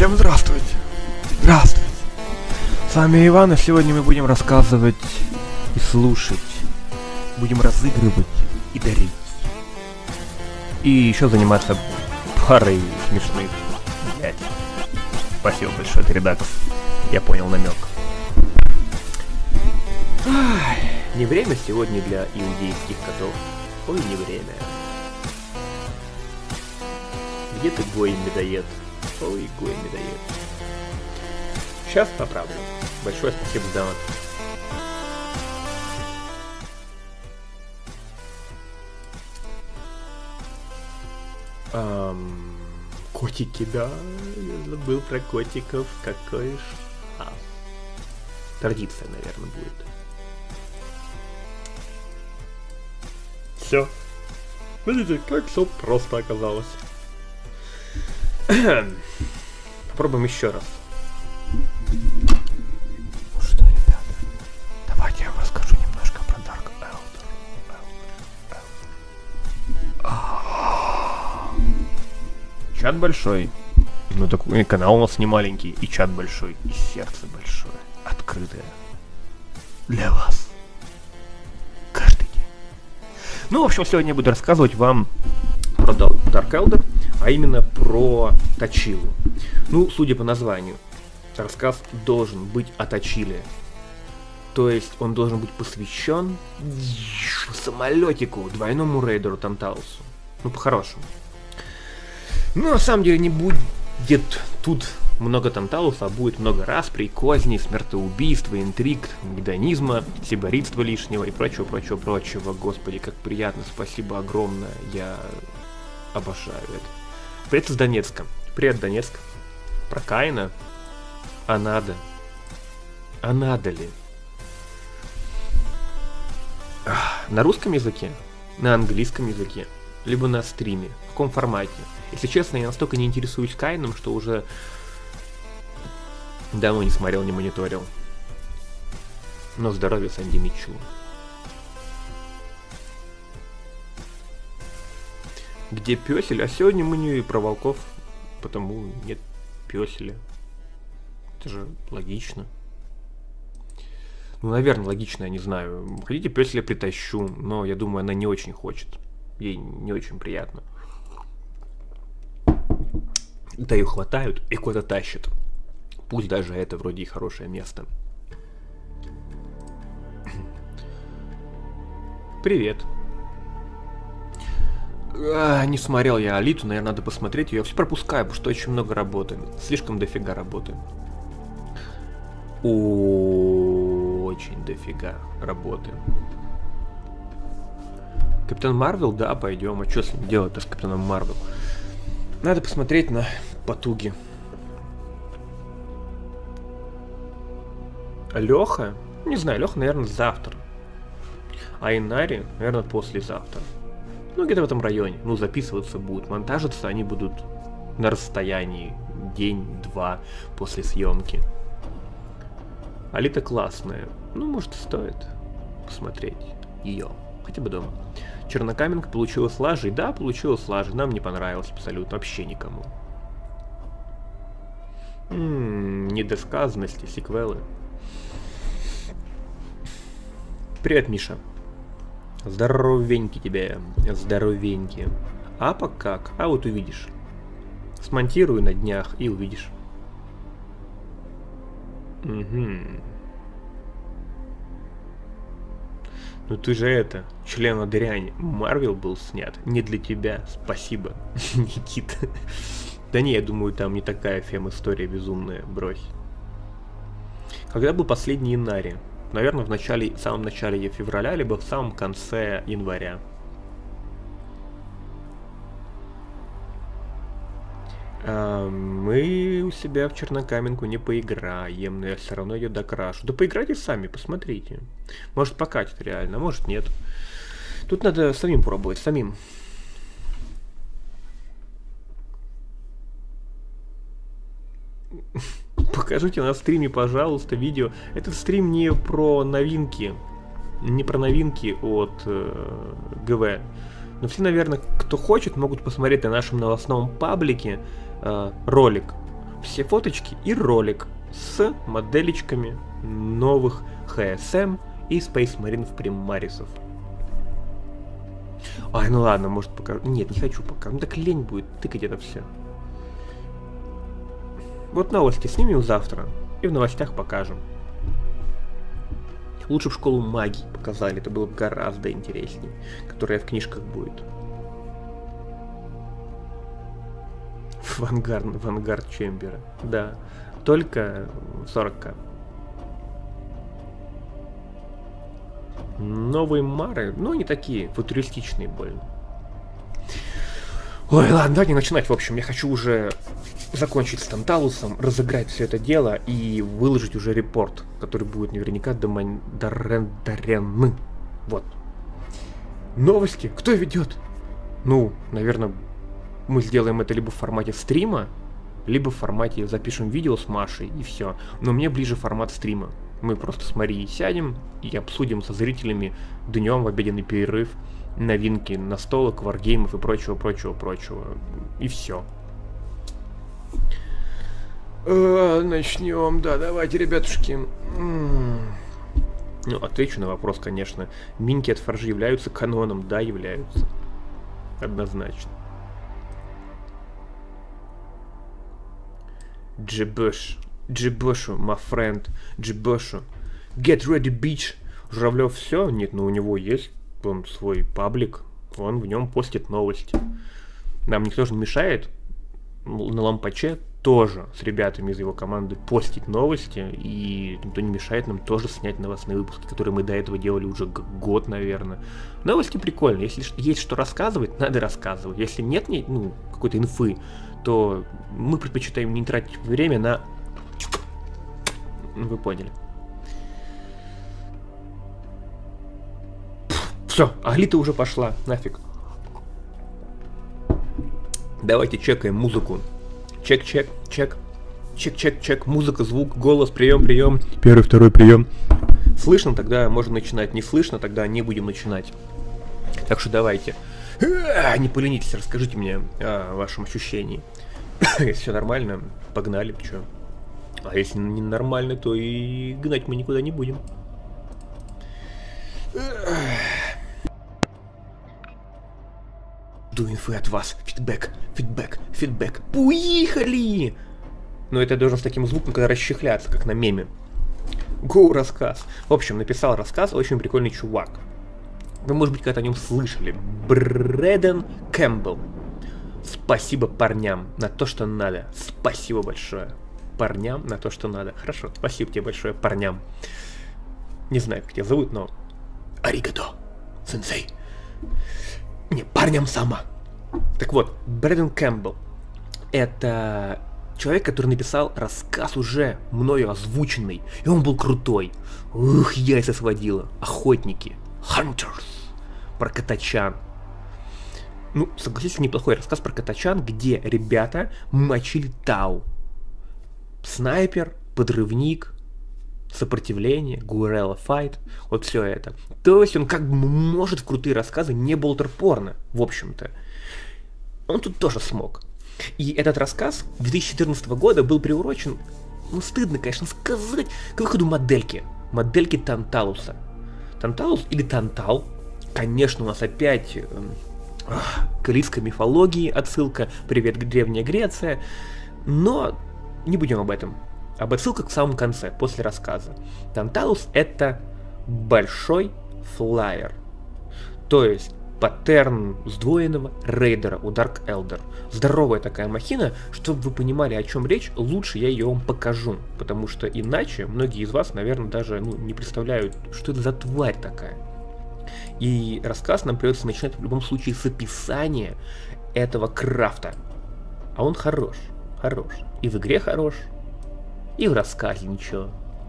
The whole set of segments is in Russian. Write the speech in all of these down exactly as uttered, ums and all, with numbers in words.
Всем здравствуйте! Здравствуйте! С вами Иван, и сегодня мы будем рассказывать и слушать. Будем разыгрывать и дарить. И еще заниматься парой смешных. Блять. Спасибо большое, Тридакс. Я понял намек. Ай, не время сегодня для иудейских котов. Ой, не время. Где ты, Гой медоед? Ой, Гой медоед. Сейчас поправлю. Большое спасибо за донат. Эм, котики, да. Я забыл про котиков. Какой ж... А. Традиция, наверное, будет. Все. Видите, как все просто оказалось. Попробуем еще раз. Ну что, ребята, давайте я вам расскажу немножко про Dark Elder. Чат большой. Ну такой канал у нас не маленький. И чат большой, и сердце большое. Открытое. Для вас. Каждый день. Ну, в общем, сегодня я буду рассказывать вам про Dark Elder, а именно про Точилу. Ну, судя по названию, рассказ должен быть о Точиле. То есть он должен быть посвящен самолетику, двойному рейдеру Танталусу. Ну, по-хорошему. Ну, на самом деле не будет тут много Танталуса, а будет много расприй, козней, смертоубийства, интриг, гедонизма, сиборитства лишнего и прочего, прочего, прочего. Господи, как приятно, спасибо огромное, я обожаю это. Привет из Донецка. Привет, Донецк. Про Каина. А надо. А надо ли? Ах, на русском языке, на английском языке, либо на стриме. В каком формате? Если честно, я настолько не интересуюсь Каином, что уже давно не смотрел, не мониторил. Но здоровье Санди Митчеллу. Где пёсель? А сегодня мы не про волков, потому нет пёселя. Это же логично. Ну, наверное, логично, я не знаю. Хотите, пёселя притащу, но я думаю, она не очень хочет. Ей не очень приятно. Да ее хватают и куда-то тащат. Пусть даже это вроде и хорошее место. Привет. А, не смотрел я Алиту, наверное, надо посмотреть ее. Я все пропускаю, потому что очень много работы. Слишком дофига работы. Очень дофига работы. Капитан Марвел, да, пойдем. А что с ним делать-то с Капитаном Марвел? Надо посмотреть на потуги. Леха? Не знаю, Леха, наверное, завтра. А Инари, наверное, послезавтра. Ну, где-то в этом районе. Ну, записываться будут. Монтажиться они будут на расстоянии. День-два после съемки. Алита классная. Ну, может, стоит посмотреть ее. Хотя бы дома. Чернокаменка получилась лажей. Да, получилась лажей. Нам не понравилось абсолютно. Вообще никому. М-м, недосказанности, сиквелы. Привет, Миша. Здоровенький тебе, здоровенький. А пока как? А вот увидишь. Смонтирую на днях и увидишь. Угу. Ну ты же это, члена дрянь. Марвел был снят не для тебя. Спасибо, Никита. Да не, я думаю, там не такая фем-история безумная. Брось. Когда был последний Инари? Наверное, в начале, в самом начале февраля, либо в самом конце января. А, мы у себя в Чернокаменку не поиграем, но я все равно ее докрашу. Да поиграйте сами, посмотрите. Может покатит реально, может нет. Тут надо самим пробовать, самим. Покажите на стриме, пожалуйста, видео. Этот стрим не про новинки. Не про новинки от э, ГВ. Но все, наверное, кто хочет, могут посмотреть на нашем новостном паблике э, ролик все фоточки и ролик с моделечками новых эйч эс эм и Space Marine Primaris'ов. Ай, ну ладно, может покажу. Нет, не хочу пока. Ну так лень будет тыкать это все. Вот новости снимем завтра и в новостях покажем. Лучше в школу магии показали, это было бы гораздо интереснее, которая в книжках будет. Вангард, Вангард Чембера. Да, только сорок ка. Новые Мары, ну они такие футуристичные больно. Ой, ладно, давайте начинать. В общем, я хочу уже закончить с Танталусом, разыграть все это дело и выложить уже репорт, который будет наверняка домондарен. Вот. Новости. Кто ведет? Ну, наверное, мы сделаем это либо в формате стрима, либо в формате запишем видео с Машей и все. Но мне ближе формат стрима. Мы просто с Марией сядем и обсудим со зрителями днем в обеденный перерыв новинки настолок, варгеймов и прочего, прочего, прочего. И все. А, начнем, да, давайте, ребятушки. Ну, отвечу на вопрос, конечно. Минки от Форжи являются каноном? Да, являются. Однозначно. Джибош. Джибошу, my friend. Джибошу. Get ready, bitch. Журавлев все? Нет, но у него есть он свой паблик. Он в нем постит новости. Нам никто же не мешает на Лампаче тоже с ребятами из его команды постить новости. И никто не мешает нам тоже снять новостные выпуски, которые мы до этого делали уже год, наверное. Новости прикольные. Если есть что рассказывать, надо рассказывать. Если нет ну, какой-то инфы, то мы предпочитаем не тратить время на... Вы поняли. Все, Аглита уже пошла, нафиг. Давайте чекаем музыку. Чек, чек, чек. Чек, чек, чек. Музыка, звук, голос, прием, прием. Первый, второй прием. Слышно, тогда можно начинать. Не слышно, тогда не будем начинать. Так что давайте. Не поленитесь, расскажите мне о вашем ощущении. Если все нормально, погнали, чё. А если не нормально, то и гнать мы никуда не будем. Жду инфы от вас. Фидбэк, фидбэк, фидбэк. Поехали! Но это должен с таким звуком, когда расчехляться, как на меме. Гоу, рассказ. В общем, написал рассказ очень прикольный чувак. Вы, может быть, когда-то о нем слышали. Брэден Кэмпбелл. Спасибо парням на то, что надо. Спасибо большое. Парням на то, что надо. Хорошо, спасибо тебе большое, парням. Не знаю, как тебя зовут, но... Аригато, сенсей. Не, парням сама. Так вот, Брэден Кэмпбелл. Это человек, который написал рассказ уже мною озвученный. И он был крутой. Ух, яйца сводила. Охотники. Hunters. Про Катачан. Ну, согласитесь, неплохой рассказ про Катачан, где ребята мочили Тау. Снайпер, подрывник, сопротивление, Гуэрелла файт, вот все это. То есть он как бы может в крутые рассказы не болтер-порно, в общем-то. Он тут тоже смог. И этот рассказ две тысячи четырнадцатого года был приурочен, ну стыдно, конечно, сказать, к выходу модельки. Модельки Танталуса. Танталус или Тантал, конечно, у нас опять э, э, к эллинской мифологии отсылка, привет, Древняя Греция, но не будем об этом. Об отсылках в самом конце, после рассказа. Танталус — это большой флайер. То есть паттерн сдвоенного рейдера у Dark Elder. Здоровая такая махина, чтобы вы понимали, о чем речь, лучше я ее вам покажу. Потому что иначе многие из вас, наверное, даже ну, не представляют, что это за тварь такая. И рассказ нам придется начинать в любом случае с описания этого крафта. А он хорош, хорош. И в игре хорош, и в рассказе ничего.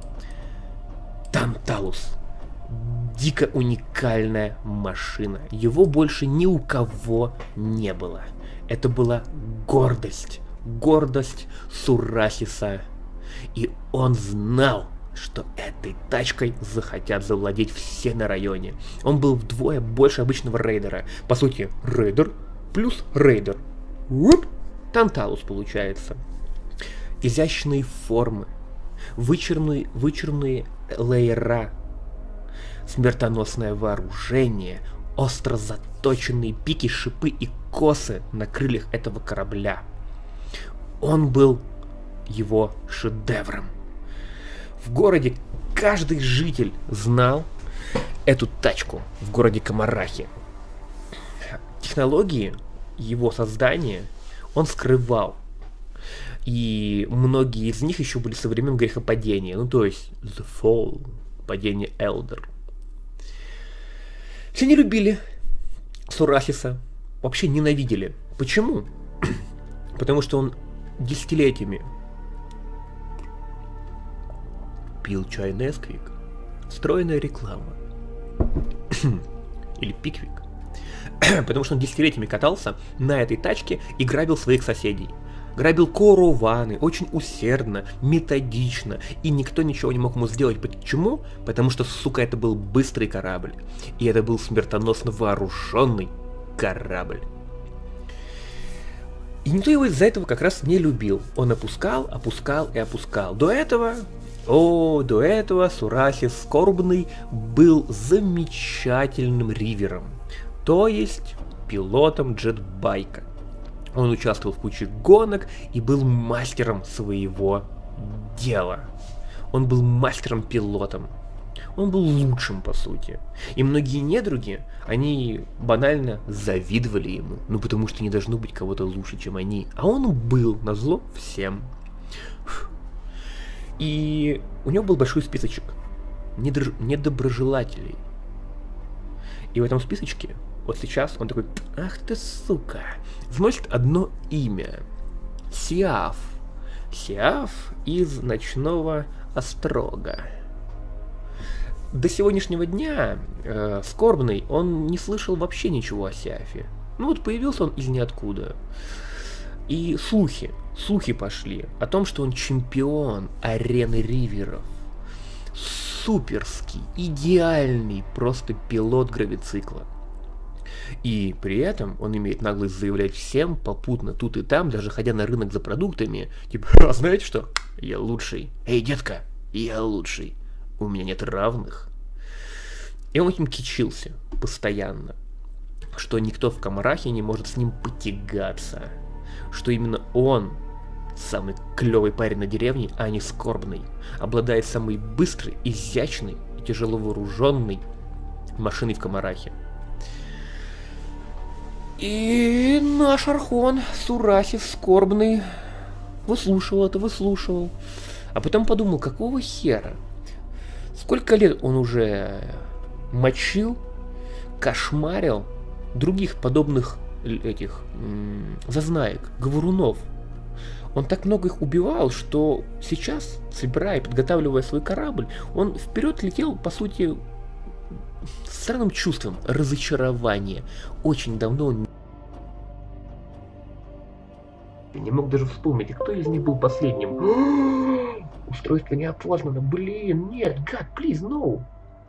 Танталус. Дико уникальная машина. Его больше ни у кого не было. Это была гордость. Гордость Сурасиса. И он знал, что этой тачкой захотят завладеть все на районе. Он был вдвое больше обычного рейдера. По сути, рейдер плюс рейдер. Уп! Танталус получается. изящные формы, вычурные, вычурные леера, смертоносное вооружение, остро заточенные пики, шипы и косы на крыльях этого корабля. Он был его шедевром. В городе каждый житель знал эту тачку в городе Комарахи. Технологии его создания он скрывал. И многие из них еще были со времен грехопадения. Ну то есть The Fall, падение Элдер. Все не любили Сурахиса, вообще ненавидели. Почему? Потому что он десятилетиями пил чай Несквик. Стройная реклама. Или Пиквик. Потому что он десятилетиями катался на этой тачке и грабил своих соседей. Грабил караваны очень усердно, методично, и никто ничего не мог ему сделать. Почему? Потому что, сука, это был быстрый корабль. И это был смертоносно вооруженный корабль. И никто его из-за этого как раз не любил. Он опускал, опускал и опускал. До этого, о, до этого Сурахис Скорбный был замечательным ривером. То есть пилотом джетбайка. Он участвовал в куче гонок и был мастером своего дела. Он был мастером-пилотом. Он был лучшим, по сути. И многие недруги, они банально завидовали ему. Ну, потому что не должно быть кого-то лучше, чем они. А он был, назло всем. И у него был большой списочек недр... недоброжелателей. И в этом списочке, вот сейчас, он такой: ах ты сука, вносит одно имя. Сиаф. Сиаф из Ночного Острога. До сегодняшнего дня э, Скорбный, он не слышал вообще ничего о Сиафе. Ну вот появился он из ниоткуда. И слухи, слухи пошли о том, что он чемпион арены риверов. Суперский, идеальный просто пилот гравицикла. И при этом он имеет наглость заявлять всем попутно тут и там, даже ходя на рынок за продуктами, типа: а знаете что? Я лучший. Эй, детка, я лучший. У меня нет равных. И он этим кичился постоянно. Что никто в Комарахе не может с ним потягаться. Что именно он самый клевый парень на деревне, а не Скорбный. Обладает самой быстрой, изящной и тяжело вооруженной машиной в Комарахе. И наш Архон Сурахис Скорбный выслушивал это, выслушивал. А потом подумал: какого хера? Сколько лет он уже мочил, кошмарил других подобных этих м- зазнаек, говорунов. Он так много их убивал, что сейчас, собирая, подготавливая свой корабль, он вперед летел, по сути, с странным чувством разочарования. Очень давно он не мог даже вспомнить, кто из них был последним. Устройство не опознано, блин, нет, God, please, no.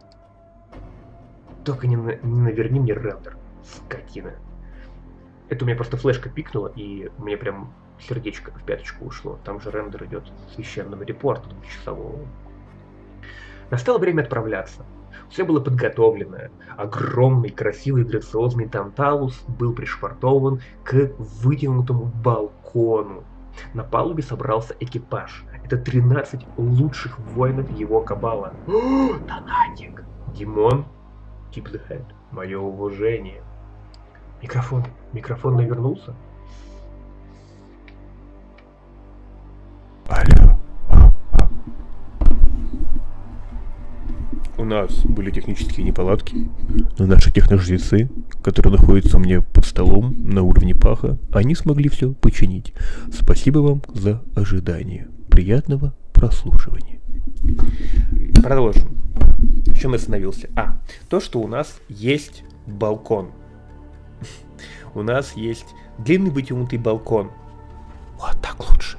Только не, на, не наверни мне рендер, скотина. Это у меня просто флешка пикнула, и мне прям сердечко в пяточку ушло. Там же рендер идет священного репорта двухчасового. Настало время отправляться. Все было подготовлено. Огромный, красивый, грациозный Танталус был пришвартован к вытянутому балкону. На палубе собрался экипаж. Это тринадцать лучших воинов его кабала. О, донатик! Димон, keep the head. Мое уважение. Микрофон. Микрофон навернулся. Алло. У нас были технические неполадки, но наши техножрецы, которые находятся мне под столом на уровне паха, они смогли все починить. Спасибо вам за ожидание. Приятного прослушивания. Продолжим. В чем я остановился? А, то, что у нас есть балкон. У нас есть длинный вытянутый балкон. Вот так лучше.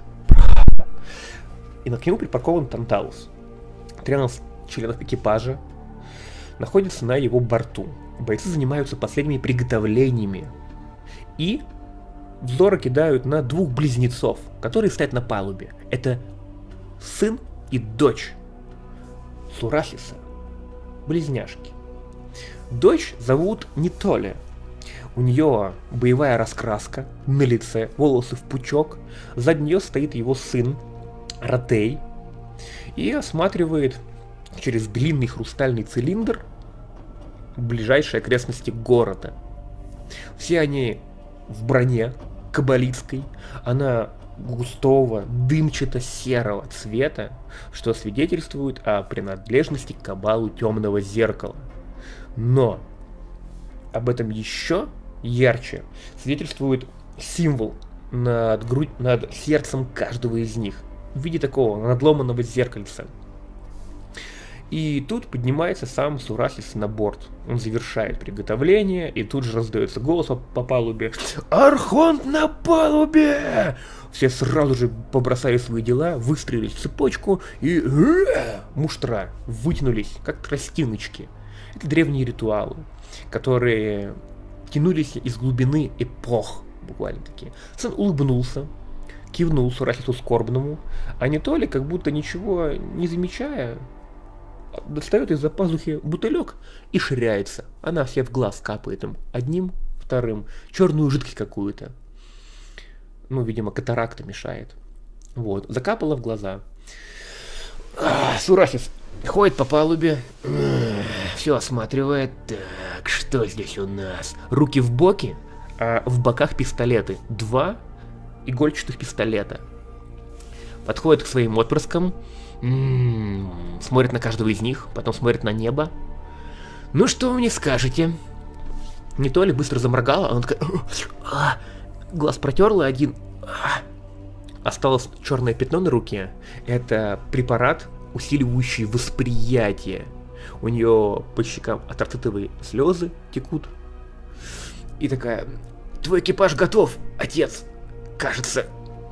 И к нему припаркован Танталус. тринадцать членов экипажа находятся на его борту. Бойцы занимаются последними приготовлениями. И взоры кидают на двух близнецов, которые стоят на палубе. Это сын и дочь Сурахиса, близняшки. Дочь зовут Нитоле. У нее боевая раскраска на лице, волосы в пучок. Сзади нее стоит его сын Ратей и осматривает через длинный хрустальный цилиндр ближайшие окрестности города. Все они в броне каббалитской. Она густого, дымчато-серого цвета, что свидетельствует о принадлежности к каббалу темного зеркала. Но об этом еще ярче свидетельствует символ над, грудь, над сердцем каждого из них в виде такого надломанного зеркальца. И тут поднимается сам Сурахис на борт. Он завершает приготовление, и тут же раздается голос по палубе: «Архонт на палубе!» Все сразу же побросали свои дела, выстроились в цепочку и муштра вытянулись, как тростиночки. Это древние ритуалы, которые тянулись из глубины эпох, буквально такие. Сын улыбнулся, кивнул Сурахису скорбному, а Нитоле, как будто ничего не замечая, достает из-за пазухи бутылек и ширяется. Она все в глаз капает им одним, вторым, черную жидкость какую-то. Ну, видимо, катаракта мешает. Вот, закапала в глаза. Сурахис ходит по палубе, все осматривает. Так, что здесь у нас? Руки в боки, а в боках пистолеты. Два игольчатых пистолета. Подходит к своим отпрыскам, м-м, смотрит на каждого из них, потом смотрит на небо. Ну что вы мне скажете? Нитоле быстро заморгала, она такая... А, глаз протерла один. А, осталось черное пятно на руке. Это препарат, усиливающий восприятие. У нее по щекам атартитовые слезы текут. И такая: твой экипаж готов, отец. Кажется.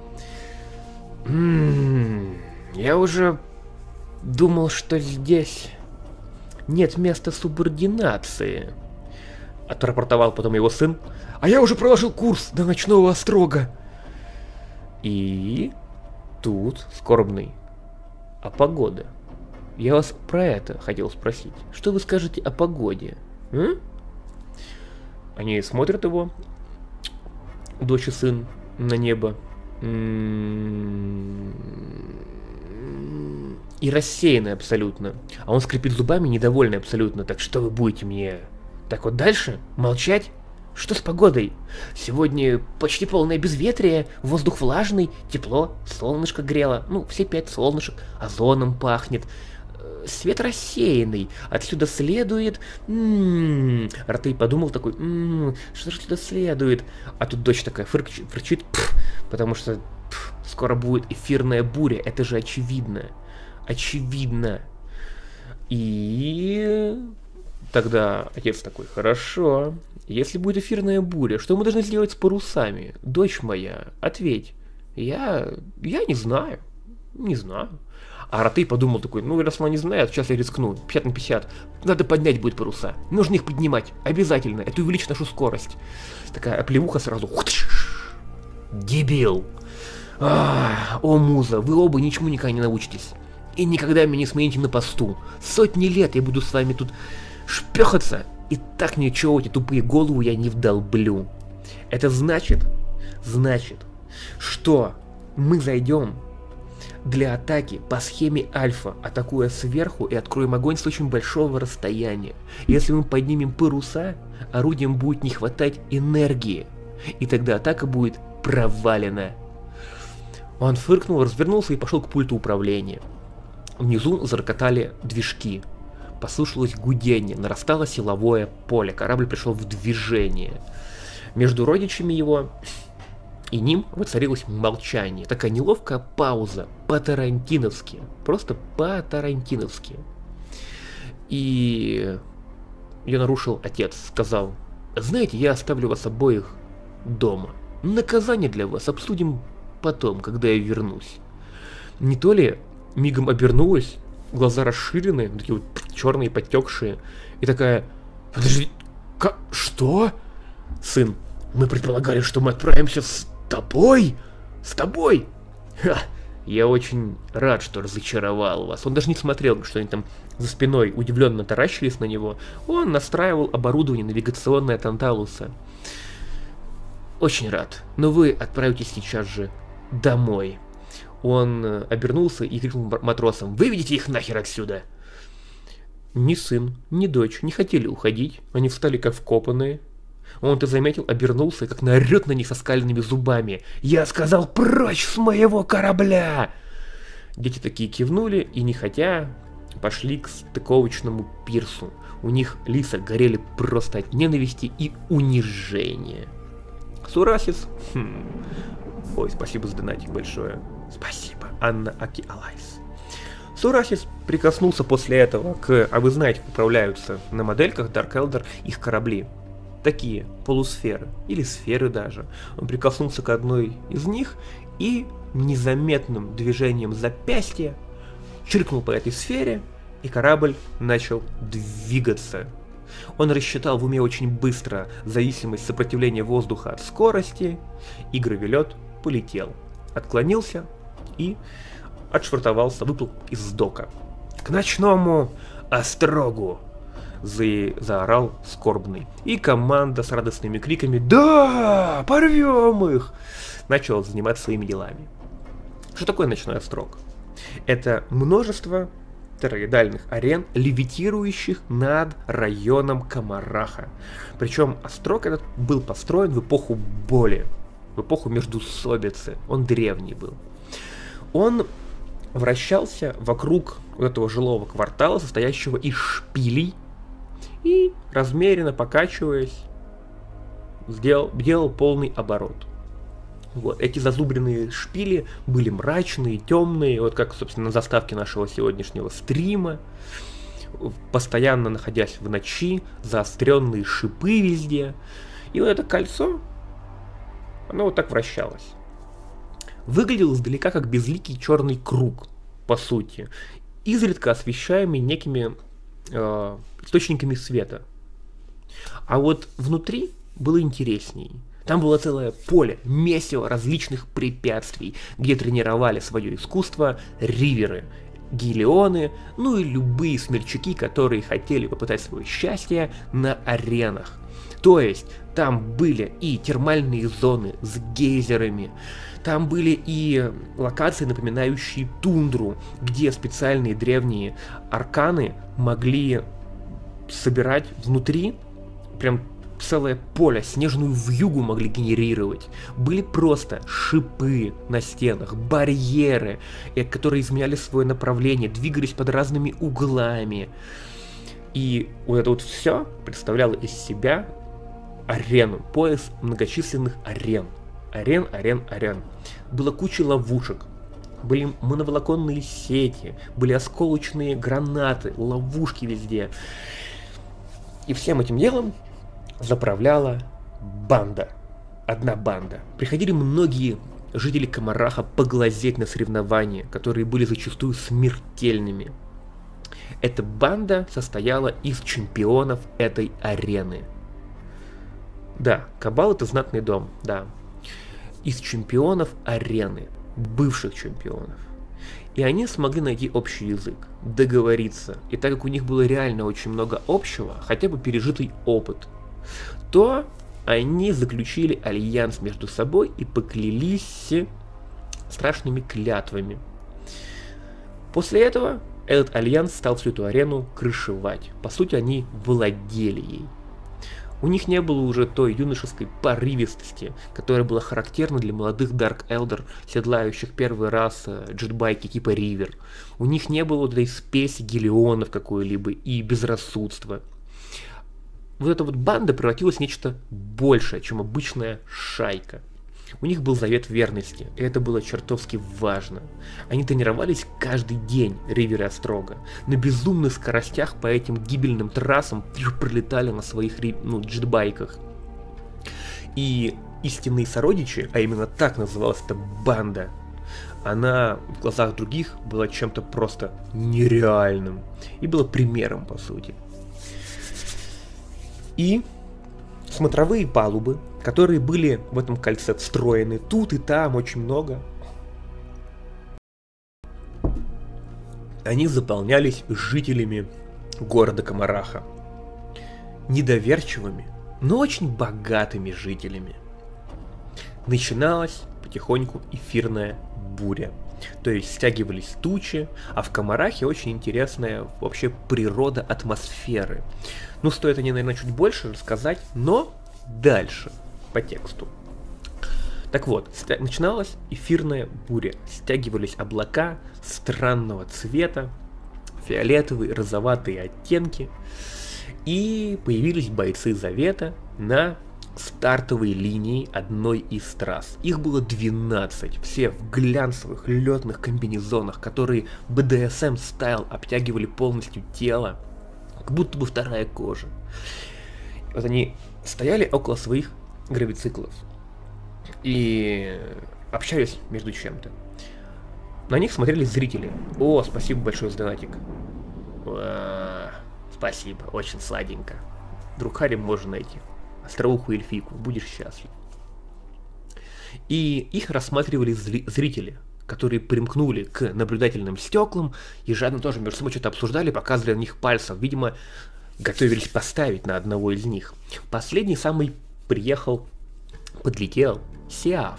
М-м, я уже думал, что здесь нет места субординации. Отрапортовал потом его сын. А я уже проложил курс до ночного острога. И тут скорбный: а погода? Я вас про это хотел спросить. Что вы скажете о погоде? М? Они смотрят его, дочь и сын, на небо. И рассеянный абсолютно. А он скрипит зубами, недовольный абсолютно. Так что вы будете мне так вот дальше молчать? Что с погодой? Сегодня почти полное безветрие, воздух влажный, тепло, солнышко грело. Ну, все пять солнышек, озоном пахнет. Свет рассеянный. Отсюда следует... М-м-м. Ратей подумал такой: м-м, что же отсюда следует? А тут дочь такая фырчит, фырчит, пф, потому что пф, скоро будет эфирная буря. Это же очевидно. Очевидно. И... Тогда отец такой: хорошо. Если будет эфирная буря, что мы должны сделать с парусами? Дочь моя, ответь. Я... Я не знаю. Не знаю. А Ратей подумал такой: ну, раз она не знает, сейчас я рискну. пятьдесят на пятьдесят. Надо поднять будет паруса. Нужно их поднимать. Обязательно. Это увеличит нашу скорость. Такая оплевуха сразу. Дебил. А, о, муза, вы оба ничему никогда не научитесь. И никогда меня не смените на посту. Сотни лет я буду с вами тут шпехаться. И так ничего, эти тупые голову я не вдолблю. Это значит, значит, что мы зайдем для атаки по схеме Альфа, атакуя сверху и откроем огонь с очень большого расстояния. Если мы поднимем паруса, орудиям будет не хватать энергии, и тогда атака будет провалена. Он фыркнул, развернулся и пошел к пульту управления. Внизу зарокотали движки. Послышалось гудение, нарастало силовое поле, корабль пришел в движение. Между родичами его и ним воцарилось молчание. Такая неловкая пауза, по-тарантиновски. Просто по-тарантиновски. И ее нарушил отец, сказал: знаете, я оставлю вас обоих дома. Наказание для вас обсудим потом, когда я вернусь. Нитоле мигом обернулась, глаза расширены, такие вот черные, подтекшие, и такая: подожди, как? Что? Сын: мы предполагали, что мы отправимся с тобой? С тобой? Ха, Я очень рад, что разочаровал вас. Он даже не смотрел, что они там за спиной удивленно таращились на него. Он настраивал оборудование навигационное Танталуса. Очень рад, но вы отправитесь сейчас же домой. Он обернулся и крикнул матросам: «Выведите их нахер отсюда!» Ни сын, ни дочь не хотели уходить, они встали как вкопанные. Он-то заметил, обернулся и как наорет на них со скаленными зубами: «Я сказал, прочь с моего корабля!» Дети такие кивнули и, нехотя, пошли к стыковочному пирсу. У них лица горели просто от ненависти и унижения. Сурасис... Хм... Ой, спасибо за донатик большое. Спасибо, Анна Аки Алайс. Сурасис прикоснулся после этого к... А вы знаете, как управляются на модельках Dark Eldar их корабли. Такие полусферы, или сферы даже. Он прикоснулся к одной из них и незаметным движением запястья чиркнул по этой сфере, и корабль начал двигаться. Он рассчитал в уме очень быстро зависимость сопротивления воздуха от скорости, и гравелет полетел, отклонился и отшвартовался, выплыл из дока. «К ночному острогу!» За... заорал Скорбный. И команда с радостными криками «Да! Порвем их!» начала заниматься своими делами. Что такое ночной острог? Это множество тороидальных арен, левитирующих над районом Комараха. Причем острог этот был построен в эпоху боли, в эпоху междоусобицы. Он древний был. Он вращался вокруг этого жилого квартала, состоящего из шпилей, и, размеренно покачиваясь, сделал, делал полный оборот. Вот. Эти зазубренные шпили были мрачные, темные, вот как, собственно, на заставке нашего сегодняшнего стрима, постоянно находясь в ночи, заостренные шипы везде. И вот это кольцо, оно вот так вращалось. Выглядел издалека как безликий черный круг, по сути, изредка освещаемый некими э, источниками света. А вот внутри было интересней. Там было целое поле, месиво различных препятствий, где тренировали свое искусство риверы, гелионы, ну и любые смельчаки, которые хотели попытать свое счастье на аренах. То есть там были и термальные зоны с гейзерами, там были и локации, напоминающие тундру, где специальные древние арканы могли собирать внутри прям целое поле, снежную вьюгу могли генерировать. Были просто шипы на стенах, барьеры, которые изменяли свое направление, двигались под разными углами. И вот это вот все представляло из себя арену, пояс многочисленных арен. Арен, арен, арен. Было куча ловушек. Были моноволоконные сети, были осколочные гранаты, ловушки везде. И всем этим делом заправляла банда. Одна банда. Приходили многие жители Комараха поглазеть на соревнования, которые были зачастую смертельными. Эта банда состояла из чемпионов этой арены. Да, Кабал — это знатный дом, да. Из чемпионов арены, бывших чемпионов. И они смогли найти общий язык, договориться. И так как у них было реально очень много общего, хотя бы пережитый опыт, то они заключили альянс между собой и поклялись страшными клятвами. После этого этот альянс стал всю эту арену крышевать. По сути, они владели ей. У них не было уже той юношеской порывистости, которая была характерна для молодых Dark Eldar, седлающих первый раз джетбайки типа Ривер. У них не было вот этой спеси гелионов какой-либо и безрассудства. Вот эта вот банда превратилась в нечто большее, чем обычная шайка. У них был завет верности, и это было чертовски важно. Они тренировались каждый день, Риверы Острога. На безумных скоростях по этим гибельным трассам пролетали на своих ну, джетбайках. И истинные сородичи, а именно так называлась эта банда, она в глазах других была чем-то просто нереальным. И была примером, по сути. И смотровые палубы, которые были в этом кольце встроены тут и там очень много, они заполнялись жителями города Комараха. Недоверчивыми, но очень богатыми жителями. Начиналась потихоньку эфирная буря. То есть стягивались тучи, а в Комарахе очень интересная вообще природа атмосферы. Ну, стоит о ней, наверное, чуть больше рассказать, но дальше, по тексту. Так вот, стя- начиналась эфирная буря. Стягивались облака странного цвета, фиолетовые, розоватые оттенки. И появились бойцы Завета на стартовой линии одной из трасс. Их было двенадцать, все в глянцевых летных комбинезонах, которые би ди эс эм стайл обтягивали полностью тело, как будто бы вторая кожа. Вот они стояли около своих гравициклов и общались между чем-то. На них смотрели зрители. О, спасибо большое за донатик. Спасибо, очень сладенько. Друг Харри можно найти. Остроухую эльфийку, будешь счастлив. И их рассматривали зри- зрители, которые примкнули к наблюдательным стеклам и жадно тоже между собой что-то обсуждали, показывали на них пальцем. Видимо, готовились поставить на одного из них. Последний самый приехал, подлетел Сиаф.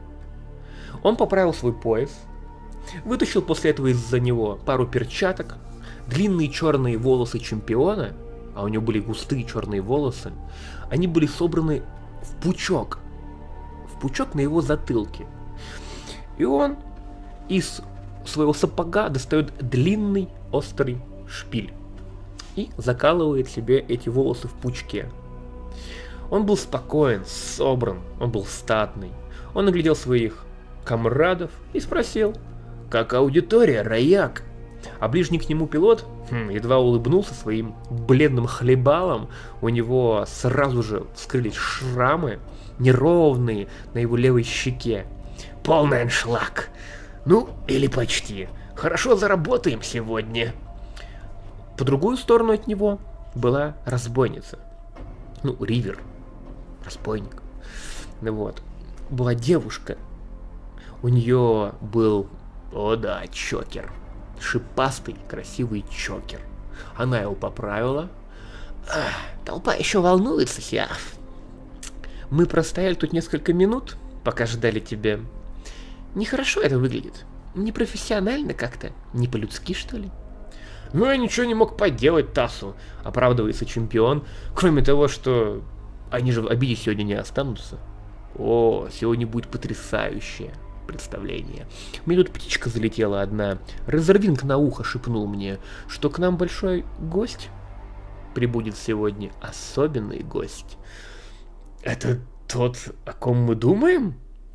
Он поправил свой пояс, вытащил после этого из-за него пару перчаток, длинные черные волосы чемпиона, а у него были густые черные волосы, они были собраны в пучок, в пучок на его затылке. И он из своего сапога достает длинный острый шпиль и закалывает себе эти волосы в пучке. Он был спокоен, собран, он был статный. Он оглядел своих комрадов и спросил: «Как аудитория, Раяк?» А ближний к нему пилот хм, едва улыбнулся своим бледным хлебалом. У него сразу же вскрылись шрамы, неровные на его левой щеке. «Полный аншлаг! Ну, или почти. Хорошо заработаем сегодня!» По другую сторону от него была разбойница. Ну, Ривер. Разбойник. Ну вот. Была девушка. У нее был, о да, чокер. Шипастый, красивый чокер. Она его поправила. «Толпа еще волнуется, Сиаф. Мы простояли тут несколько минут, пока ждали тебя. Нехорошо это выглядит. Непрофессионально как-то. Не по-людски, что ли?» «Ну, я ничего не мог поделать, Тасу», — оправдывается чемпион. «Кроме того, что они же в обиде сегодня не останутся. О, сегодня будет потрясающее представление. Мне тут птичка залетела одна. Резервинг на ухо шепнул мне, что к нам большой гость прибудет сегодня. Особенный гость. Это тот, о ком мы думаем?»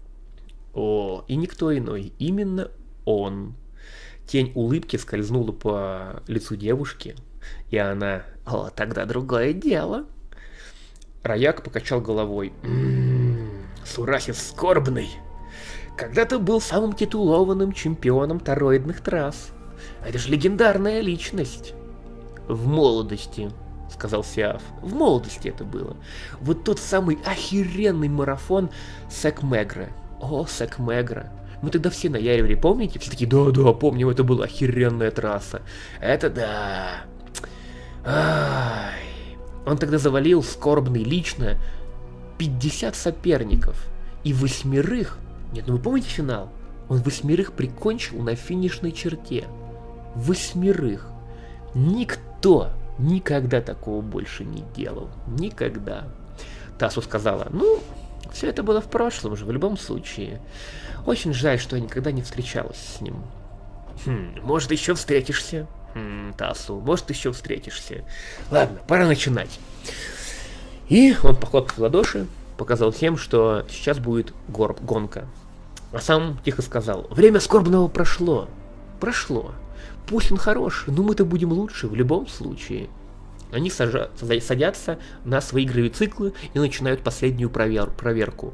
О, и никто иной. Именно он. Тень улыбки скользнула по лицу девушки, и она... «О, тогда другое дело». Раяк покачал головой. «М-м-м, Сурасис скорбный. Когда-то был самым титулованным чемпионом тороидных трасс. Это же легендарная личность». «В молодости», — сказал Сиаф. «В молодости это было. Вот тот самый охеренный марафон Секмегра. О, Секмегра. Мы тогда все наяривали, помните? Все такие: да-да, помним, это была охеренная трасса. Это да. Ай. Он тогда завалил скорбный лично пятьдесят соперников. И восьмерых... Нет, ну вы помните финал? Он восьмерых прикончил на финишной черте. Восьмерых. Никто никогда такого больше не делал. Никогда». Тасу сказала: «Ну, все это было в прошлом же, в любом случае. Очень жаль, что я никогда не встречалась с ним». «Хм, может, еще встретишься?» «Хм, Тасу, может, еще встретишься. Ладно, пора начинать». И он похлопал в ладоши, показал всем, что сейчас будет гор- гонка. А сам тихо сказал: «Время скорбного прошло. Прошло. Пусть он хорош, но мы-то будем лучше в любом случае». Они сажа- садятся на свои гравициклы и начинают последнюю провер- проверку.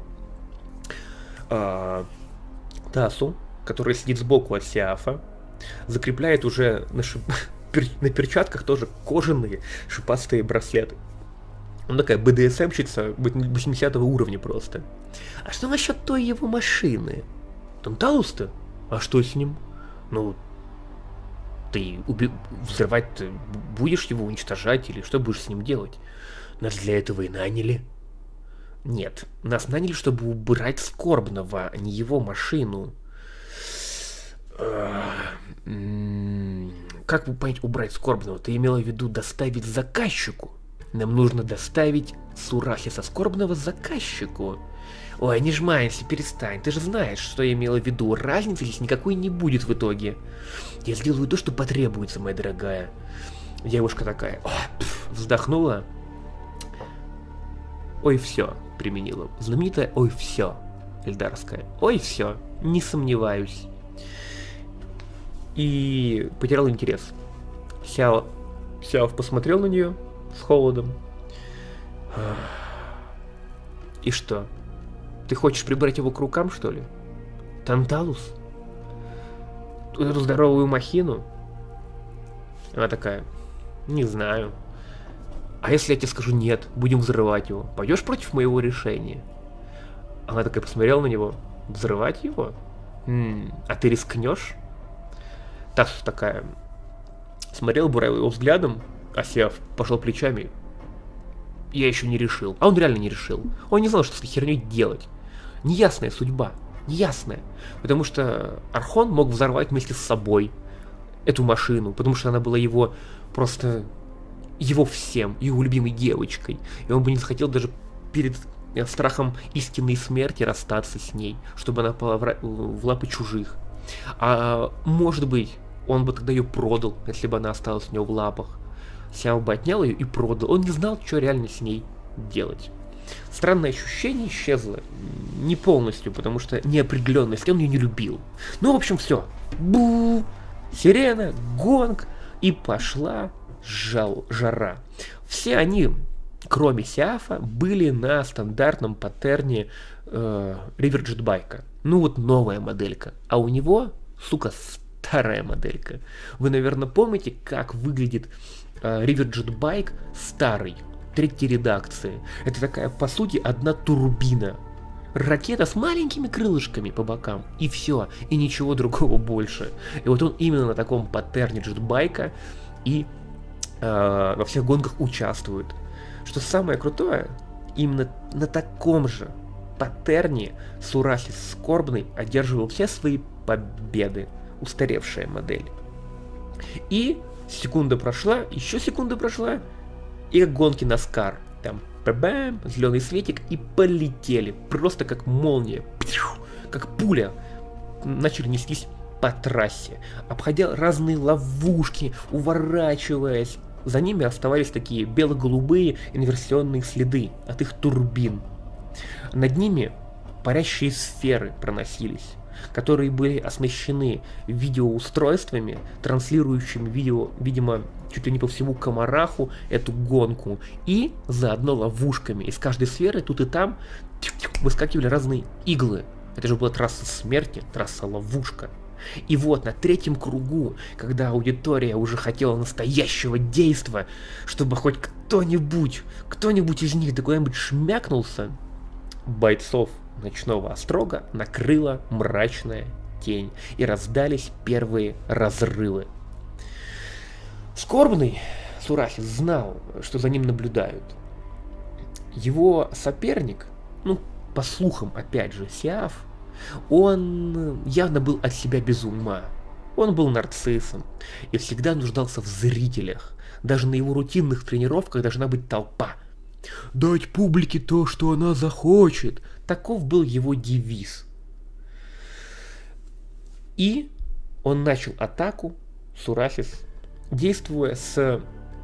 А, Тасу, который сидит сбоку от Сиафа, закрепляет уже на, шип... на перчатках тоже кожаные шипастые браслеты. Он такая би ди эс эм-щица восьмидесятого уровня просто. «А что насчет той его машины? Танталус-то? А что с ним?» «Ну, Ты уби- взрывать ты будешь его, уничтожать, или что будешь с ним делать? Нас для этого и наняли. Нет, нас наняли, чтобы убрать Скорбного, а не его машину. Как бы понять убрать Скорбного? Ты имела в виду доставить заказчику? Нам нужно доставить Сурахиса Скорбного заказчику. Ой, не жмайся, перестань. Ты же знаешь, что я имела в виду. Разницы здесь никакой не будет в итоге. Я сделаю то, что потребуется, моя дорогая. Девушка такая, о, пф, вздохнула. Ой, все, применила. Знаменитая ой, все. Эльдарская. Ой, все, не сомневаюсь. И потерял интерес. Сяо, Сяов посмотрел на нее с холодом. И что? Ты хочешь прибрать его к рукам, что ли? Танталус? Эту здоровую махину? Она такая, не знаю. А если я тебе скажу нет, будем взрывать его? Пойдешь против моего решения? Она такая посмотрела на него. Взрывать его? М-м, а ты рискнешь? Тасус такая смотрел, буравил его взглядом, а Сяв пожал плечами. Я еще не решил. А он реально не решил. Он не знал, что с этой херней делать. Неясная судьба. Неясная. Потому что Архон мог взорвать вместе с собой эту машину, потому что она была его просто его всем, его любимой девочкой. И он бы не захотел даже перед страхом истинной смерти расстаться с ней, чтобы она попала в лапы чужих. А может быть, он бы тогда ее продал, если бы она осталась у него в лапах. Сяо бы отнял ее и продал. Он не знал, что реально с ней делать. Странное ощущение исчезло. Не полностью, потому что неопределенность, он ее не любил. Ну, в общем, все. Бу! Сирена, гонг, и пошла жал, жара. Все они, кроме Сиафа, были на стандартном паттерне э, Riverjet байка. Ну вот новая моделька. А у него, сука, старая моделька. Вы, наверное, помните, как выглядит э, Riverjet байк старый, третьей редакции. Это такая, по сути, одна турбина. Ракета с маленькими крылышками по бокам. И все. И ничего другого больше. И вот он именно на таком паттерне джетбайка и э, во всех гонках участвует. Что самое крутое, именно на таком же паттерне Сурахис Скорбный одерживал все свои победы. Устаревшая модель. И секунда прошла, еще секунда прошла, и как гонки Наскар. Там бам, зеленый светик, и полетели. Просто как молния. Как пуля. Начали нестись по трассе. Обходя разные ловушки, уворачиваясь. За ними оставались такие бело-голубые инверсионные следы от их турбин. Над ними парящие сферы проносились, которые были оснащены видеоустройствами, транслирующими видео, видимо, чуть ли не по всему Комараху эту гонку, и заодно ловушками. Из каждой сферы тут и там выскакивали разные иглы. Это же была трасса смерти, трасса-ловушка. И вот на третьем кругу, когда аудитория уже хотела настоящего действа, чтобы хоть кто-нибудь, кто-нибудь из них да куда-нибудь шмякнулся, бойцов Ночного Острога накрыла мрачная тень, и раздались первые разрывы. Скорбный Сурахис знал, что за ним наблюдают. Его соперник, ну, по слухам, опять же, Сиаф, он явно был от себя без ума. Он был нарциссом и всегда нуждался в зрителях. Даже на его рутинных тренировках должна быть толпа. «Дать публике то, что она захочет». Таков был его девиз. И он начал атаку, Сурахис, действуя с,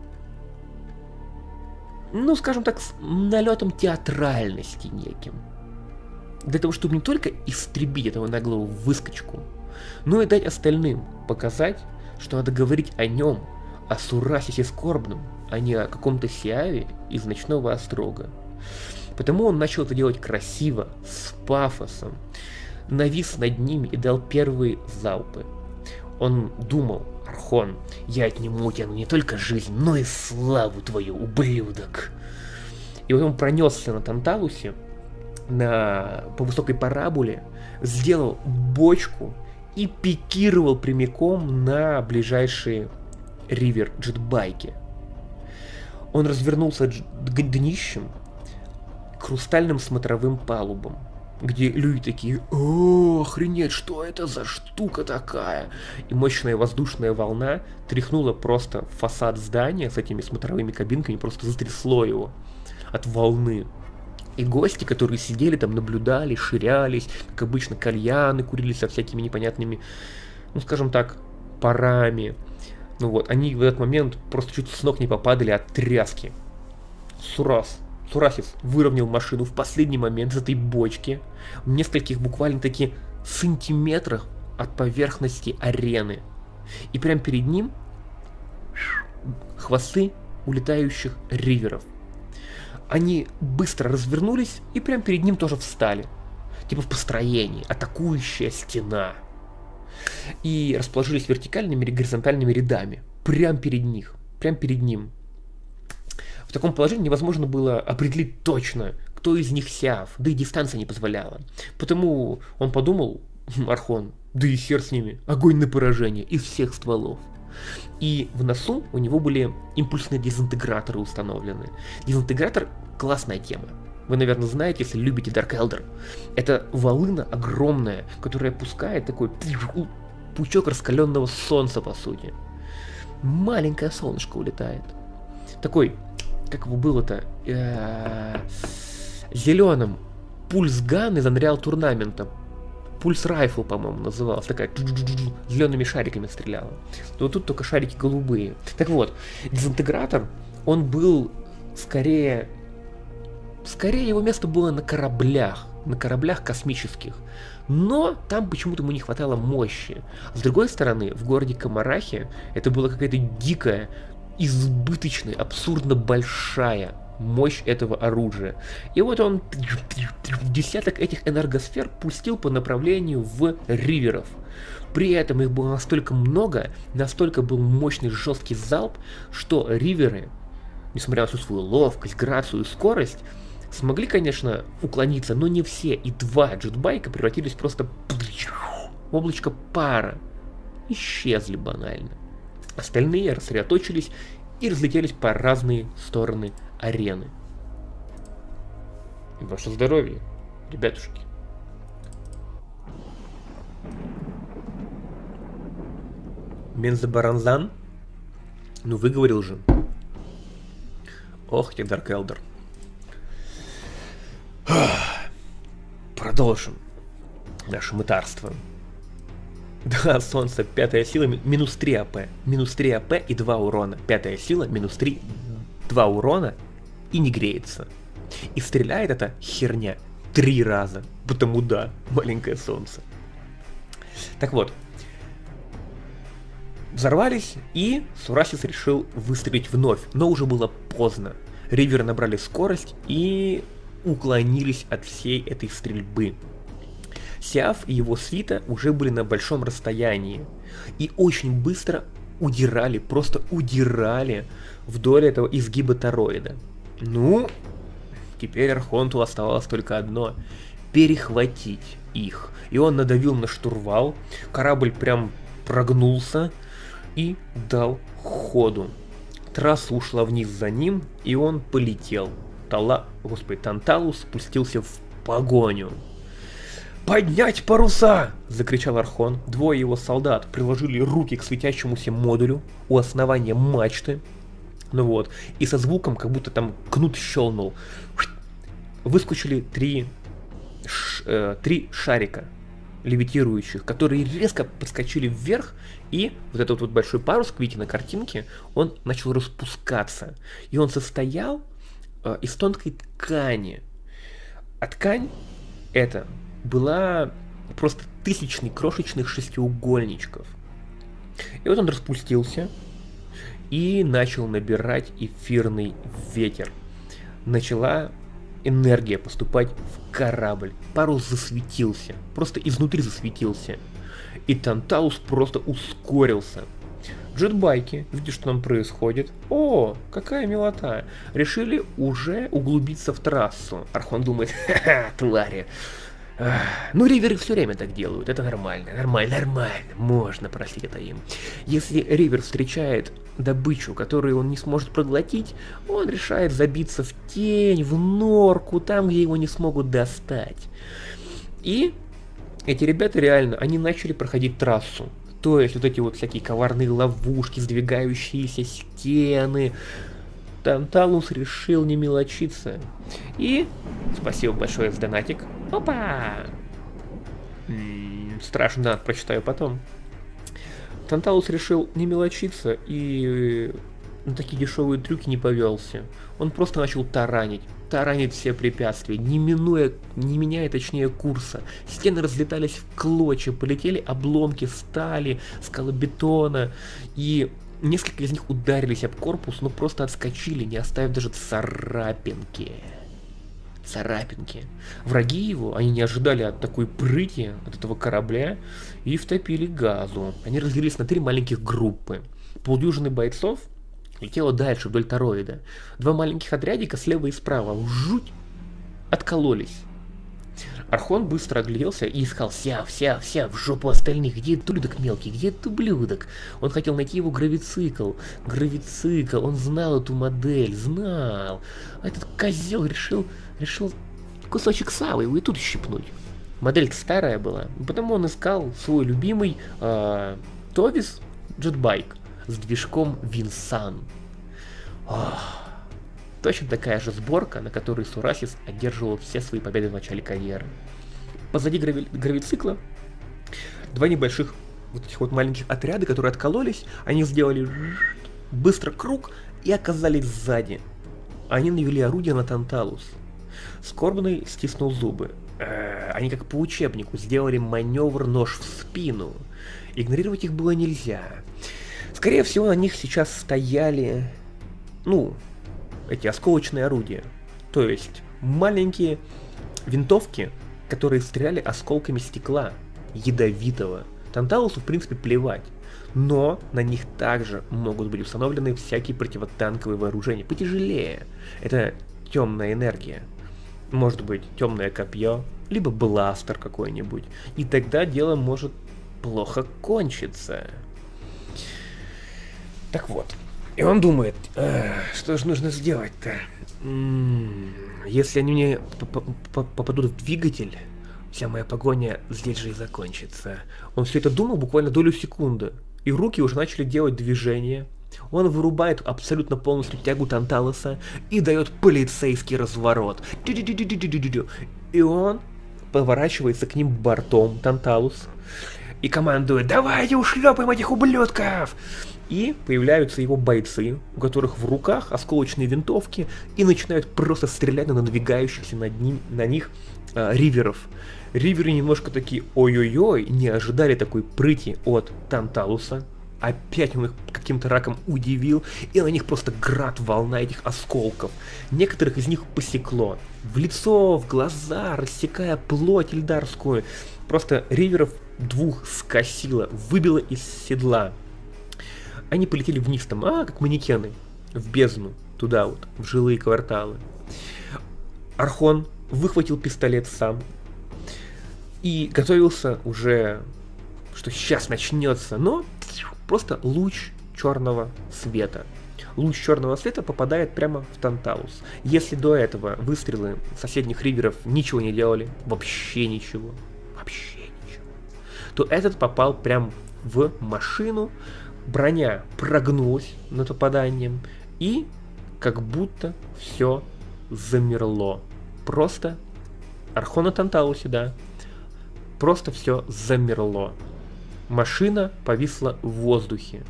ну, скажем так, с налетом театральности неким. Для того, чтобы не только истребить этого наглого выскочку, но и дать остальным показать, что надо говорить о нем, о Сурахисе Скорбном, а не о каком-то Сиаве из Ночного Острога. Потому он начал это делать красиво, с пафосом, навис над ними и дал первые залпы. Он думал: Архон, я отниму у тебя не только жизнь, но и славу твою, ублюдок. И вот он пронесся на Танталусе, на, по высокой параболе, сделал бочку и пикировал прямиком на ближайшие ривер джетбайки. Он развернулся днищем к хрустальным смотровым палубам, где люди такие: «О, охренеть, что это за штука такая?» И мощная воздушная волна тряхнула просто фасад здания с этими смотровыми кабинками, просто затрясло его от волны. И гости, которые сидели там, наблюдали, ширялись, как обычно, кальяны курили со всякими непонятными, ну скажем так, парами. Ну вот, они в этот момент просто чуть с ног не попадали от тряски. Сурас, Сурасис выровнял машину в последний момент из этой бочки, в нескольких буквально-таки сантиметрах от поверхности арены. И прямо перед ним хвосты улетающих риверов. Они быстро развернулись и прямо перед ним тоже встали. Типа в построении, атакующая стена. И расположились вертикальными или горизонтальными рядами. Прямо перед них, прямо перед ним. В таком положении невозможно было определить точно, кто из них Сиаф, да и дистанция не позволяла. Потому он подумал, Архон, да и хер с ними, огонь на поражение из всех стволов. И в носу у него были импульсные дезинтеграторы установлены. Дезинтегратор — классная тема. Вы, наверное, знаете, если любите Dark Elder. Это волына огромная, которая пускает такой пучок раскаленного солнца, по сути. Маленькое солнышко улетает. Такой, как его было-то, зеленым пульс-ган из Unreal Tournament'а. Пульс Райфл, по-моему, называлась. Такая зелеными шариками стреляла. Но тут только шарики голубые. Так вот, дезинтегратор, он был скорее... Скорее его место было на кораблях. На кораблях космических. Но там почему-то ему не хватало мощи. С другой стороны, в городе Комарахе это была какая-то дикая, избыточная, абсурдно большая мощь этого оружия. И вот он десяток этих энергосфер пустил по направлению в риверов. При этом их было настолько много, настолько был мощный жесткий залп, что риверы, несмотря на всю свою ловкость, грацию и скорость, смогли, конечно, уклониться, но не все. И два джетбайка превратились просто в облачко пара. Исчезли банально. Остальные рассредоточились и разлетелись по разные стороны арены. Ваше здоровье, ребятушки. Мензабаранзан? Ну выговорил же. Ох, ты, Dark Elder. Продолжим наше мытарство. Да, солнце, пятая сила, минус три АП. Минус три АП и два урона. Пятая сила, минус три, два урона и не греется. И стреляет эта херня три раза. Потому да, маленькое солнце. Так вот. Взорвались, и Сурасис решил выстрелить вновь. Но уже было поздно. Риверы набрали скорость и уклонились от всей этой стрельбы. Сиаф и его свита уже были на большом расстоянии и очень быстро удирали, просто удирали вдоль этого изгиба тороида. Ну, теперь Архонту оставалось только одно — перехватить их. И он надавил на штурвал, корабль прям прогнулся и дал ходу. Трасса ушла вниз за ним, и он полетел. Тала... Господи, Танталус спустился в погоню. «Поднять паруса!» — закричал Архон. Двое его солдат приложили руки к светящемуся модулю у основания мачты. Ну вот. И со звуком, как будто там кнут щелкнул, выскочили три, ш... э, три шарика левитирующих, которые резко подскочили вверх, и вот этот вот большой парус, видите на картинке, он начал распускаться. И он состоял э, из тонкой ткани. А ткань эта была просто тысячный крошечных шестиугольничков. И вот он распустился и начал набирать эфирный ветер. Начала энергия поступать в корабль. Парус засветился, просто изнутри засветился. И Танталус просто ускорился. Джетбайки, видите, что там происходит. О, какая милота. Решили уже углубиться в трассу. Архон думает, ха-ха, твари. Ах, ну, риверы все время так делают, это нормально, нормально, нормально, можно простить это им. Если ривер встречает добычу, которую он не сможет проглотить, он решает забиться в тень, в норку, там, где его не смогут достать. И эти ребята реально, они начали проходить трассу. То есть вот эти вот всякие коварные ловушки, сдвигающиеся стены. Танталус решил не мелочиться. И спасибо большое за донатик. Опа! М-м, страшно, да, прочитаю потом. Танталус решил не мелочиться и на такие дешевые трюки не повелся. Он просто начал таранить. Таранить все препятствия, не минуя, не меняя точнее курса. Стены разлетались в клочья, полетели обломки стали, скалобетона, и несколько из них ударились об корпус, но просто отскочили, не оставив даже царапинки. Царапинки. Враги его, они не ожидали от такой прыти, от этого корабля, и втопили газу. Они разделились на три маленьких группы. Полдюжины бойцов летело дальше вдоль тороида. Два маленьких отрядика слева и справа жуть откололись. Архон быстро огляделся и искал ся, вся, вся в жопу остальных. Где этот ублюдок мелкий, где этот ублюдок? Он хотел найти его гравицикл. Гравицикл, он знал эту модель, знал. А этот козел решил, решил кусочек сала его и тут щипнуть. Модель старая была, потому он искал свой любимый э, Товис Джетбайк с движком Винсан. Ох, точно такая же сборка, на которой Сурасис одерживал все свои победы в начале карьеры. Позади грави- гравицикла два небольших вот этих вот маленьких отряда, которые откололись, они сделали быстро круг и оказались сзади. Они навели орудие на Танталус. Скорбный стиснул зубы. Э-э, они как по учебнику сделали маневр нож в спину. Игнорировать их было нельзя. Скорее всего, на них сейчас стояли, ну, эти осколочные орудия. То есть маленькие винтовки, которые стреляли осколками стекла, ядовитого. Танталусу, в принципе, плевать. Но на них также могут быть установлены всякие противотанковые вооружения, потяжелее. Это темная энергия. Может быть, темное копье, либо бластер какой-нибудь. И тогда дело может плохо кончиться. Так вот, и он думает, что же нужно сделать-то? М-м, если они мне попадут в двигатель, вся моя погоня здесь же и закончится. Он все это думал буквально долю секунды, и руки уже начали делать движение. Он вырубает абсолютно полностью тягу Танталуса и дает полицейский разворот. И он поворачивается к ним бортом, Танталус, и командует: давайте ушлепаем этих ублюдков! И появляются его бойцы, у которых в руках осколочные винтовки, и начинают просто стрелять на надвигающихся над ним, на них э, риверов. Риверы немножко такие ой-ой-ой, не ожидали такой прыти от Танталуса. Опять он их каким-то раком удивил, и на них просто град, волна этих осколков. Некоторых из них посекло в лицо, в глаза, рассекая плоть эльдарскую. Просто риверов двух скосило, выбило из седла. Они полетели вниз там, а, как манекены, в бездну, туда вот, в жилые кварталы. Архон выхватил пистолет сам и готовился уже, что сейчас начнется, но просто луч черного света. Луч черного света попадает прямо в Танталус. Если до этого выстрелы соседних риверов ничего не делали, вообще ничего, вообще ничего, то этот попал прямо в машину. Броня прогнулась над попаданием, и как будто все замерло. Просто Архон на Танталусе, да, просто все замерло. Машина повисла в воздухе.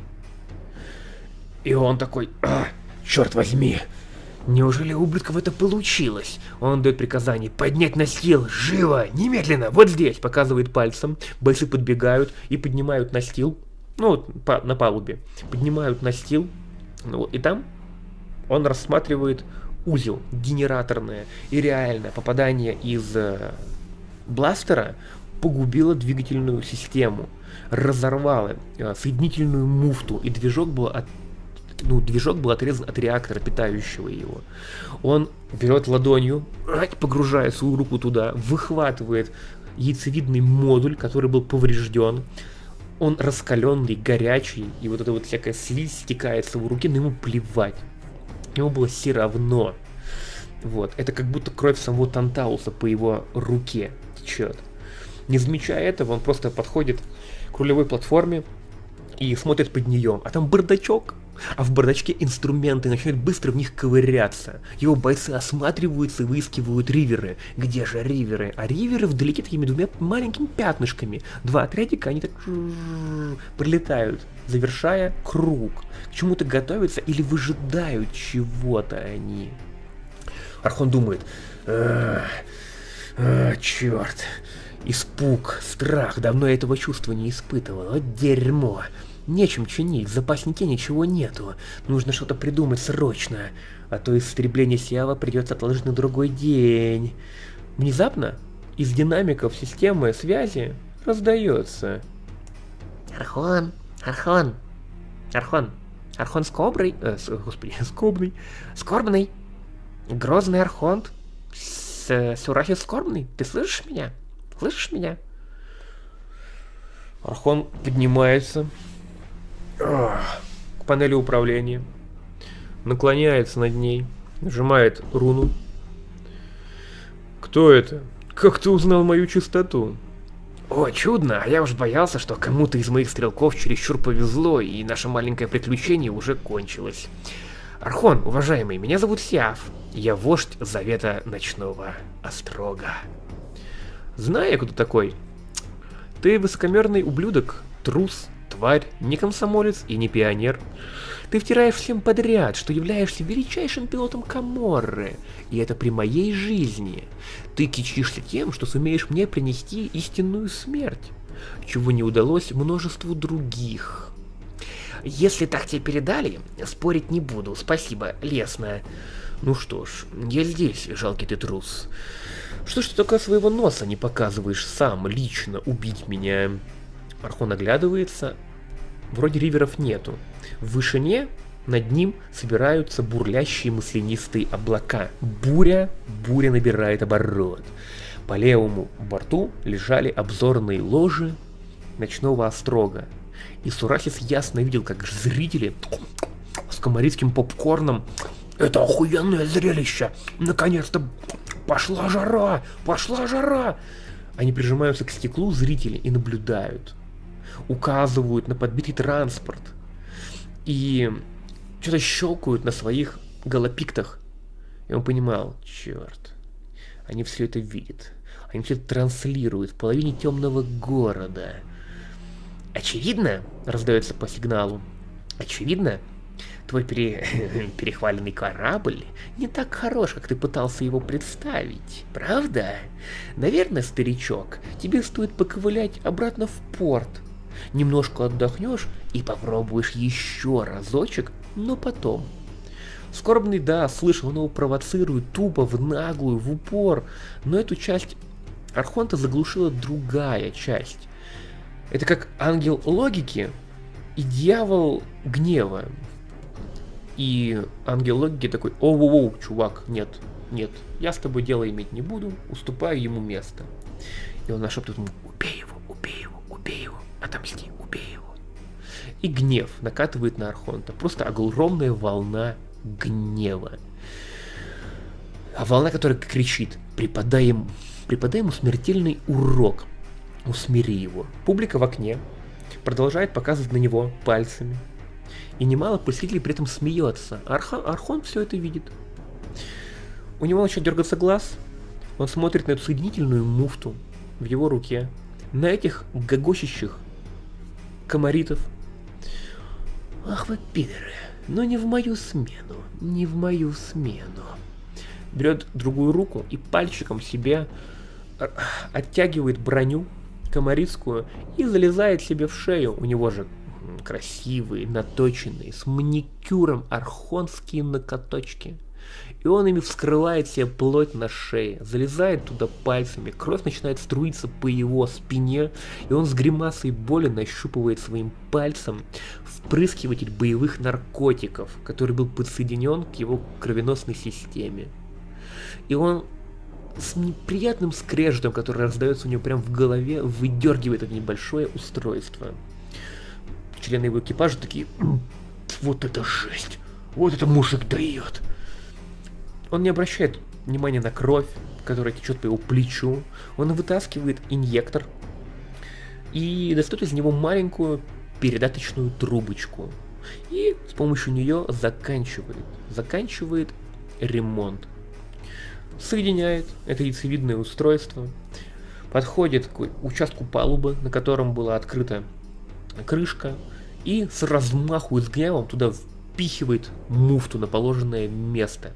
И он такой: а, черт возьми, неужели у ублюдков это получилось? Он дает приказание: поднять настил, живо, немедленно, вот здесь, показывает пальцем. Бойцы подбегают и поднимают настил. Ну, по, на палубе. Поднимают настил, ну, и там он рассматривает узел генераторное. И реально, попадание из э, бластера погубило двигательную систему, разорвало э, соединительную муфту, и движок был, от, ну, движок был отрезан от реактора, питающего его. Он берет ладонью, погружая свою руку туда, выхватывает яйцевидный модуль, который был поврежден. Он раскаленный, горячий, и вот эта вот всякая слизь стекает с его руки, но ему плевать. Ему было все равно. Вот, это как будто кровь самого Танталуса по его руке течет. Не замечая этого, он просто подходит к рулевой платформе и смотрит под нее, а там бардачок. А в бардачке инструменты, начинают быстро в них ковыряться. Его бойцы осматриваются и выискивают риверы. Где же риверы? А риверы вдалеке такими двумя маленькими пятнышками. Два отрядика, они так прилетают, завершая круг. К чему-то готовятся или выжидают чего-то они. Архон думает: черт, испуг, страх, давно я этого чувства не испытывал. Вот дерьмо. Нечем чинить, в запаснике ничего нету. Нужно что-то придумать срочно, а то истребление Сиава придется отложить на другой день. Внезапно из динамиков системы связи раздается: Архон, Архон, Архон, Архон Скобрый, э, с, господи, Скобный, Скорбный, Грозный Архонт, с, Сурахис Скорбный, ты слышишь меня? Слышишь меня? Архон поднимается к панели управления, наклоняется над ней, нажимает руну. Кто это? Как ты узнал мою частоту? О, чудно, а я уж боялся, что кому-то из моих стрелков чересчур повезло, и наше маленькое приключение уже кончилось. Архон, уважаемый, меня зовут Сиав, я вождь Завета Ночного Острога. Знаю я, кто такой. Ты высокомерный ублюдок, трус, тварь, не комсомолец и не пионер. Ты втираешь всем подряд, что являешься величайшим пилотом Каморры, и это при моей жизни. Ты кичишься тем, что сумеешь мне принести истинную смерть, чего не удалось множеству других. Если так тебе передали, спорить не буду, спасибо, лестно. Ну что ж, я здесь, жалкий ты трус. Что ж ты только своего носа не показываешь сам, лично убить меня? Архон оглядывается, вроде риверов нету. В вышине над ним собираются бурлящие маслянистые облака. Буря, буря набирает оборот. По левому борту лежали обзорные ложи Ночного Острога. И Сурахис ясно видел, как зрители с комарицким попкорном: это охуенное зрелище! Наконец-то пошла жара! Пошла жара! Они прижимаются к стеклу, зрители, и наблюдают. Указывают на подбитый транспорт. И что-то щелкают на своих голопиктах. И он понимал: черт, они все это видят. Они все это транслируют в половине темного города. Очевидно, раздается по сигналу, очевидно, твой пере... перехваленный корабль не так хорош, как ты пытался его представить, правда? Наверное, старичок, тебе стоит поковылять обратно в порт. Немножко отдохнешь и попробуешь еще разочек, но потом. Скорбный, да, слышал, он его провоцирует тупо, в наглую, в упор, но эту часть Архонта заглушила другая часть. Это как ангел логики и дьявол гнева. И ангел логики такой: оу-оу-оу, чувак, нет, нет, я с тобой дело иметь не буду, уступаю ему место. И он нашептывает ему: убей его, убей его, убей его, отомсти, убей его. И гнев накатывает на Архонта, просто огромная волна гнева. А волна, которая кричит: преподай ему, преподай ему смертельный урок. Усмири его. Публика в окне продолжает показывать на него пальцами. И немало посетителей при этом смеется. Архон, Архон все это видит. У него начинает дергаться глаз. Он смотрит на эту соединительную муфту в его руке. На этих гогочащих комаритов. Ах вы пидоры. Но не в мою смену. Не в мою смену. Берет другую руку и пальчиком себе оттягивает броню комарицкую и залезает себе в шею. У него же красивые, наточенные, с маникюром архонские накоточки. И он ими вскрывает себе плоть на шее, залезает туда пальцами, кровь начинает струиться по его спине, и он с гримасой боли нащупывает своим пальцем впрыскиватель боевых наркотиков, который был подсоединен к его кровеносной системе. И он с неприятным скрежетом, который раздается у него прямо в голове, выдергивает это небольшое устройство. Члены его экипажа такие: вот это жесть, вот это мужик дает. Он не обращает внимания на кровь, которая течет по его плечу. Он вытаскивает инъектор и достает из него маленькую передаточную трубочку. И с помощью нее заканчивает, заканчивает ремонт. Соединяет это яйцевидное устройство, подходит к участку палубы, на котором была открыта крышка, и с размаху и с гневом туда впихивает муфту на положенное место.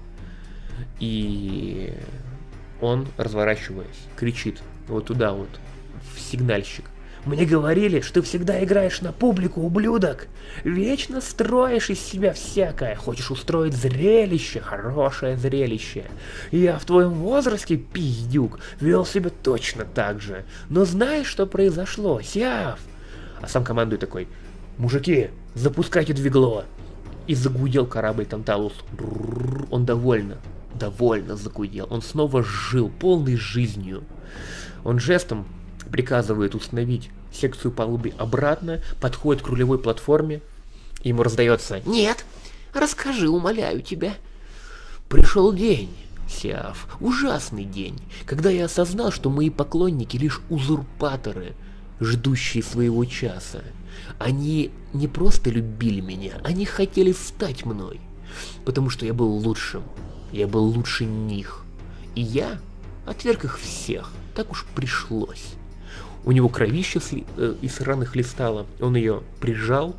И он, разворачиваясь, кричит вот туда вот, в сигнальщик: «Мне говорили, что ты всегда играешь на публику, ублюдок! Вечно строишь из себя всякое, хочешь устроить зрелище, хорошее зрелище. Я в твоем возрасте, пиздюк, вел себя точно так же. Но знаешь, что произошло, Сиаф?» А сам командует такой: «Мужики, запускайте двигло!» И загудел корабль Танталус. Он довольно, довольно загудел. Он снова жил полной жизнью. Он жестом приказывает установить секцию палубы обратно, подходит к рулевой платформе, и ему раздается: «Нет, расскажи, умоляю тебя». Пришел день, Сиаф, ужасный день, когда я осознал, что мои поклонники лишь узурпаторы, ждущие своего часа. Они не просто любили меня, они хотели стать мной, потому что я был лучшим, я был лучше них, и я отверг их всех, так уж пришлось. У него кровище э, из раны хлестало, он ее прижал,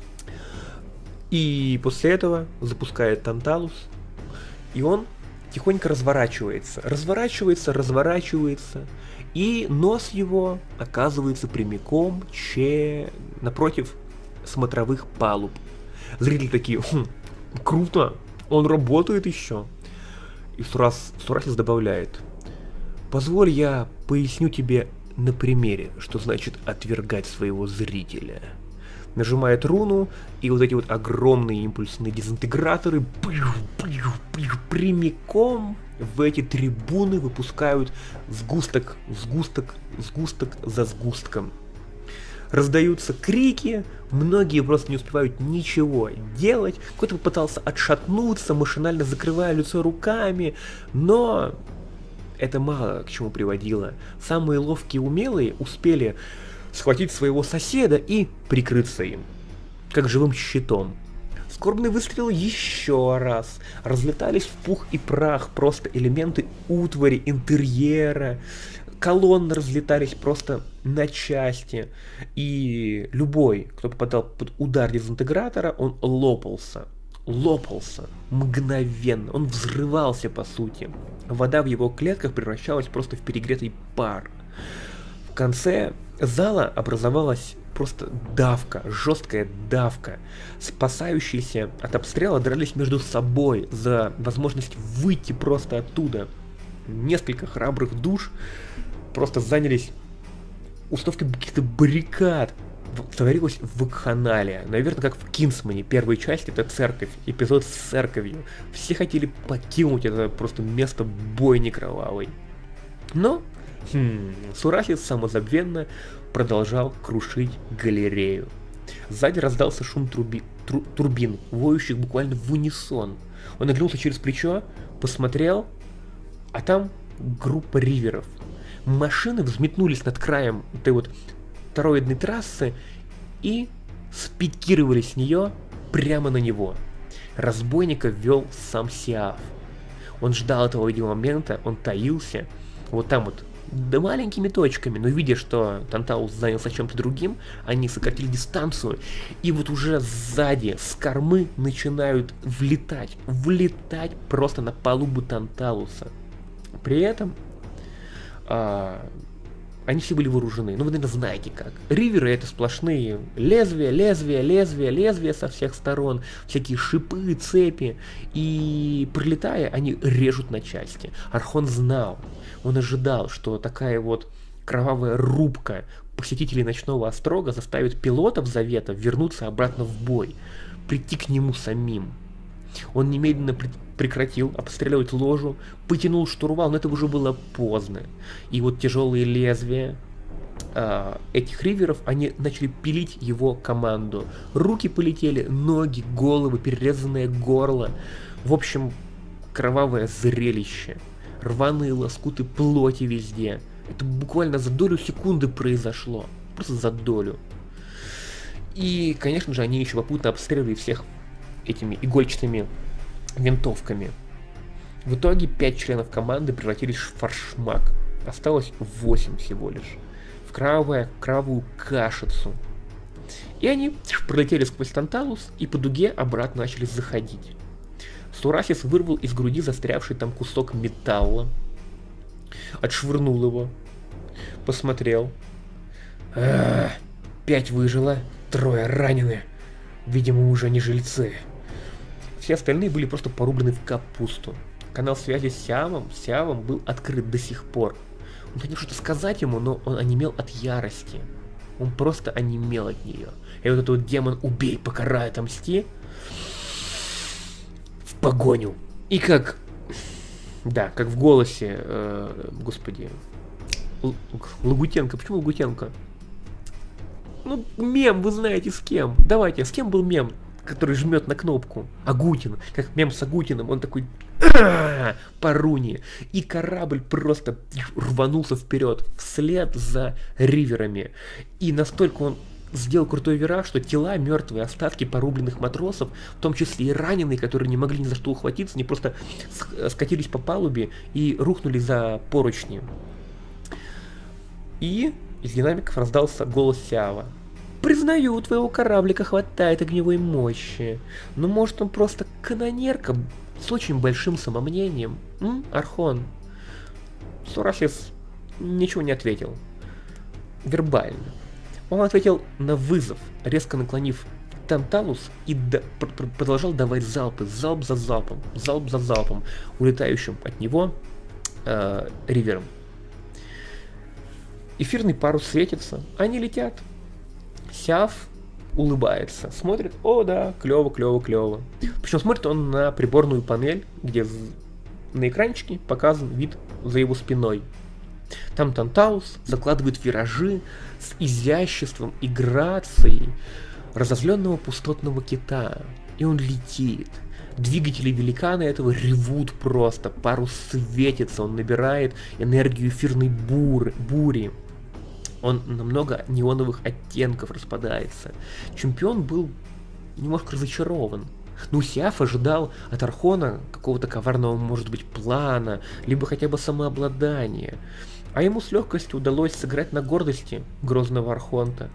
и после этого запускает Танталус, и он тихонько разворачивается, разворачивается, разворачивается, и нос его оказывается прямиком че... напротив смотровых палуб. Зрители такие: хм, круто, он работает еще. И Сурас, Сурасис добавляет: позволь я поясню тебе на примере, что значит отвергать своего зрителя. Нажимает руну, и вот эти вот огромные импульсные дезинтеграторы прямиком в эти трибуны выпускают сгусток, сгусток, сгусток за сгустком. Раздаются крики, многие просто не успевают ничего делать. Кто-то попытался отшатнуться, машинально закрывая лицо руками, но это мало к чему приводило. Самые ловкие и умелые успели схватить своего соседа и прикрыться им, как живым щитом. Скорбный выстрел еще раз. Разлетались в пух и прах просто элементы утвари, интерьера. Колонны разлетались просто на части. И любой, кто попадал под удар дезинтегратора, он лопался. Лопался мгновенно. Он взрывался, по сути. Вода в его клетках превращалась просто в перегретый пар. В конце зала образовалась просто давка, жесткая давка. Спасающиеся от обстрела дрались между собой за возможность выйти просто оттуда. Несколько храбрых душ просто занялись установкой каких-то баррикад. Творилось вакханалия. Наверное, как в Кинсмане, первой части, это церковь, эпизод с церковью. Все хотели покинуть это просто место бойни кровавой. Но хм, Сурасис самозабвенно продолжал крушить галерею. Сзади раздался шум труби, тру, турбин, воющих буквально в унисон. Он оглянулся через плечо, посмотрел, а там группа риверов. Машины взметнулись над краем этой вот тороидной трассы и спикировали с нее прямо на него. Разбойника вел сам Сиаф. Он ждал этого момента, он таился вот там вот, да маленькими точками, но видя, что Танталус занялся чем-то другим, они сократили дистанцию, и вот уже сзади, с кормы начинают влетать, влетать просто на палубу Танталуса. При этом а, они все были вооружены, ну вы, наверное, знаете как. Риверы — это сплошные лезвия, лезвия, лезвия, лезвия со всех сторон, всякие шипы, цепи, и прилетая, они режут на части. Архон знал, он ожидал, что такая вот кровавая рубка посетителей ночного острога заставит пилотов Завета вернуться обратно в бой, прийти к нему самим. Он немедленно пр- прекратил обстреливать ложу, потянул штурвал, но это уже было поздно. И вот тяжелые лезвия э, этих риверов, они начали пилить его команду. Руки полетели, ноги, головы, перерезанное горло. В общем, кровавое зрелище. Рваные лоскуты плоти везде. Это буквально за долю секунды произошло. Просто за долю. И, конечно же, они еще попутно обстреливали всех этими игольчатыми винтовками. В итоге пять членов команды превратились в форшмак. Осталось восемь всего лишь. В кровавую, кровавую кашицу. И они пролетели сквозь Танталус и по дуге обратно начали заходить. Сурасис вырвал из груди застрявший там кусок металла. Отшвырнул его. Посмотрел. А, пять выжило, трое ранены. Видимо, уже не жильцы. Все остальные были просто порублены в капусту. Канал связи с Сиамом, Сиамом был открыт до сих пор. Он хотел что-то сказать ему, но он онемел от ярости. Он просто онемел от нее. И вот этот вот демон «убей, покарай, отомсти» в погоню. И как... Да, как в голосе... Э, господи... Л- Лагутенко. Почему Лагутенко? Ну, мем, вы знаете с кем. Давайте, с кем был мем, который жмет на кнопку? Агутин. Как мем с Агутиным. Он такой... по руне. И корабль просто рванулся вперед, вслед за риверами. И настолько он сделал крутой вираж, что тела, мертвые остатки порубленных матросов, в том числе и раненые, которые не могли ни за что ухватиться, они просто скатились по палубе и рухнули за поручни. И из динамиков раздался голос Сиава. «Признаю, у твоего кораблика хватает огневой мощи, но может он просто канонерка с очень большим самомнением, м, Архон?» Сурасис ничего не ответил. Вербально. Он ответил на вызов, резко наклонив Танталус и да, пр- пр- продолжал давать залпы, залп за залпом, залп за залпом, улетающим от него э, ривером. Эфирный парус светится, они летят. Сиав улыбается, смотрит, о да, клево, клево, клево. Причем смотрит он на приборную панель, где в... на экранчике показан вид за его спиной. Там Танталус закладывает виражи с изяществом и грацией разозленного пустотного кита. И он летит. Двигатели великана этого ревут просто. Парус светится, он набирает энергию эфирной бур... бури. Он на много неоновых оттенков распадается. Чемпион был немножко разочарован. Ну, Сиаф ожидал от Архона какого-то коварного, может быть, плана, либо хотя бы самообладания. А ему с легкостью удалось сыграть на гордости грозного Архонта.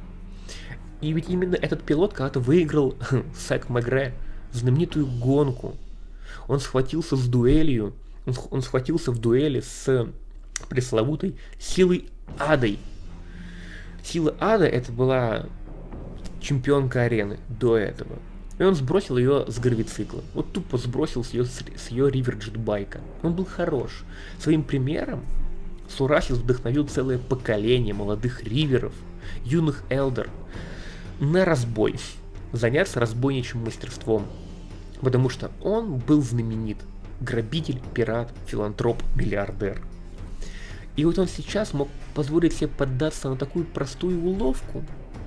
И ведь именно этот пилот когда-то выиграл Сак Магре, знаменитую гонку. Он схватился с дуэлью, он, он схватился в дуэли с пресловутой силой Адой. Сила Ада это была чемпионка арены до этого. И он сбросил ее с гравицикла. Вот тупо сбросил с ее, с ее риверджет-байка. Он был хорош. Своим примером Сурасис вдохновил целое поколение молодых риверов, юных элдер, на разбой. Заняться разбойничьим мастерством. Потому что он был знаменит. Грабитель, пират, филантроп, миллиардер. И вот он сейчас мог позволить себе поддаться на такую простую уловку.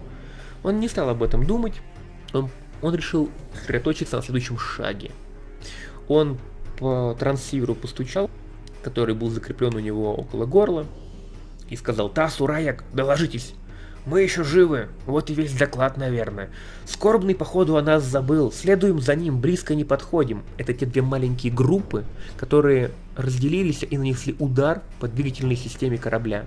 Он не стал об этом думать. Он Он решил сосредоточиться на следующем шаге. Он по трансиверу постучал, который был закреплен у него около горла, и сказал: «Тасу, Раяк, доложитесь! Мы еще живы, вот и весь доклад, наверное. Скорбный, походу, о нас забыл, следуем за ним, близко не подходим». Это те две маленькие группы, которые разделились и нанесли удар по двигательной системе корабля.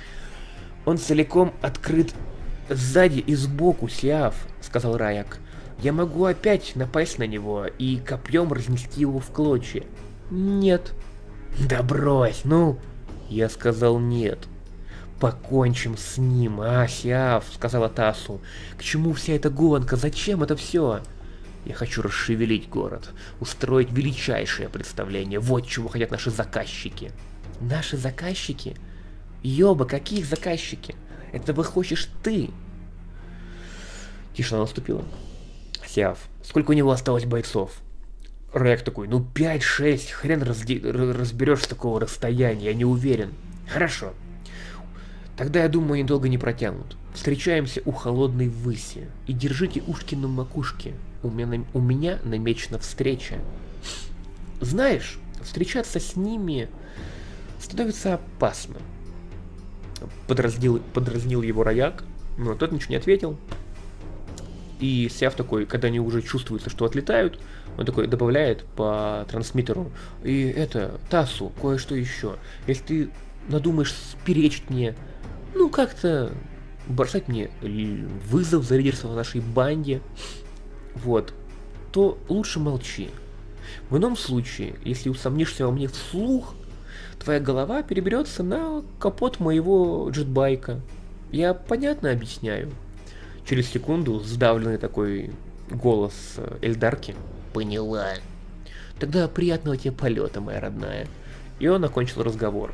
«Он целиком открыт сзади и сбоку, Сиаф», — сказал Раяк. «Я могу опять напасть на него и копьем разнести его в клочья». «Нет». «Да брось, ну...» Я сказал нет. «Покончим с ним, а, Сиаф», — сказала Тасу. «К чему вся эта гонка? Зачем это все?» «Я хочу расшевелить город, устроить величайшее представление. Вот чего хотят наши заказчики». «Наши заказчики? Ёба, какие заказчики? Этого хочешь ты?» Тишина наступила. «Сиаф, сколько у него осталось бойцов?» Рэк такой, ну пять-шесть, хрен разде... разберешь с такого расстояния, я не уверен. Хорошо. Тогда, я думаю, они долго не протянут. Встречаемся у холодной выси. И держите ушки на макушке. У меня, у меня намечена встреча. Знаешь, встречаться с ними становится опасно. Подразнил, подразнил его Рояк, но тот ничего не ответил. И Сяв такой, когда они уже чувствуются, что отлетают, он такой добавляет по трансмиттеру. И это, Тасу, кое-что еще. Если ты надумаешь перечить мне, ну как-то бросать мне вызов за лидерство в нашей банде, вот, то лучше молчи. В ином случае, если усомнишься во мне вслух, твоя голова переберется на капот моего джетбайка. Я понятно объясняю? Через секунду сдавленный такой голос Эльдарки. Поняла. Тогда приятного тебе полета, моя родная. И он окончил разговор.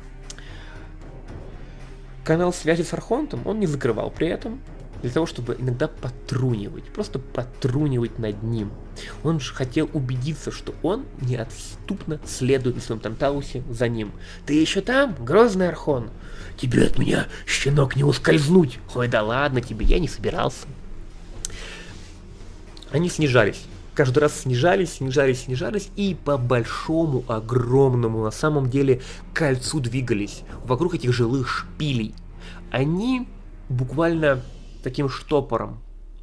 Канал связи с Архонтом он не закрывал при этом, для того, чтобы иногда потрунивать, просто потрунивать над ним. Он же хотел убедиться, что он неотступно следует на своем Танталусе за ним. Ты еще там, грозный Архон? Тебе от меня, щенок, не ускользнуть. Ой, да ладно тебе, я не собирался. Они снижались. Каждый раз снижались, снижались, снижались и по большому, огромному, на самом деле, кольцу двигались вокруг этих жилых шпилей. Они буквально таким штопором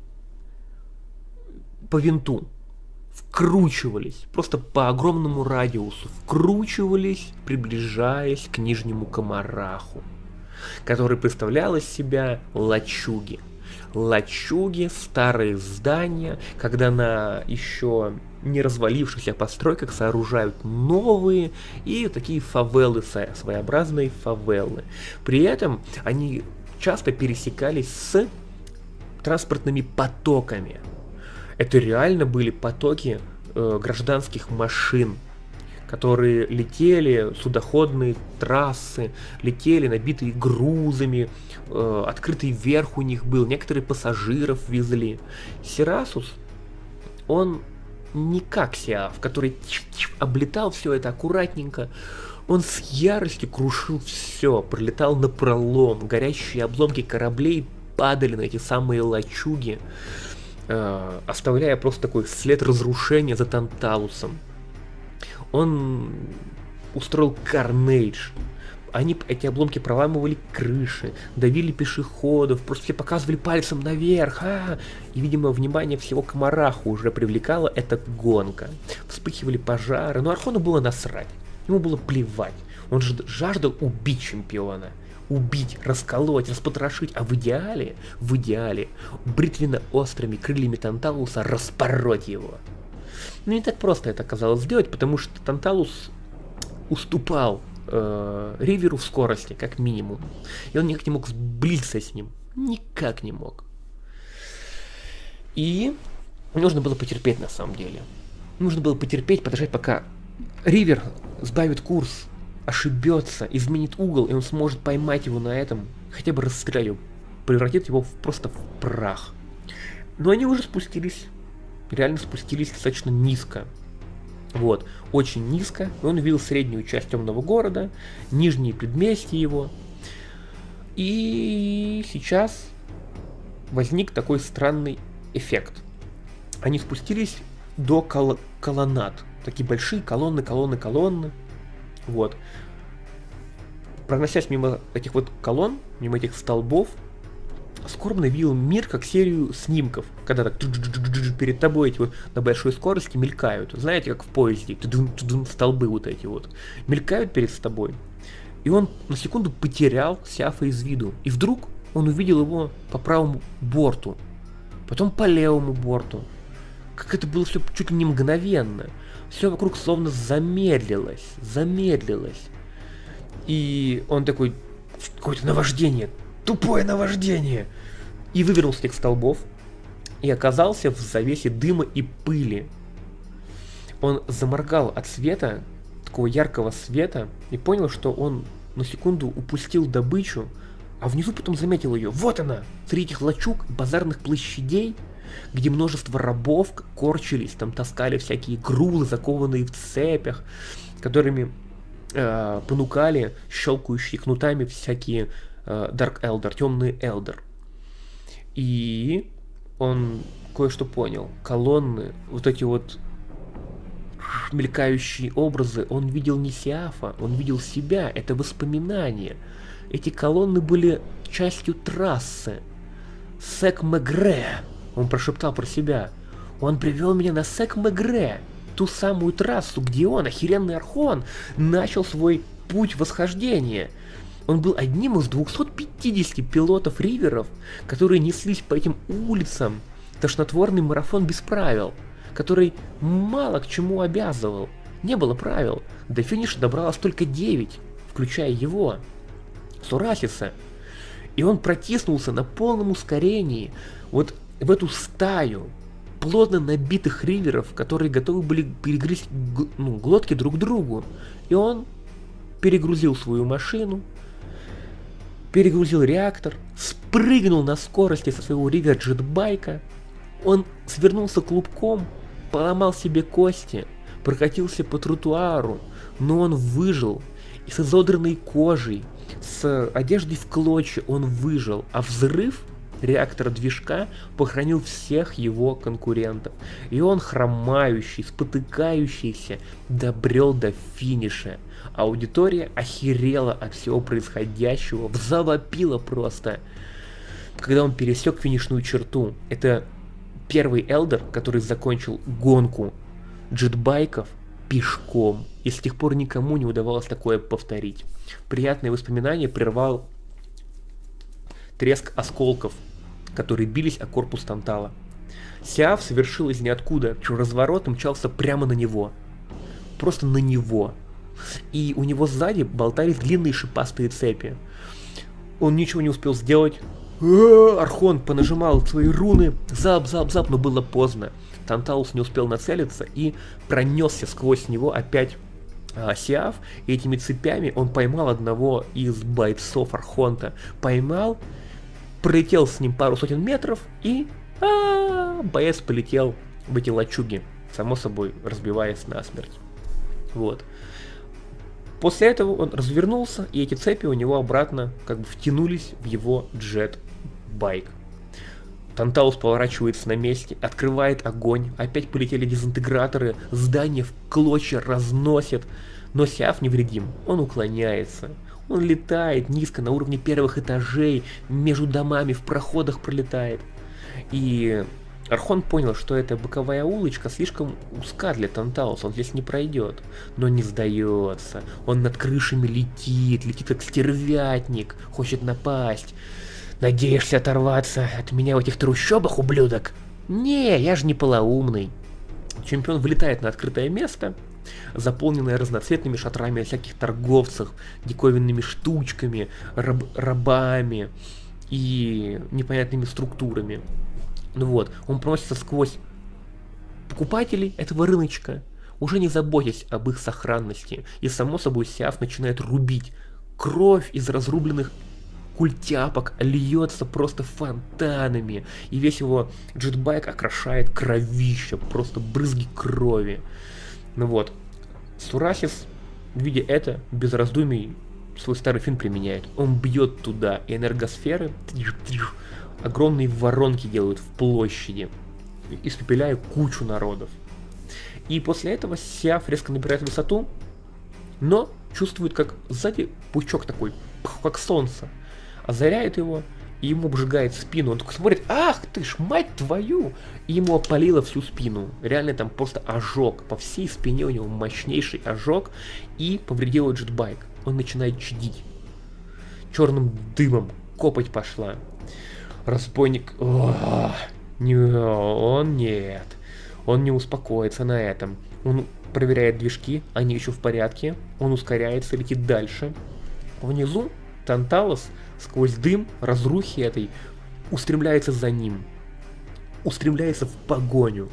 по винту вкручивались, просто по огромному радиусу, вкручивались, приближаясь к Нижнему Комараху, который представлял из себя лачуги. Лачуги, старые здания, когда на еще не развалившихся постройках сооружают новые и такие фавелы, своеобразные фавелы. При этом они часто пересекались с транспортными потоками. Это реально были потоки э, гражданских машин, которые летели, судоходные трассы, летели набитые грузами, э, открытый верх у них был, некоторые пассажиров везли. Сирасус, он не как Сиаф, который облетал все это аккуратненько, он с яростью крушил все, пролетал напролом, горящие обломки кораблей падали на эти самые лачуги, э, оставляя просто такой след разрушения за Танталусом. Он устроил карнейдж. Они, эти обломки проламывали крыши, давили пешеходов, просто все показывали пальцем наверх. А! И, видимо, внимание всего Комараха уже привлекала эта гонка. Вспыхивали пожары, но Архону было насрать. Ему было плевать. Он жаждал убить чемпиона. Убить, расколоть, распотрошить, а в идеале, в идеале, бритвенно-острыми крыльями Танталуса распороть его. Но не так просто это оказалось сделать, потому что Танталус уступал э, Риверу в скорости, как минимум. И он никак не мог сблизиться с ним. Никак не мог. И нужно было потерпеть на самом деле. Нужно было потерпеть, подождать, пока Ривер сбавит курс, ошибется, изменит угол, и он сможет поймать его на этом, хотя бы расстрелять его, превратит его в, просто в прах. Но они уже спустились. Реально спустились достаточно низко. Вот, очень низко. И он увидел среднюю часть темного города, нижние предместья его. И сейчас возник такой странный эффект. Они спустились до кол- колоннад. Такие большие колонны, колонны, колонны. Вот. Проносясь мимо этих вот колонн, мимо этих столбов, скорбно видел мир как серию снимков, когда так перед тобой эти вот на большой скорости мелькают. Знаете, как в поезде, столбы вот эти вот мелькают перед тобой. И он на секунду потерял Сиафа из виду. И вдруг он увидел его по правому борту, потом по левому борту. Как это было все чуть ли не мгновенно. Все вокруг словно замедлилось, замедлилось. И он такой, какое-то наваждение, тупое наваждение. И вывернулся с этих столбов и оказался в завесе дыма и пыли. Он заморгал от света, такого яркого света, и понял, что он на секунду упустил добычу, а внизу потом заметил ее. Вот она, среди этих лачуг, базарных площадей, где множество рабов корчились, там таскали всякие грузы, закованные в цепях, которыми э, понукали щелкающие кнутами всякие э, Dark Elder, темные Elder. И он кое-что понял. Колонны, вот эти вот мелькающие образы, он видел не Сиафа, он видел себя, это воспоминания. Эти колонны были частью трассы. Сек-Мегре, он прошептал про себя. Он привел меня на Сек-Мегре, ту самую трассу, где он, охеренный Архон, начал свой путь восхождения. Он был одним из двухсот пятидесяти пилотов-риверов, которые неслись по этим улицам. Тошнотворный марафон без правил, который мало к чему обязывал. Не было правил. До финиша добралось только девять, включая его, Сурасиса. И он протиснулся на полном ускорении вот в эту стаю плотно набитых риверов, которые готовы были перегрызть ну, глотки друг другу. И он перегрузил свою машину, перегрузил реактор, спрыгнул на скорости со своего ривер-джетбайка. Он свернулся клубком, поломал себе кости, прокатился по тротуару, но он выжил. И с изодранной кожей, с одеждой в клочья он выжил, а взрыв реактора движка похоронил всех его конкурентов. И он, хромающий, спотыкающийся, добрел до финиша. Аудитория охерела от всего происходящего, завопила просто, когда он пересек финишную черту. Это первый Элдер, который закончил гонку джетбайков пешком, и с тех пор никому не удавалось такое повторить. Приятное воспоминание прервал треск осколков, которые бились о корпус Тантала. Сиаф совершил из ниоткуда разворот и мчался прямо на него. Просто на него. И у него сзади болтались длинные шипастые цепи. Он ничего не успел сделать. Архон понажимал свои руны, зап-зап-зап, но было поздно. Танталус не успел нацелиться и пронесся сквозь него опять а, Сиаф, и этими цепями он поймал одного из бойцов Архонта. Поймал, пролетел с ним пару сотен метров и а, боец полетел в эти лачуги, само собой разбиваясь насмерть. Вот. После этого он развернулся, и эти цепи у него обратно как бы втянулись в его джет-байк. Танталус поворачивается на месте, открывает огонь, опять полетели дезинтеграторы, здание в клочья разносит, но Сиаф невредим, он уклоняется. Он летает низко на уровне первых этажей, между домами, в проходах пролетает. И Архон понял, что эта боковая улочка слишком узка для Танталуса, он здесь не пройдет. Но не сдается, он над крышами летит, летит как стервятник, хочет напасть. Надеешься оторваться от меня в этих трущобах, ублюдок? Не, я же не полоумный. Чемпион вылетает на открытое место, заполненное разноцветными шатрами всяких торговцев, диковинными штучками, раб рабами и непонятными структурами. Ну вот, он проносится сквозь покупателей этого рыночка, уже не заботясь об их сохранности. И само собой Сиаф начинает рубить. Кровь из разрубленных культяпок льется просто фонтанами, и весь его джетбайк окрашает кровища, просто брызги крови. Ну вот, Сурасис, видя это, без раздумий свой старый фин применяет. Он бьет туда, и энергосферы огромные воронки делают в площади, испепеляя кучу народов. И после этого Сиаф резко набирает высоту, но чувствует, как сзади пучок такой, как солнце, озаряет его, и ему обжигает спину. Он только смотрит, ах ты ж, мать твою! И ему опалило всю спину. Реально там просто ожог. По всей спине у него мощнейший ожог, и повредил джетбайк. Он начинает чадить. Черным дымом копоть пошла. Разбойник... О, не, он нет. Он не успокоится на этом. Он проверяет движки, они еще в порядке. Он ускоряется, летит дальше. Внизу Танталус сквозь дым разрухи этой устремляется за ним. Устремляется в погоню.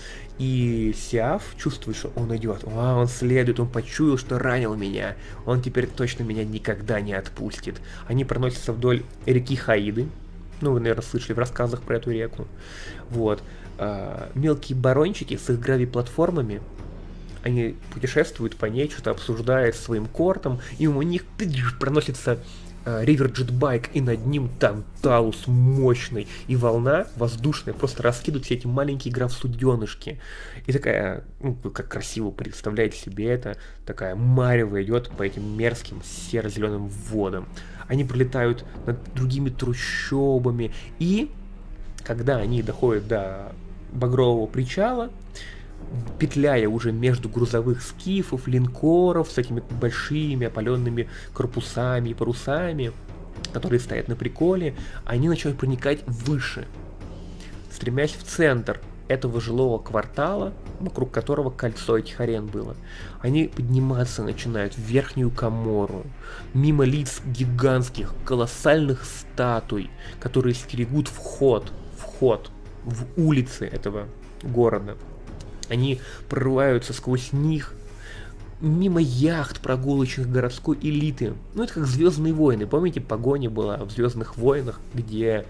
И Сиаф чувствует, что он идет. А, он следует, он почуял, что ранил меня. Он теперь точно меня никогда не отпустит. Они проносятся вдоль реки Хаиды. Ну, вы, наверное, слышали в рассказах про эту реку. Вот. А, мелкие барончики с их грави-платформами, они путешествуют по ней, что-то обсуждают своим кортом, и у них проносится Ривер Джетбайк, и над ним Танталус мощный, и волна воздушная просто раскидывает все эти маленькие граф-суденышки. И такая, ну, вы как красиво представляете себе это, такая марево идет по этим мерзким серо-зеленым водам. Они пролетают над другими трущобами, и когда они доходят до Багрового причала, петляя уже между грузовых скифов, линкоров с этими большими опаленными корпусами и парусами, которые стоят на приколе, они начинают проникать выше, стремясь в центр этого жилого квартала, вокруг которого кольцо этих арен было. Они подниматься начинают в Верхнюю Каморру, мимо лиц гигантских, колоссальных статуй, которые стерегут вход, вход в улицы этого города. Они прорываются сквозь них, мимо яхт прогулочных городской элиты. Ну, это как «Звездные войны». Помните, погоня была в «Звездных войнах», где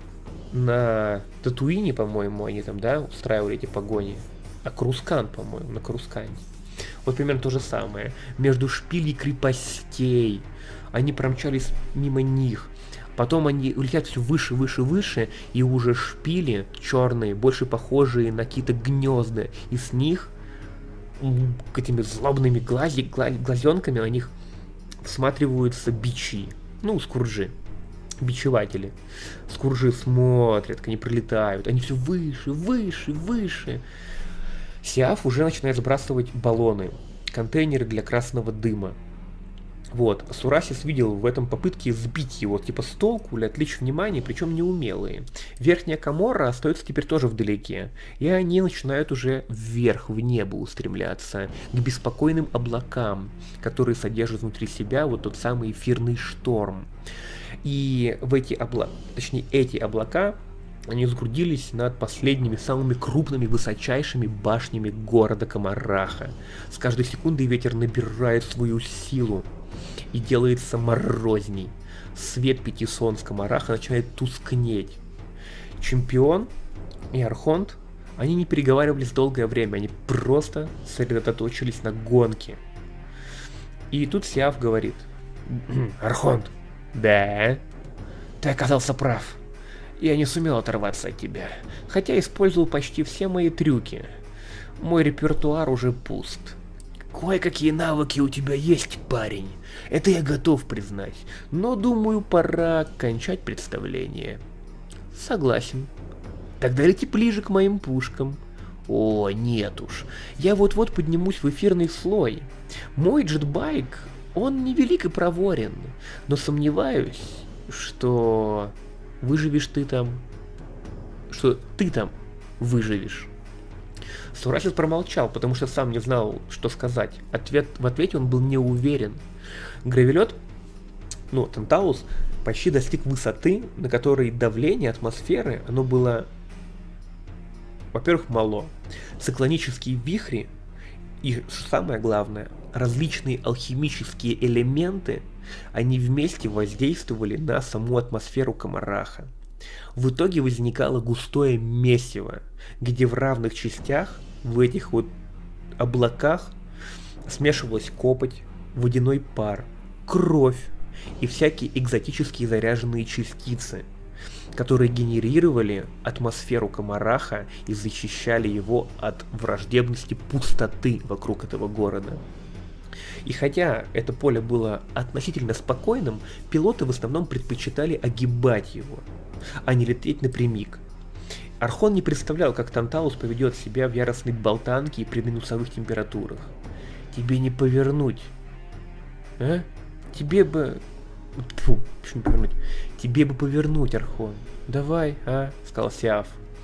на Татуине, по-моему, они там, да, устраивали эти погони. А Корускан, по-моему, на Корускане. Вот примерно то же самое. Между шпилей крепостей. Они промчались мимо них. Потом они улетят все выше, выше, выше, и уже шпили черные, больше похожие на какие-то гнезда. И с них этими злобными глази, глазенками на них всматриваются бичи. Ну, скурджи. Бичеватели. Скурджи смотрят, как они пролетают. Они все выше, выше, выше. Сиаф уже начинает сбрасывать баллоны. Контейнеры для красного дыма. Вот, Сурасис видел в этом попытке сбить его типа с толку или отвлечь внимание, причем неумелые. Верхняя Каморра остается теперь тоже вдалеке, и они начинают уже вверх, в небо устремляться, к беспокойным облакам, которые содержат внутри себя вот тот самый эфирный шторм. И в эти облака, точнее эти облака, они сгрудились над последними, самыми крупными, высочайшими башнями города Комараха. С каждой секундой ветер набирает свою силу и делается морозней. Свет пяти солнц Комараха начинает тускнеть. Чемпион и Архонт, они не переговаривались долгое время, они просто сосредоточились на гонке. И тут Сиаф говорит: «Архонт, да, ты оказался прав. Я не сумел оторваться от тебя, хотя использовал почти все мои трюки. Мой репертуар уже пуст. Кое-какие навыки у тебя есть, парень, это я готов признать, но думаю, пора кончать представление». «Согласен. Тогда лети ближе к моим пушкам». «О, нет уж, я вот-вот поднимусь в эфирный слой. Мой джетбайк, он невелик и проворен, но сомневаюсь, что выживешь ты там, что ты там выживешь». Сурасис промолчал, потому что сам не знал, что сказать. Ответ, в ответе он был не уверен. Гравелет, ну, Танталус, почти достиг высоты, на которой давление атмосферы, оно было, во-первых, мало. Циклонические вихри и, что самое главное, различные алхимические элементы, они вместе воздействовали на саму атмосферу Комараха. В итоге возникало густое месиво, где в равных частях в этих вот облаках смешивалась копоть, водяной пар, кровь и всякие экзотические заряженные частицы, которые генерировали атмосферу Комараха и защищали его от враждебности пустоты вокруг этого города. И хотя это поле было относительно спокойным, пилоты в основном предпочитали огибать его, а не лететь напрямик. Архон не представлял, как Танталус поведет себя в яростной болтанке и при минусовых температурах. «Тебе не повернуть, а? Тебе бы... Фу, почему не повернуть? Тебе бы повернуть, Архон. Давай, а?» — сказал Сиаф.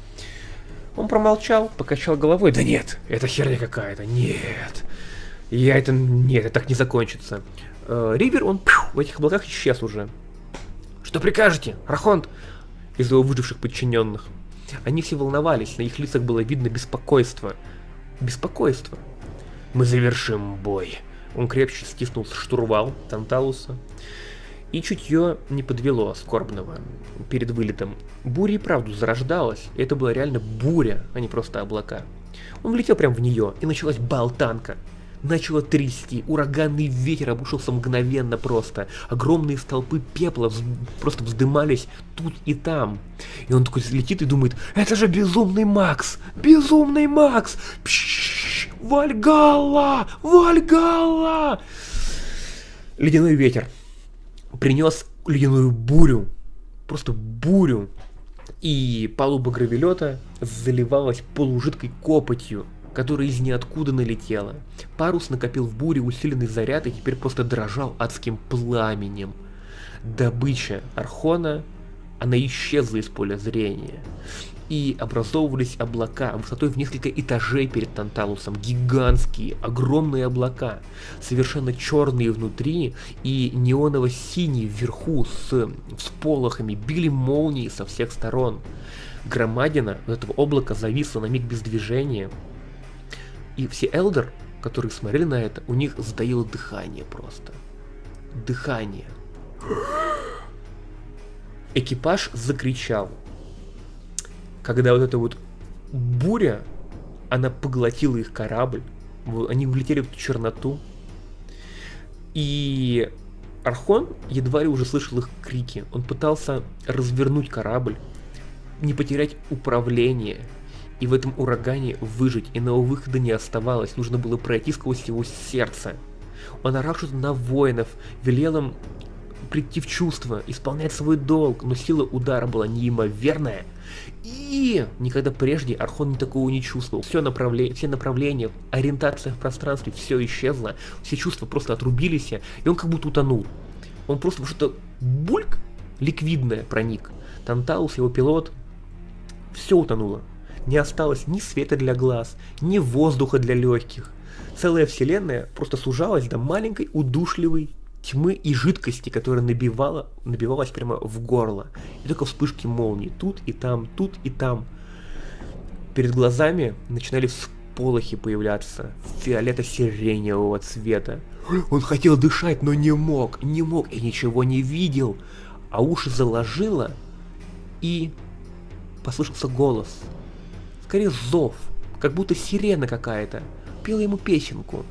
Он промолчал, покачал головой. «Да нет, это херня какая-то, нет. Я это... Нет, это так не закончится». Э, Ривер, он пью, в этих облаках исчез уже. «Что прикажете, Архонт?» Из его выживших подчиненных. Они все волновались, на их лицах было видно беспокойство. Беспокойство. «Мы завершим бой». Он крепче стиснул штурвал Танталуса. И чутье не подвело скорбного перед вылетом. Буря и правду зарождалась, и это была реально буря, а не просто облака. Он влетел прямо в нее, и началась болтанка. Начало трясти, ураганный ветер обрушился мгновенно просто. Огромные столпы пепла вз... просто вздымались тут и там. И он такой летит и думает: это же безумный Макс! Безумный Макс! Пшшш! Вальгалла! Вальгалла! Ледяной ветер принес ледяную бурю. Просто бурю. И палуба гравелета заливалась полужидкой копотью, которая из ниоткуда налетела. Парус накопил в буре усиленный заряд и теперь просто дрожал адским пламенем. Добыча Архона, она исчезла из поля зрения. И образовывались облака высотой в несколько этажей перед Танталусом. Гигантские, огромные облака, совершенно черные внутри и неоново-синие вверху с всполохами, били молнии со всех сторон. Громадина этого облака зависла на миг без движения. И все Элдер, которые смотрели на это, у них затаило дыхание просто. Дыхание. Экипаж закричал. Когда вот эта вот буря, она поглотила их корабль. Они влетели в черноту. И Архон едва ли уже слышал их крики. Он пытался развернуть корабль, не потерять управление. И в этом урагане выжить, иного выхода не оставалось, нужно было пройти сквозь его сердце. Он орал что-то на воинов, велел им прийти в чувство, исполнять свой долг, но сила удара была неимоверная. И никогда прежде Архон ни такого не чувствовал. Все, направле... все направления, ориентация в пространстве, все исчезло, все чувства просто отрубились, и он как будто утонул. Он просто в что-то бульк ликвидное проник. Танталус, его пилот, все утонуло. Не осталось ни света для глаз, ни воздуха для легких. Целая вселенная просто сужалась до маленькой удушливой тьмы и жидкости, которая набивала, набивалась прямо в горло. И только вспышки молний тут и там, тут и там. Перед глазами начинали всполохи появляться фиолето-сиреневого цвета. Он хотел дышать, но не мог, не мог и ничего не видел. А уши заложило, и послышался голос. Скорее зов, как будто сирена какая-то, пела ему песенку.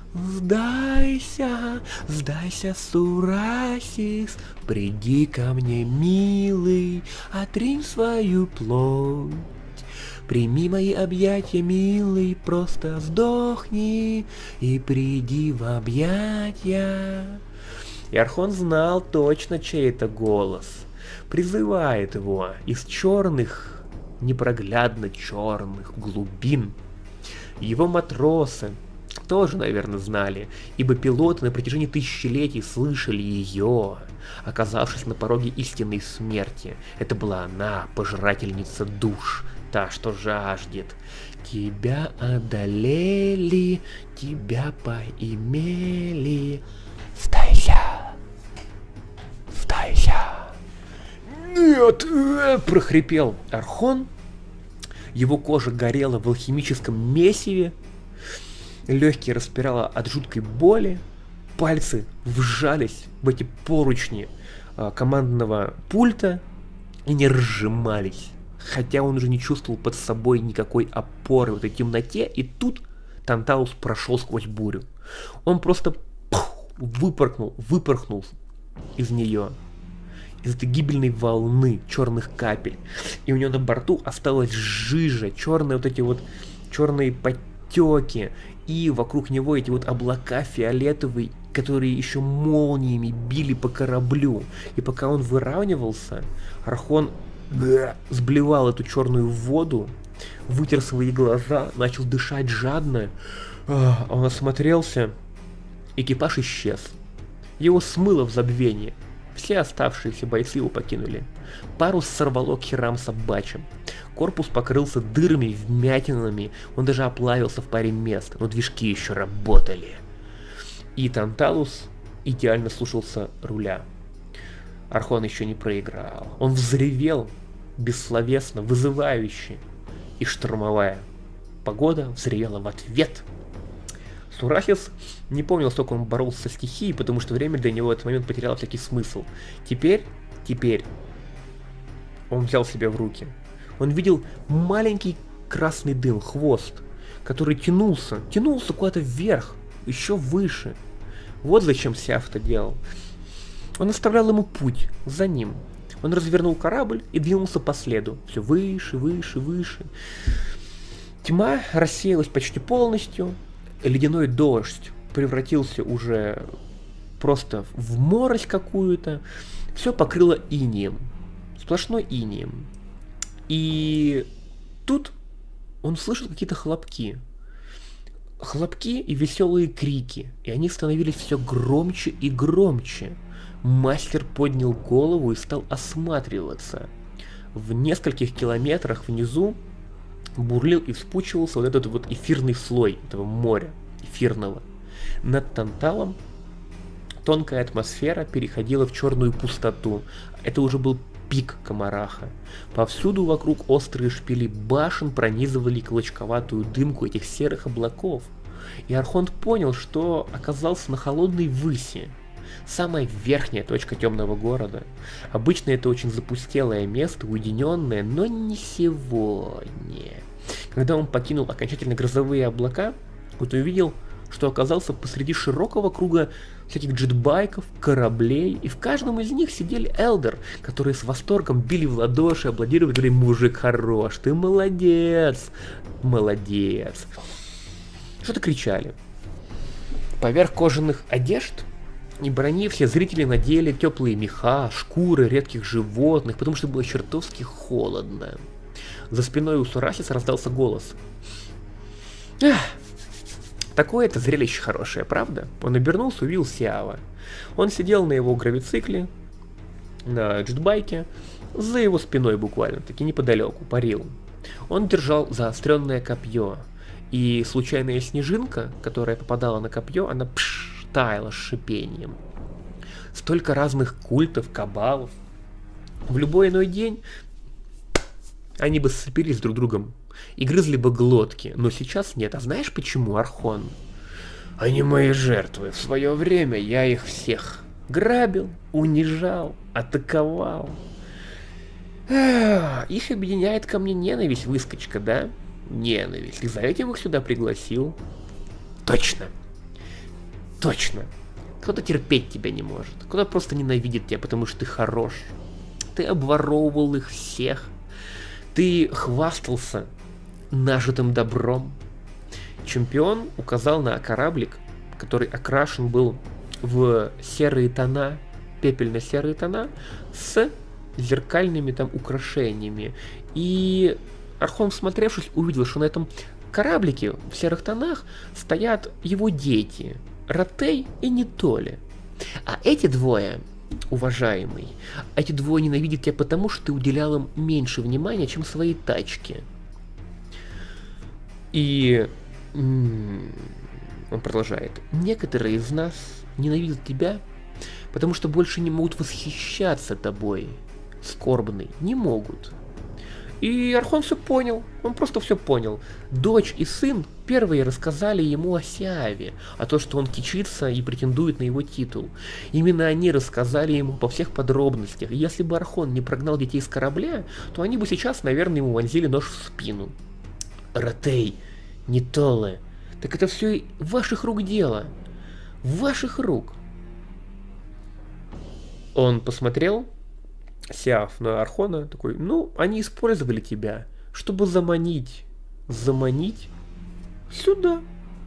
Сдайся, сдайся, Сурасис, приди ко мне, милый, отринь свою плоть. Прими мои объятия, милый, просто сдохни и приди в объятия. И Архон знал точно, чей это голос. Призывает его из черных, непроглядно черных глубин. Его матросы тоже, наверное, знали, ибо пилоты на протяжении тысячелетий слышали ее, оказавшись на пороге истинной смерти. Это была она, пожирательница душ, та, что жаждет. Тебя одолели, тебя поимели. Сдайся, сдайся. Нет, э, прохрипел Архон. Его кожа горела в алхимическом месиве. Легкие распирало от жуткой боли, пальцы вжались в эти поручни э, командного пульта и не разжимались, хотя он уже не чувствовал под собой никакой опоры в этой темноте, и тут Танталус прошел сквозь бурю. Он просто пух, выпорхнул, выпорхнул из нее, из этой гибельной волны черных капель, и у него на борту осталась жижа, черные вот эти вот черные подтеки, и вокруг него эти вот облака фиолетовые, которые еще молниями били по кораблю. И пока он выравнивался, Архон сблевал эту черную воду, вытер свои глаза, начал дышать жадно. Он осмотрелся, экипаж исчез. Его смыло в забвение. Все оставшиеся бойцы его покинули. Парус сорвало к херам собачьим. Корпус покрылся дырами и вмятинами, он даже оплавился в паре мест, но движки еще работали. И Танталус идеально слушался руля. Архон еще не проиграл. Он взревел бессловесно, вызывающе, и штормовая погода взревела в ответ. Сурахис не помнил, сколько он боролся со стихией, потому что время для него в этот момент потеряло всякий смысл. Теперь, теперь он взял себя в руки. Он видел маленький красный дым, хвост, который тянулся, тянулся куда-то вверх, еще выше. Вот зачем Сиаф это делал. Он оставлял ему путь, за ним. Он развернул корабль и двинулся по следу. Все выше, выше, выше. Тьма рассеялась почти полностью. Ледяной дождь превратился уже просто в морось какую-то. Все покрыло инеем. Сплошной инеем. И тут он слышал какие-то хлопки. Хлопки и веселые крики. И они становились все громче и громче. Мастер поднял голову и стал осматриваться. В нескольких километрах внизу бурлил и вспучивался вот этот вот эфирный слой этого моря эфирного. Над Танталом тонкая атмосфера переходила в черную пустоту. Это уже был пик Комараха. Повсюду вокруг острые шпили башен пронизывали клочковатую дымку этих серых облаков. И Архонт понял, что оказался на холодной выси. Самая верхняя точка темного города. Обычно это очень запустелое место, уединенное, но не сегодня. Когда он покинул окончательно грозовые облака, вот увидел, что оказался посреди широкого круга всяких джетбайков, кораблей, и в каждом из них сидели элдер, которые с восторгом били в ладоши, аплодировали, говорили: мужик хорош, ты молодец, молодец. Что-то кричали. Поверх кожаных одежд и брони все зрители надели теплые меха, шкуры редких животных, потому что было чертовски холодно. За спиной у Сурахиса раздался голос. Ах, такое-то зрелище хорошее, правда? Он обернулся и увидел Сиава. Он сидел на его гравицикле, на джетбайке, за его спиной буквально, таки неподалеку, парил. Он держал заостренное копье, и случайная снежинка, которая попадала на копье, она пш, таяла с шипением. Столько разных культов, кабалов. В любой иной день они бы сцепились друг с другом и грызли бы глотки, но сейчас нет. А знаешь почему, Архон? Они мои жертвы. В свое время я их всех грабил, унижал, атаковал. Эх, их объединяет ко мне ненависть, выскочка, да? Ненависть. И за этим их сюда пригласил. Точно. Точно. Кто-то терпеть тебя не может. Кто-то просто ненавидит тебя, потому что ты хорош. Ты обворовывал их всех. Ты хвастался нажитым добром. Чемпион указал на кораблик, который окрашен был в серые тона, пепельно-серые тона, с зеркальными там украшениями. И Архон, всмотревшись, увидел, что на этом кораблике в серых тонах стоят его дети, Ратей и Нитоли. А эти двое, уважаемый, эти двое ненавидят тебя потому, что ты уделял им меньше внимания, чем своей тачке. И м-м, он продолжает. Некоторые из нас ненавидят тебя, потому что больше не могут восхищаться тобой, скорбный, не могут. И Архон все понял, он просто все понял. Дочь и сын первые рассказали ему о Сиаве, о том, что он кичится и претендует на его титул. Именно они рассказали ему по всех подробностях. И если бы Архон не прогнал детей с корабля, то они бы сейчас, наверное, ему вонзили нож в спину. Ратей, Нитоле, так это все ваших рук дело. Ваших рук. Он посмотрел Сиаф на Архона, такой: ну, они использовали тебя, чтобы заманить, заманить сюда.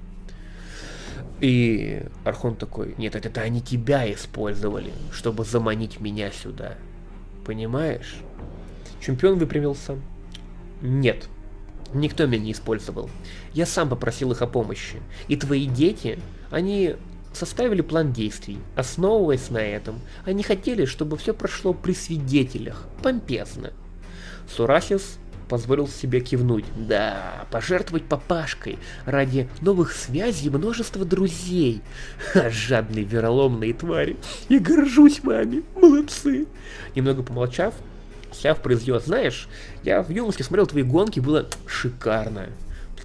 И Архон такой: нет, это, это они тебя использовали, чтобы заманить меня сюда. Понимаешь? Чемпион выпрямился. Нет, никто меня не использовал. Я сам попросил их о помощи. И твои дети, они составили план действий, основываясь на этом. Они хотели, чтобы все прошло при свидетелях, помпезно. Сурахис позволил себе кивнуть. Да, пожертвовать папашкой ради новых связей и множества друзей. Ха, жадные вероломные твари. Я горжусь вами, молодцы. Немного помолчав, Сиаф произнес: знаешь, я в юности смотрел твои гонки, было шикарно.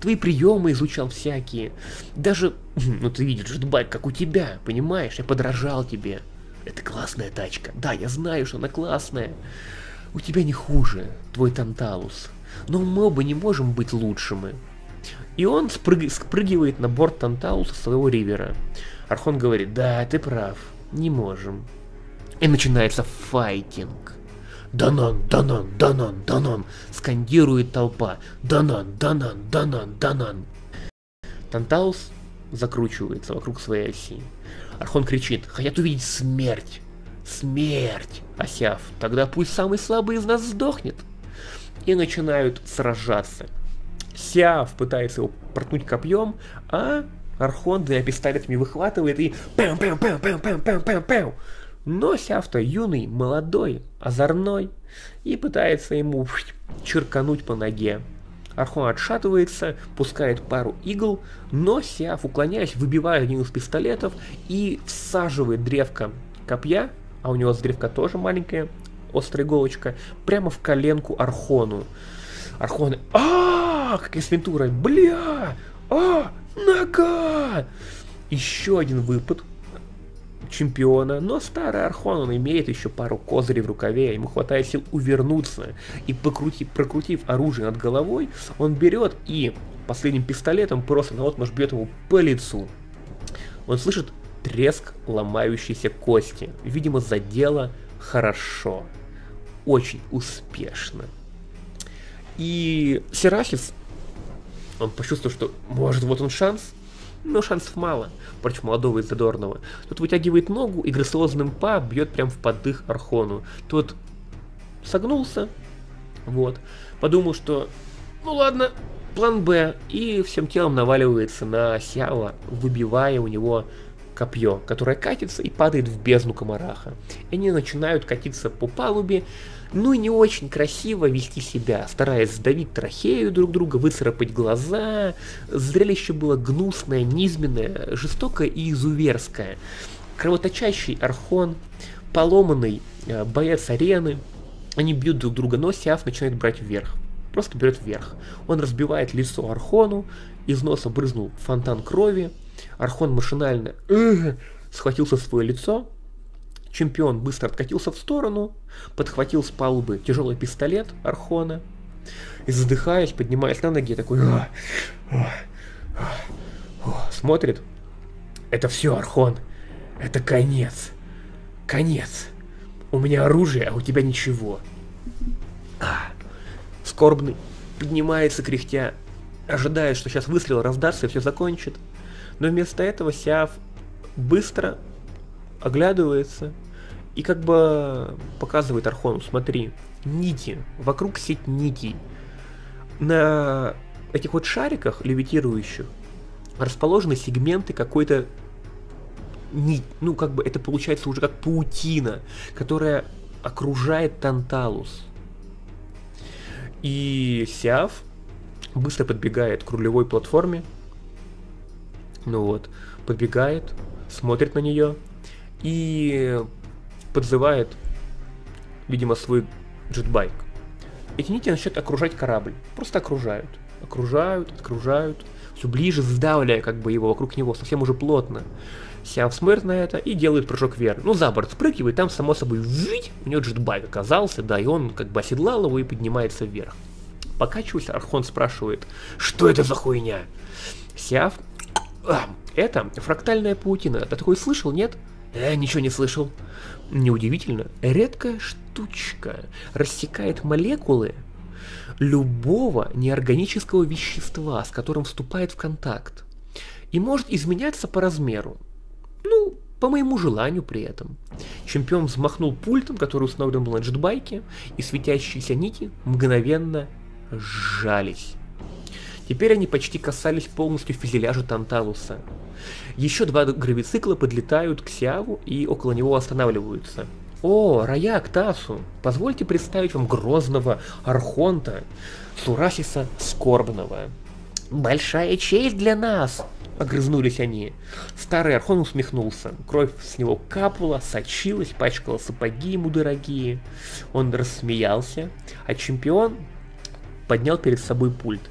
твои приемы изучал всякие. Даже, ну ты видишь, джетбайк, как у тебя, понимаешь? Я подражал тебе. Это классная тачка. Да, я знаю, что она классная. У тебя не хуже, твой Танталус. Но мы оба не можем быть лучшими. И он спрыг... спрыгивает на борт Танталуса своего ривера. Архон говорит, да, ты прав, не можем. И начинается файтинг. Данан, Данан, Данан, Данан, скандирует толпа. Данан, Данан, Данан, Данан. Танталус закручивается вокруг своей оси. Архон кричит, хотят увидеть смерть. Смерть. А Сиаф, тогда пусть самый слабый из нас сдохнет. И начинают сражаться. Сиаф пытается его проткнуть копьем, а Архон двумя пистолетами выхватывает и пэм-пэм-пэм-пэм-пэм-пэм-пэм. Но Сиаф-то юный, молодой, озорной и пытается ему черкануть по ноге. Архон отшатывается, пускает пару игл, но Сиаф, уклоняясь, выбивает один из пистолетов и всаживает древко копья, а у него с древка тоже маленькая острая иголочка, прямо в коленку Архону. Архон, а, как из Вентура, бля, а, нога! Еще один выпад чемпиона, но старый Архон, он имеет еще пару козырей в рукаве, ему хватает сил увернуться, и покрутив, прокрутив оружие над головой, он берет и последним пистолетом просто наотмашь бьет его по лицу. Он слышит треск ломающейся кости, видимо, задело хорошо, очень успешно. И Серахис, он почувствовал, что может вот он шанс, но шансов мало против молодого и задорного. Тот вытягивает ногу и грациозным па бьет прям в поддых Архону. Тот согнулся, вот, подумал, что ну ладно, план Б, и всем телом наваливается на Сиава, выбивая у него копье, которое катится и падает в бездну Комараха. И они начинают катиться по палубе, ну и не очень красиво вести себя, стараясь сдавить трахею друг друга, выцарапать глаза. Зрелище было гнусное, низменное, жестокое и изуверское. Кровоточащий Архон, поломанный э, боец арены, они бьют друг друга, но Сиаф начинает брать вверх. Просто берет вверх. Он разбивает лицо Архону, из носа брызнул фонтан крови. Архон машинально э, схватился в свое лицо. Чемпион быстро откатился в сторону, подхватил с палубы тяжелый пистолет Архона и, задыхаясь, поднимаясь на ноги, такой о, о, о, о, смотрит. Это все, Архон. Это конец. Конец. У меня оружие, а у тебя ничего. А, скорбный поднимается, кряхтя, ожидая, что сейчас выстрел раздастся и все закончит. Но вместо этого Сиаф быстро оглядывается и как бы показывает Архону, смотри, нити, вокруг сеть нитей. На этих вот шариках левитирующих расположены сегменты какой-то нить, ну как бы это получается уже как паутина, которая окружает Танталус. И Сиаф быстро подбегает к рулевой платформе, ну вот, подбегает, смотрит на нее и подзывает, видимо, свой джетбайк. Эти нити начинают окружать корабль, просто окружают, окружают, окружают, все ближе, сдавливая как бы его вокруг него, совсем уже плотно. Сиаф смотрит на это и делает прыжок вверх. Ну, за борт спрыгивает, там само собой вить, у него джетбайк оказался, да, и он как бы оседлал его и поднимается вверх. Покачиваясь, Архон спрашивает, что это за хуйня? Сиаф, а, это фрактальная паутина, ты такой слышал, нет? Э, ничего не слышал. Неудивительно, редкая штучка рассекает молекулы любого неорганического вещества, с которым вступает в контакт, и может изменяться по размеру. Ну, по моему желанию при этом. Чемпион взмахнул пультом, который установлен был на джетбайке, и светящиеся нити мгновенно сжались. Теперь они почти касались полностью фюзеляжа Танталуса. Еще два гравицикла подлетают к Сиаву и около него останавливаются. О, Раяк, Тасу, позвольте представить вам грозного Архонта, Сурасиса Скорбного. Большая честь для нас! Огрызнулись они. Старый Архон усмехнулся. Кровь с него капала, сочилась, пачкала сапоги ему дорогие. Он рассмеялся, а чемпион поднял перед собой пульт.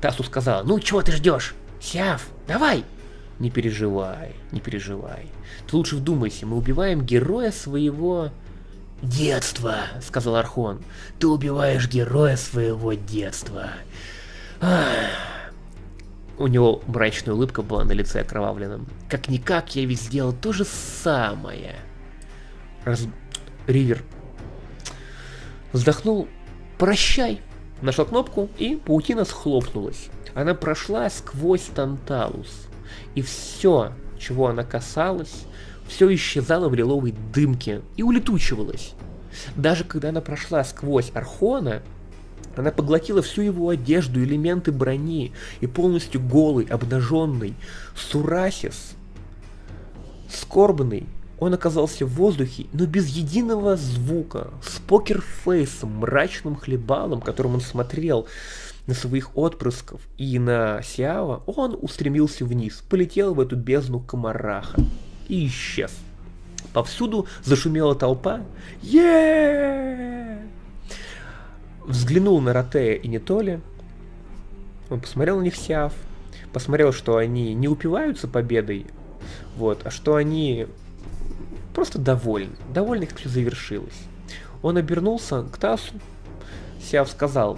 Тасу сказала: ну чего ты ждешь? Сяв, давай! Не переживай, не переживай. Ты лучше вдумайся, мы убиваем героя своего детства, сказал Архон. Ты убиваешь героя своего детства. Ах. У него мрачная улыбка была на лице окровавленном. Как-никак, я ведь сделал то же самое. Раз... Ривер вздохнул. Прощай. Нашла кнопку, и паутина схлопнулась. Она прошла сквозь Танталус. И все, чего она касалась, все исчезало в лиловой дымке и улетучивалось. Даже когда она прошла сквозь Архона, она поглотила всю его одежду, элементы брони, и полностью голый, обнаженный Сурасис, скорбный, он оказался в воздухе, но без единого звука, с покерфейсом, мрачным хлебалом, которым он смотрел на своих отпрысков и на Сява, он устремился вниз, полетел в эту бездну Комараха и исчез. Повсюду зашумела толпа. е Взглянул на Ратея и Нитоли. Он посмотрел на них Сяв, посмотрел, что они не упиваются победой, вот, а что они просто довольны. Довольны, как все завершилось. Он обернулся к Тасу. Сяв сказал: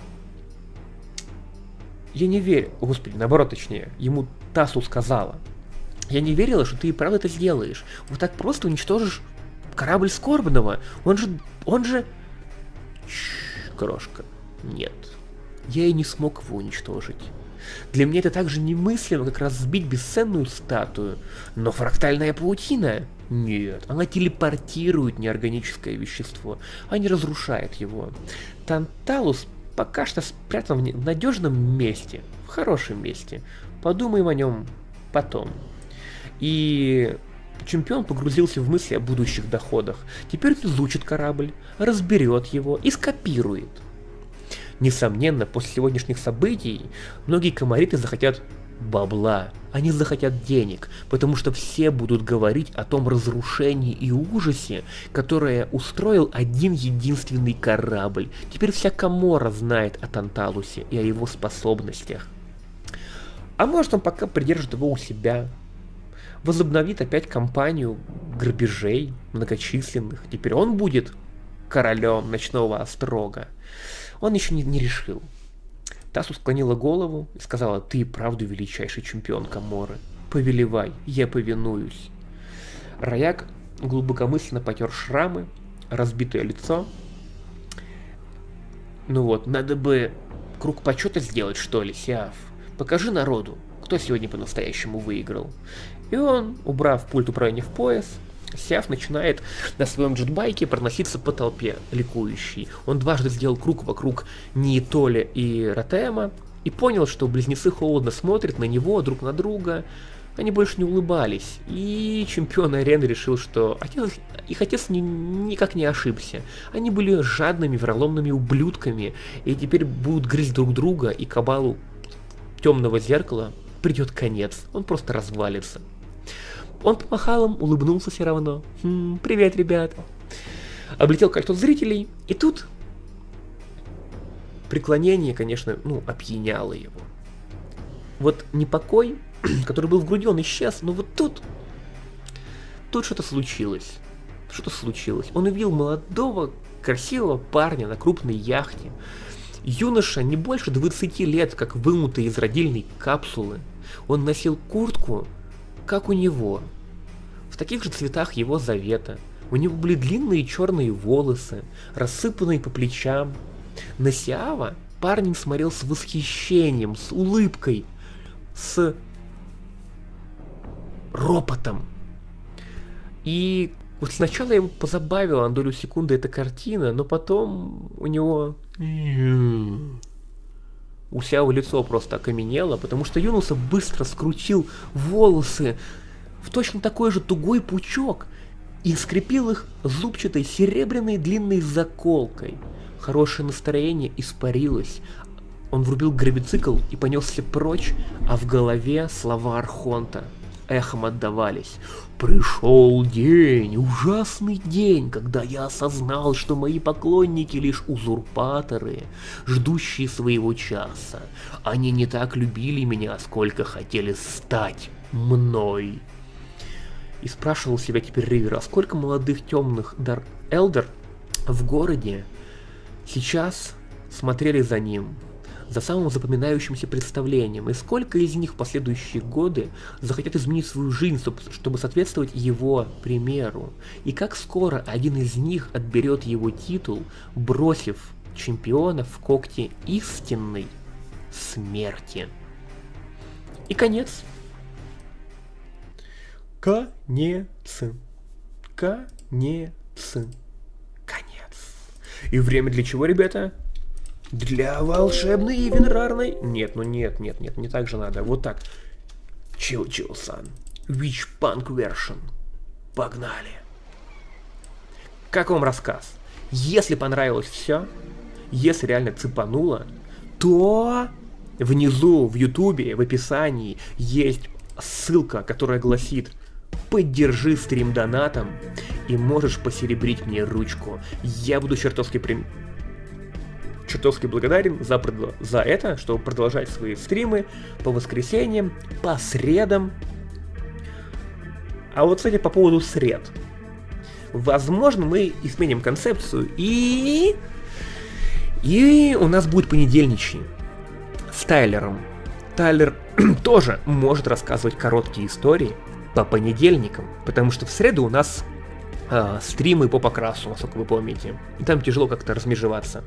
я не верю, господи, наоборот, точнее, ему Тасу сказала: я не верила, что ты и правда это сделаешь. Вот так просто уничтожишь корабль Скорбного. Он же, он же... Чш, крошка, нет. Я и не смог его уничтожить. Для меня это так же немыслимо, как разбить бесценную статую. Но фрактальная паутина? Нет, она телепортирует неорганическое вещество, а не разрушает его. Танталус пока что спрятан в надежном месте, в хорошем месте. Подумаем о нем потом. И чемпион погрузился в мысли о будущих доходах. Теперь он изучит корабль, разберет его и скопирует. Несомненно, после сегодняшних событий многие комариты захотят бабла, они захотят денег, потому что все будут говорить о том разрушении и ужасе, которое устроил один единственный корабль. Теперь вся Камора знает о Танталусе и о его способностях. А может, он пока придержит его у себя, возобновит опять кампанию грабежей многочисленных. Теперь он будет королем ночного острога. Он еще не, не решил. Тасу склонила голову и сказала: ты и правда величайший чемпион Каморы. Повелевай, я повинуюсь. Раяк глубокомысленно потер шрамы, разбитое лицо. Ну вот, надо бы круг почета сделать, что ли, Сиаф. Покажи народу, кто сегодня по-настоящему выиграл. И он, убрав пульт управления в пояс, Сиаф начинает на своем джетбайке проноситься по толпе, ликующий. Он дважды сделал круг вокруг Нитоли и Ратема и понял, что близнецы холодно смотрят на него, друг на друга. Они больше не улыбались. И чемпион арены решил, что отец, их отец ни, никак не ошибся. Они были жадными, вероломными ублюдками, и теперь будут грызть друг друга, и кабалу темного зеркала придет конец. Он просто развалится. Он помахал им, улыбнулся все равно. Хм, привет, ребята. Облетел кольцо зрителей, и тут преклонение, конечно, ну, опьяняло его. Вот непокой, который был в груди, он исчез, но вот тут, тут что-то случилось. Что-то случилось. Он увидел молодого, красивого парня на крупной яхте. Юноша не больше двадцати лет, как вымутый из родильной капсулы. Он носил куртку, как у него, в таких же цветах его завета. У него были длинные черные волосы, рассыпанные по плечам. На Сиава парень смотрел с восхищением, с улыбкой, с ропотом. И вот сначала его позабавила на долю секунды эта картина, но потом у него... У Сяо лицо просто окаменело, потому что юноша быстро скрутил волосы в точно такой же тугой пучок и скрепил их зубчатой серебряной длинной заколкой. Хорошее настроение испарилось. Он врубил гравицикл и понесся прочь, а в голове слова Архонта. эхом отдавались. Пришел день, ужасный день, когда я осознал, что мои поклонники лишь узурпаторы, ждущие своего часа. Они не так любили меня, сколько хотели стать мной. И спрашивал себя теперь Ривер, а сколько молодых темных Dark Elder в городе сейчас смотрели за ним, за самым запоминающимся представлением, и сколько из них в последующие годы захотят изменить свою жизнь, чтобы соответствовать его примеру, и как скоро один из них отберет его титул, бросив чемпиона в когти истинной смерти. И конец. Конец. Конец. Конец. И время для чего, ребята? Для волшебной и винрарной? Нет, ну нет, нет, нет, не так же надо. Вот так. Chill, chill, son. Witch Punk version. Погнали. Как вам рассказ? Если понравилось все, если реально цепануло, то внизу в ютубе, в описании есть ссылка, которая гласит: поддержи стрим донатом и можешь посеребрить мне ручку. Я буду чертовски при... чертовски благодарен за, предл... за это, чтобы продолжать свои стримы по воскресеньям, по средам. А вот, кстати, по поводу сред. Возможно, мы изменим концепцию, и... И у нас будет понедельничий с Тайлером. Тайлер тоже может рассказывать короткие истории по понедельникам, потому что в среду у нас э, стримы по покрасу, насколько вы помните. И там тяжело как-то размежеваться.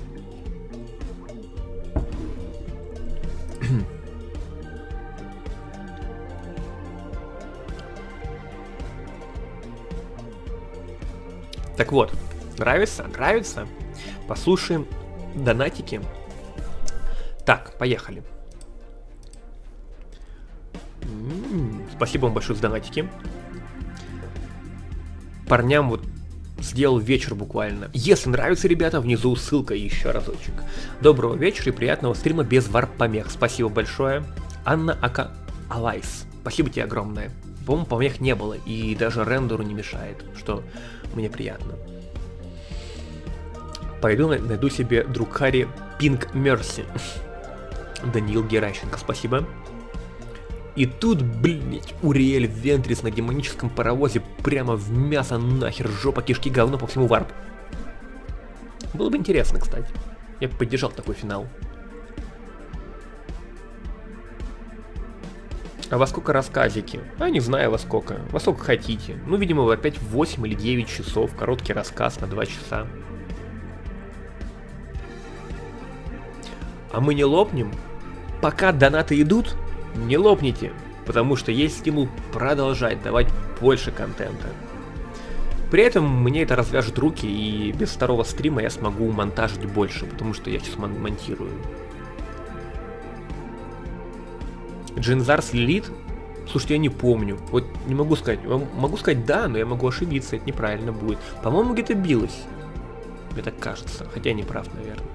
Так вот, нравится? Нравится? Послушаем донатики. Так, поехали. М-м-м, спасибо вам большое за донатики. Парням вот сделал вечер буквально. Если нравится, ребята, внизу ссылка еще разочек. Доброго вечера и приятного стрима без варп-помех. Спасибо большое. Анна Ака Алайс. Спасибо тебе огромное. По-моему, помех не было, и даже рендеру не мешает, что мне приятно. Пойду найду себе Друкхари Pink Mercy. Даниил Геращенко, спасибо. И тут, блять, Уриэль Вентрис на демоническом паровозе прямо в мясо нахер, жопа, кишки, говно по всему варп. Было бы интересно, кстати. Я бы поддержал такой финал. А во сколько рассказики? А не знаю во сколько. Во сколько хотите. Ну, видимо, опять в восемь или девять часов. Короткий рассказ на два часа. А мы не лопнем? Пока донаты идут, не лопните. Потому что есть стимул продолжать давать больше контента. При этом мне это развяжет руки, и без второго стрима я смогу монтажить больше, потому что я сейчас мон- монтирую. Джинзарс Лилит? Слушайте, я не помню. Вот не могу сказать. Могу сказать да, но я могу ошибиться, это неправильно будет. По-моему, где-то билось. Мне так кажется. Хотя я не прав, наверное.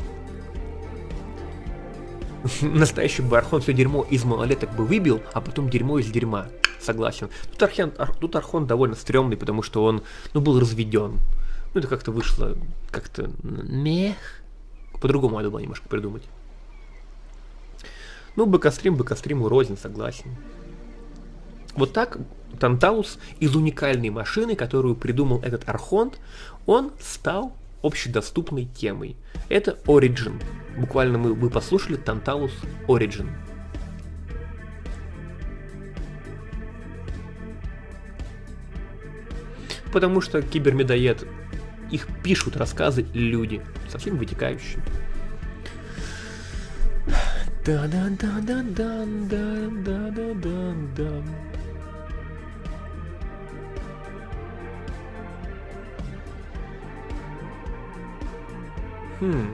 Настоящий бы Архон все дерьмо из малолеток бы выбил, а потом дерьмо из дерьма. Согласен. Тут, Архен, Ар, тут Архон довольно стрёмный, потому что он, ну, был разведен. Ну, это как-то вышло, как-то мех. По-другому надо было немножко придумать. Ну, бэкострим, бэкостриму рознь, согласен. Вот так Танталус из уникальной машины, которую придумал этот Архонт, он стал общедоступной темой. Это Origin. Буквально мы, вы послушали Танталус Origin. Потому что кибермедоед, их пишут рассказы люди, совсем вытекающие. Да-да-да-да-да-да-да-да-да. Хм.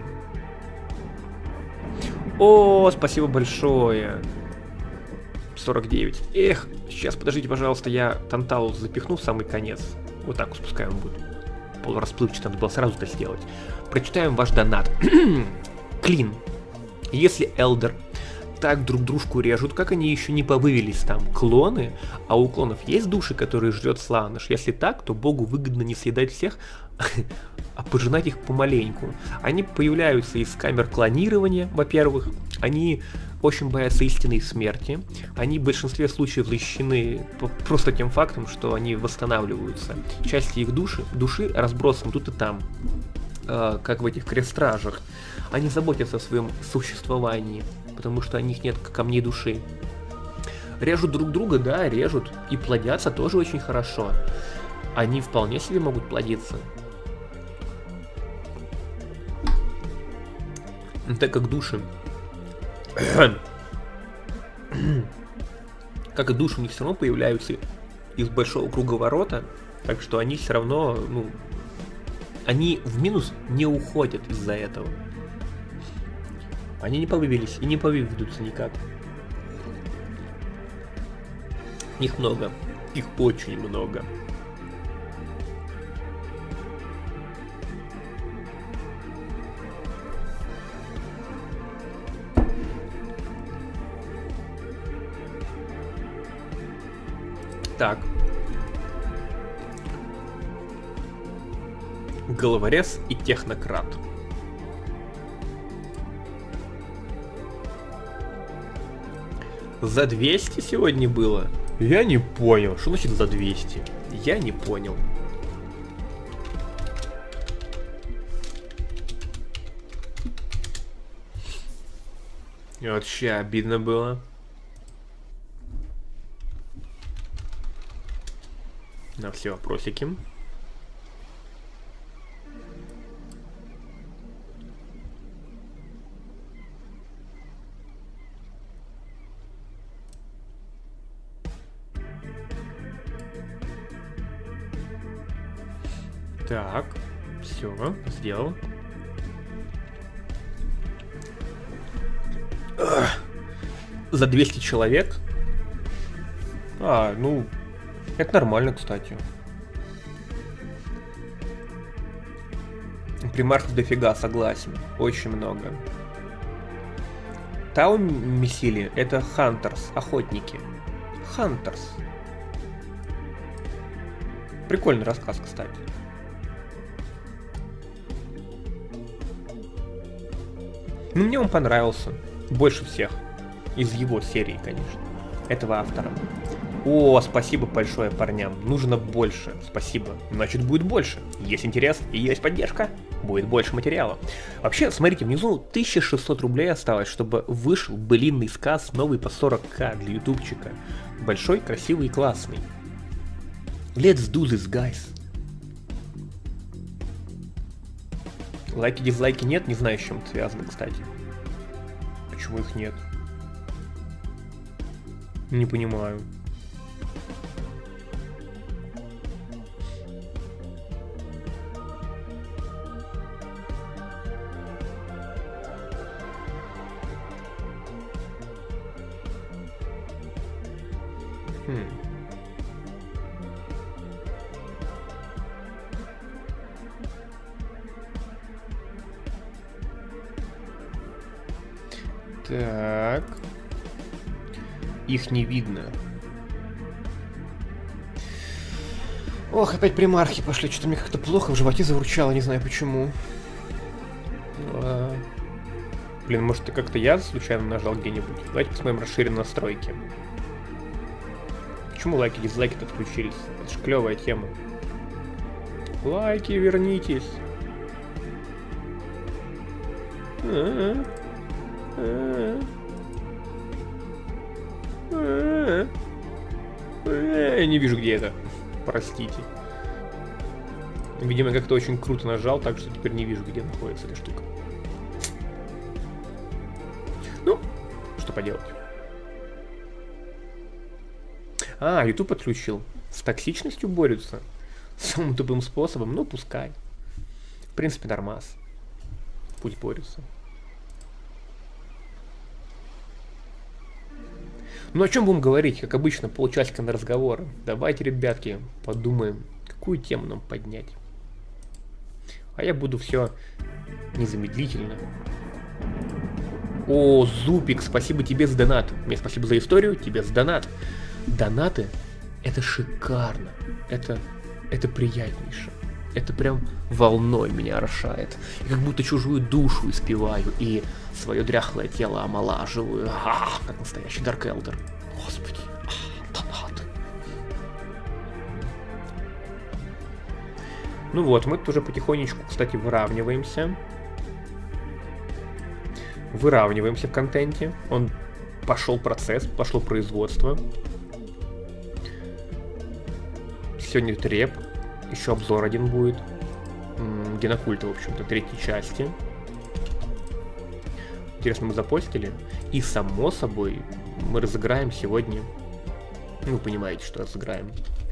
О, спасибо большое. сорок девять. Эх, сейчас, подождите, пожалуйста, я Танталус запихну в самый конец. Вот так вот, пускай он будет полурасплывчатый, надо было сразу это сделать. Прочитаем ваш донат. Клин. Если Элдер так друг дружку режут, как они еще не повывелись там? Клоны? А у клонов есть души, которые жрет Слааныш? Если так, то богу выгодно не съедать всех, а пожинать их помаленьку. Они появляются из камер клонирования, во-первых. Они очень боятся истинной смерти. Они в большинстве случаев защищены просто тем фактом, что они восстанавливаются. Части их души, души разбросаны тут и там, э, как в этих крестражах. Они заботятся о своем существовании, потому что у них нет камней души. Режут друг друга, да, режут. И плодятся тоже очень хорошо. Они вполне себе могут плодиться. Так как души... как и души у них все равно появляются из большого круговорота, так что они все равно, ну... Они в минус не уходят из-за этого. Они не повывелись и не повыведутся никак. Их много. Их очень много. Так. Головорез и технократ. За двести сегодня было? Я не понял. Что значит за двести? Я не понял. Вообще обидно было. На все вопросики. Так, все, сделал. За двести человек? А, ну, это нормально, кстати. Примарки дофига, согласен. Очень много. Тау Месили — это Хантерс, охотники. Хантерс. Прикольный рассказ, кстати. Ну, мне он понравился. Больше всех. Из его серии, конечно. Этого автора. О, спасибо большое парням. Нужно больше. Спасибо. Значит, будет больше. Есть интерес и есть поддержка. Будет больше материала. Вообще, смотрите, внизу тысяча шестьсот рублей осталось, чтобы вышел былинный сказ новый по сорок ка для ютубчика. Большой, красивый и классный. Let's do this, guys. Лайки, дизлайки нет, не знаю, с чем это связано, кстати. Почему их нет? Не понимаю. Хм. Так. Их не видно. Ох, опять примархи пошли. Что-то мне как-то плохо в животе заурчало, не знаю почему. А... Блин, может, это как-то я случайно нажал где-нибудь? Давайте посмотрим расширенные настройки. Почему лайки, дизлайки-то отключились? Это ж клевая тема. Лайки, вернитесь. А-а-а. Я не вижу, где это. Простите. Видимо, как-то очень круто нажал, так что теперь не вижу, где находится эта штука. Ну, что поделать. А, YouTube отключил. С токсичностью борются. Самым тупым способом. Ну, пускай. В принципе, нормас. Пусть борются. Ну о чем будем говорить? Как обычно, полчасика на разговоры. Давайте, ребятки, подумаем, какую тему нам поднять. А я буду все незамедлительно О, Зупик, спасибо тебе за донат. Мне спасибо за историю, тебе за донат. Донаты — это шикарно. Это, это приятнейше. Это прям волной меня орошает. Я как будто чужую душу испеваю и свое дряхлое тело омолаживаю. А, как настоящий Dark Elder. Господи, а, донаты. Ну вот, мы тут уже потихонечку, кстати, выравниваемся. Выравниваемся в контенте. Он пошел процесс, пошло производство. Сегодня треп. Еще обзор один будет. Генокульта, в общем-то, третьей части. Интересно, мы запостили. И, само собой, мы разыграем сегодня... Ну, вы понимаете, что разыграем.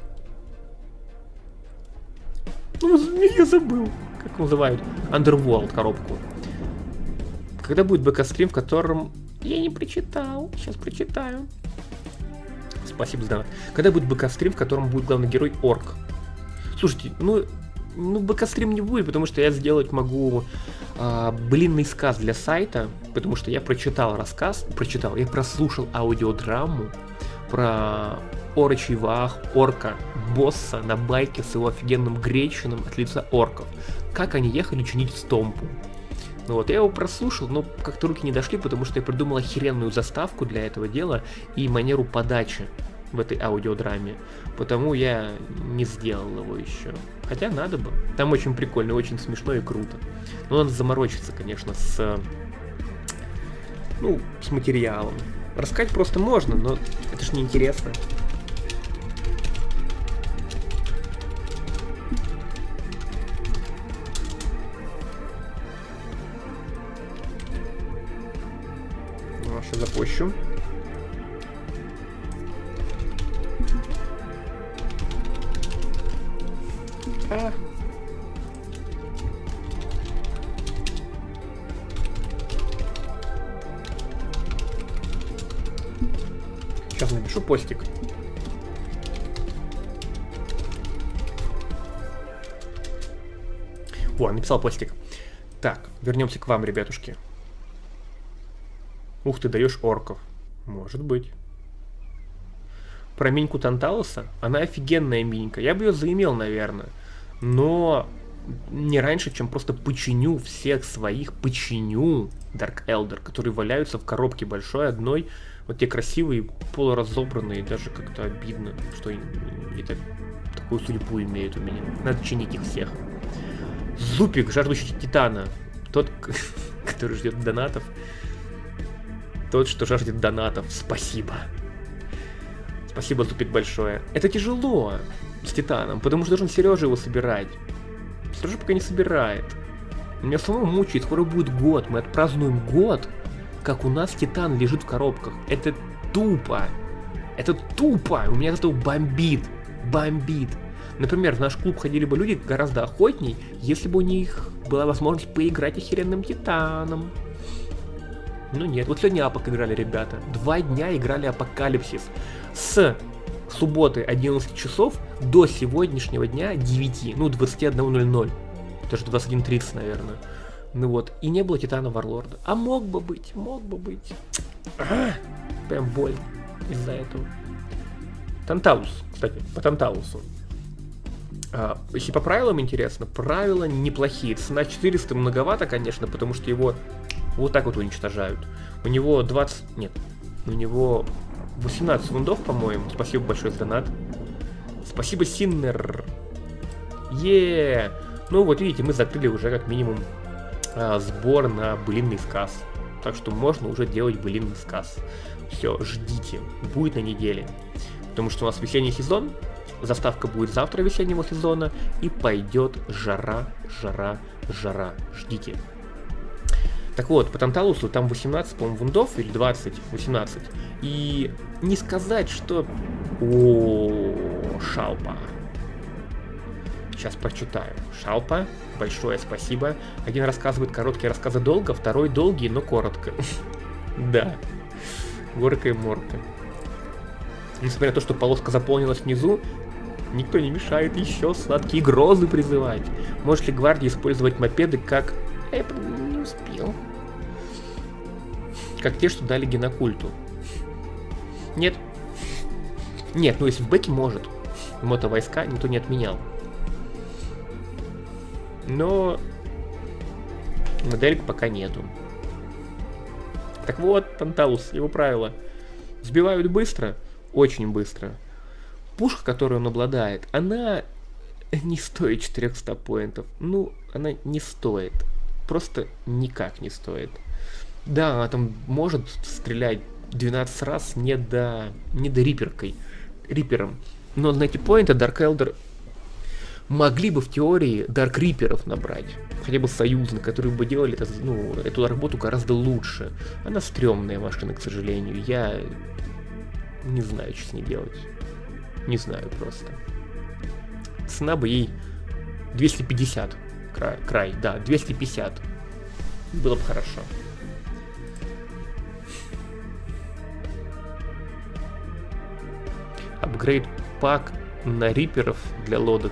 Ну, я забыл. Как его называют? Underworld коробку. Когда будет БК-стрим, в котором... Я не прочитал. Сейчас прочитаю. Спасибо за донат. Когда будет БК-стрим, в котором будет главный герой Орк? Слушайте, ну... Ну, БК-стрим не будет, потому что я сделать могу э, блинный сказ для сайта, потому что я прочитал рассказ, прочитал, я прослушал аудиодраму про орочий вах, орка, босса на байке с его офигенным гречином от лица орков. Как они ехали чинить стомпу. Ну вот, я его прослушал, но как-то руки не дошли, потому что я придумал охеренную заставку для этого дела и манеру подачи в этой аудиодраме. Потому я не сделал его еще. Хотя надо бы. Там очень прикольно, очень смешно и круто. Но надо заморочиться, конечно, с... Ну, с материалом. Рассказать просто можно, но это ж неинтересно. Ну, сейчас запущу. А. Сейчас напишу постик. О, написал постик. Так, вернемся к вам, ребятушки. Ух ты, даешь орков. Может быть. Про миньку Танталуса. Она офигенная минька. Я бы ее заимел, наверное. Но не раньше, чем просто починю всех своих, починю Dark Elder, которые валяются в коробке большой одной. Вот те красивые, полуразобранные, даже как-то обидно, что они так, такую судьбу имеют у меня. Надо чинить их всех. Зупик, жаждущий Титана. Тот, который ждет донатов. Тот, что жаждет донатов. Спасибо. Спасибо, Зупик, большое. Это тяжело с Титаном, потому что должен Сережа его собирать. Сережа пока не собирает. Меня самого мучает, скоро будет год. Мы отпразднуем год, как у нас Титан лежит в коробках. Это тупо. Это тупо. У меня от этого бомбит. Бомбит. Например, в наш клуб ходили бы люди гораздо охотней, если бы у них была возможность поиграть охеренным Титаном. Ну нет, вот сегодня Апок играли ребята. Два дня играли Апокалипсис. С субботы одиннадцати часов до сегодняшнего дня девяти, ну двадцати одного ноль ноль. Это же двадцать один тридцать, наверное. Ну вот, и не было Титана Варлорда. А мог бы быть, мог бы быть. А, прям больно из-за этого. Танталус, кстати, по Танталусу. А, если по правилам интересно, правила неплохие. Цена четыреста многовато, конечно, потому что его вот так вот уничтожают. У него двадцать... Нет, у него восемнадцать вундов, по-моему. Спасибо большое за донат. Спасибо, Синнер. Е. Ну вот видите, мы закрыли уже как минимум а, сбор на былинный сказ. Так что можно уже делать былинный сказ. Все, ждите. Будет на неделе. Потому что у нас весенний сезон. Заставка будет завтра весеннего сезона. И пойдет жара, жара, жара. Ждите. Так вот, по Танталусу там восемнадцать, по-моему, вундов, или двадцать, восемнадцать. И не сказать, что... О, Шалпа. Сейчас прочитаю. Шалпа, большое спасибо. Один рассказывает короткие рассказы долго, второй долгий, но коротко. Да. Горка и морка. Несмотря на то, что полоска заполнилась внизу, никто не мешает еще сладкие грозы призывать. Может ли гвардия использовать мопеды как... Я не успел. Как те, что дали Генокульту. Нет. Нет, ну если в бэке может. Мотовойска никто не отменял. Но моделька пока нету. Так вот, Танталус, его правило. Сбивают быстро, очень быстро. Пушка, которую он обладает, она не стоит четыреста поинтов. Ну, она не стоит. Просто никак не стоит. Да, она там может стрелять двенадцать раз не до, не до риперкой. Рипером. Но на эти поинты Dark Elder могли бы в теории Dark Reaper'ов набрать. Хотя бы союзных, которые бы делали это, ну, эту работу гораздо лучше. Она стрёмная машина, к сожалению. Я не знаю, что с ней делать. Не знаю просто. Цена бы ей двести пятьдесят. Край, край, да, двести пятьдесят. Было бы хорошо. Апгрейд пак на риперов для лодок.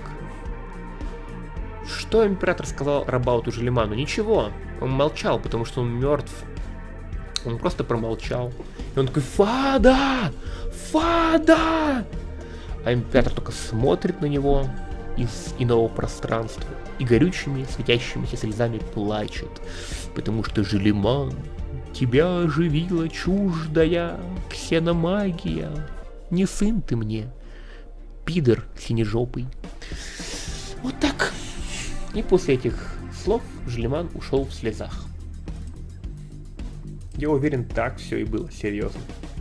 Что император сказал Рабауту Желиману? Ничего. Он молчал, потому что он мертв. Он просто промолчал. И он такой: Фада! Фада! А император только смотрит на него из иного пространства и горючими, светящимися слезами плачет, потому что Желиман, тебя оживила чуждая ксеномагия. Не сын ты мне, пидор синежопый. Вот так. И после этих слов Желиман ушел в слезах. Я уверен, так все и было серьезно.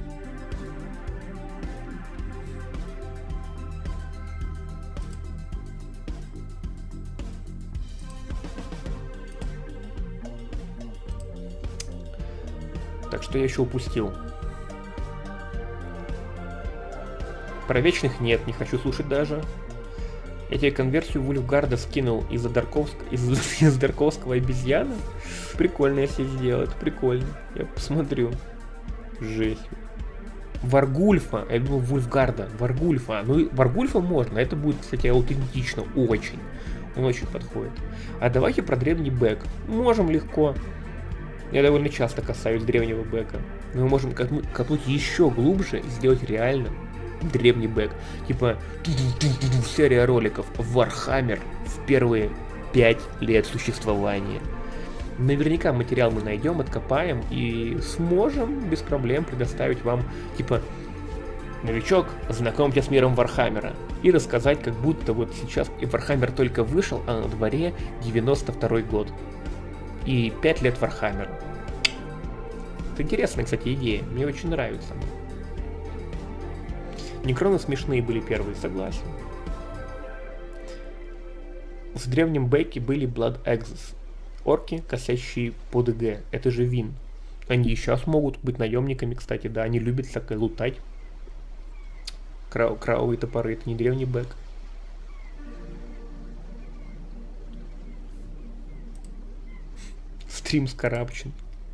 Так что я еще упустил. Про вечных нет, не хочу слушать даже. Я тебе конверсию Вульфгарда скинул из-за Дарковск... из... из Дарковского обезьяна. Прикольно, если сделать, прикольно. Я посмотрю. Жесть. Варгульфа, я думал Вульфгарда, Варгульфа. Ну, Варгульфа можно, это будет, кстати, аутентично, очень. Он очень подходит. А давайте про древний бэк. Можем легко. Я довольно часто касаюсь древнего бэка. Мы можем копнуть еще глубже и сделать реально древний бэк. Типа серия роликов Warhammer в первые пять лет существования. Наверняка материал мы найдем, откопаем и сможем без проблем предоставить вам, типа, новичок, знакомьте с миром Вархаммера. И рассказать, как будто вот сейчас и Вархаммер только вышел, а на дворе девяносто второй год. И пять лет Вархаммера. Это интересная, кстати, идея. Мне очень нравится. Некроны смешные были первые, согласен. В древнем бэке были Blood Axes. Орки, косящие по ДГ. Это же Вин. Они и сейчас могут быть наемниками, кстати, да. Они любят всякое лутать. Крау, крауовые топоры. Это не древний бэк. Стрим с Corruption.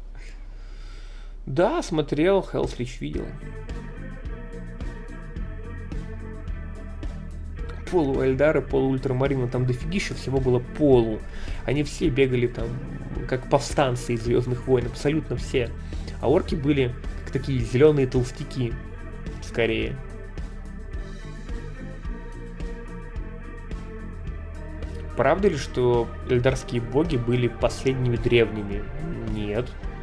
Да, смотрел. Hell's Reach видел. Полу Эльдара, полу Ультрамарина, там дофигища всего было полу. Они все бегали там, как повстанцы из Звездных войн, абсолютно все. А орки были как такие зеленые толстяки, скорее. Правда ли, что эльдарские боги были последними древними? Нет.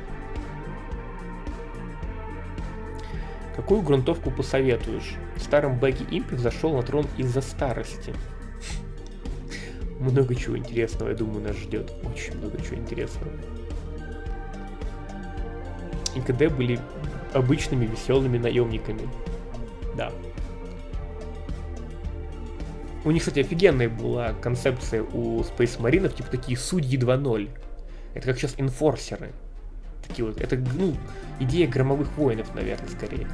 Какую грунтовку посоветуешь? В старом бэге Импи зашел на трон из-за старости. Много чего интересного, я думаю, нас ждет. Очень много чего интересного. И КД были обычными веселыми наемниками. Да. У них, кстати, офигенная была концепция у Space Marines, типа такие судьи два ноль. Это как сейчас инфорсеры. Такие вот, это, ну, идея громовых воинов, наверное, скорее.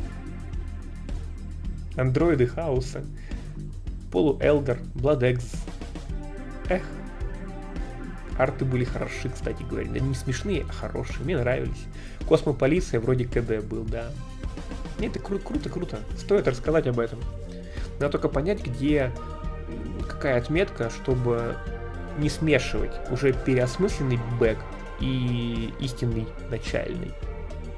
Андроиды хаоса. Полу Элдер, Blood Eggs. Эх. Арты были хороши, кстати говоря. Да не смешные, а хорошие. Мне нравились. Космополиция вроде КД был, да. Нет, это кру- круто, круто. Стоит рассказать об этом. Надо только понять, где, какая отметка, чтобы не смешивать уже переосмысленный бэк и истинный начальный.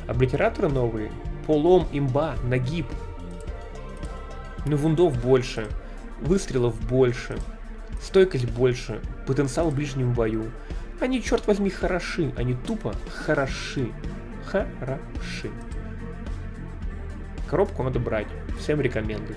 Облитераторы новые, полом, имба, нагиб. Ну, вундов больше, выстрелов больше, стойкость больше, потенциал в ближнем бою. Они, черт возьми, хороши, они тупо хороши. Хороши. Коробку надо брать, всем рекомендуют.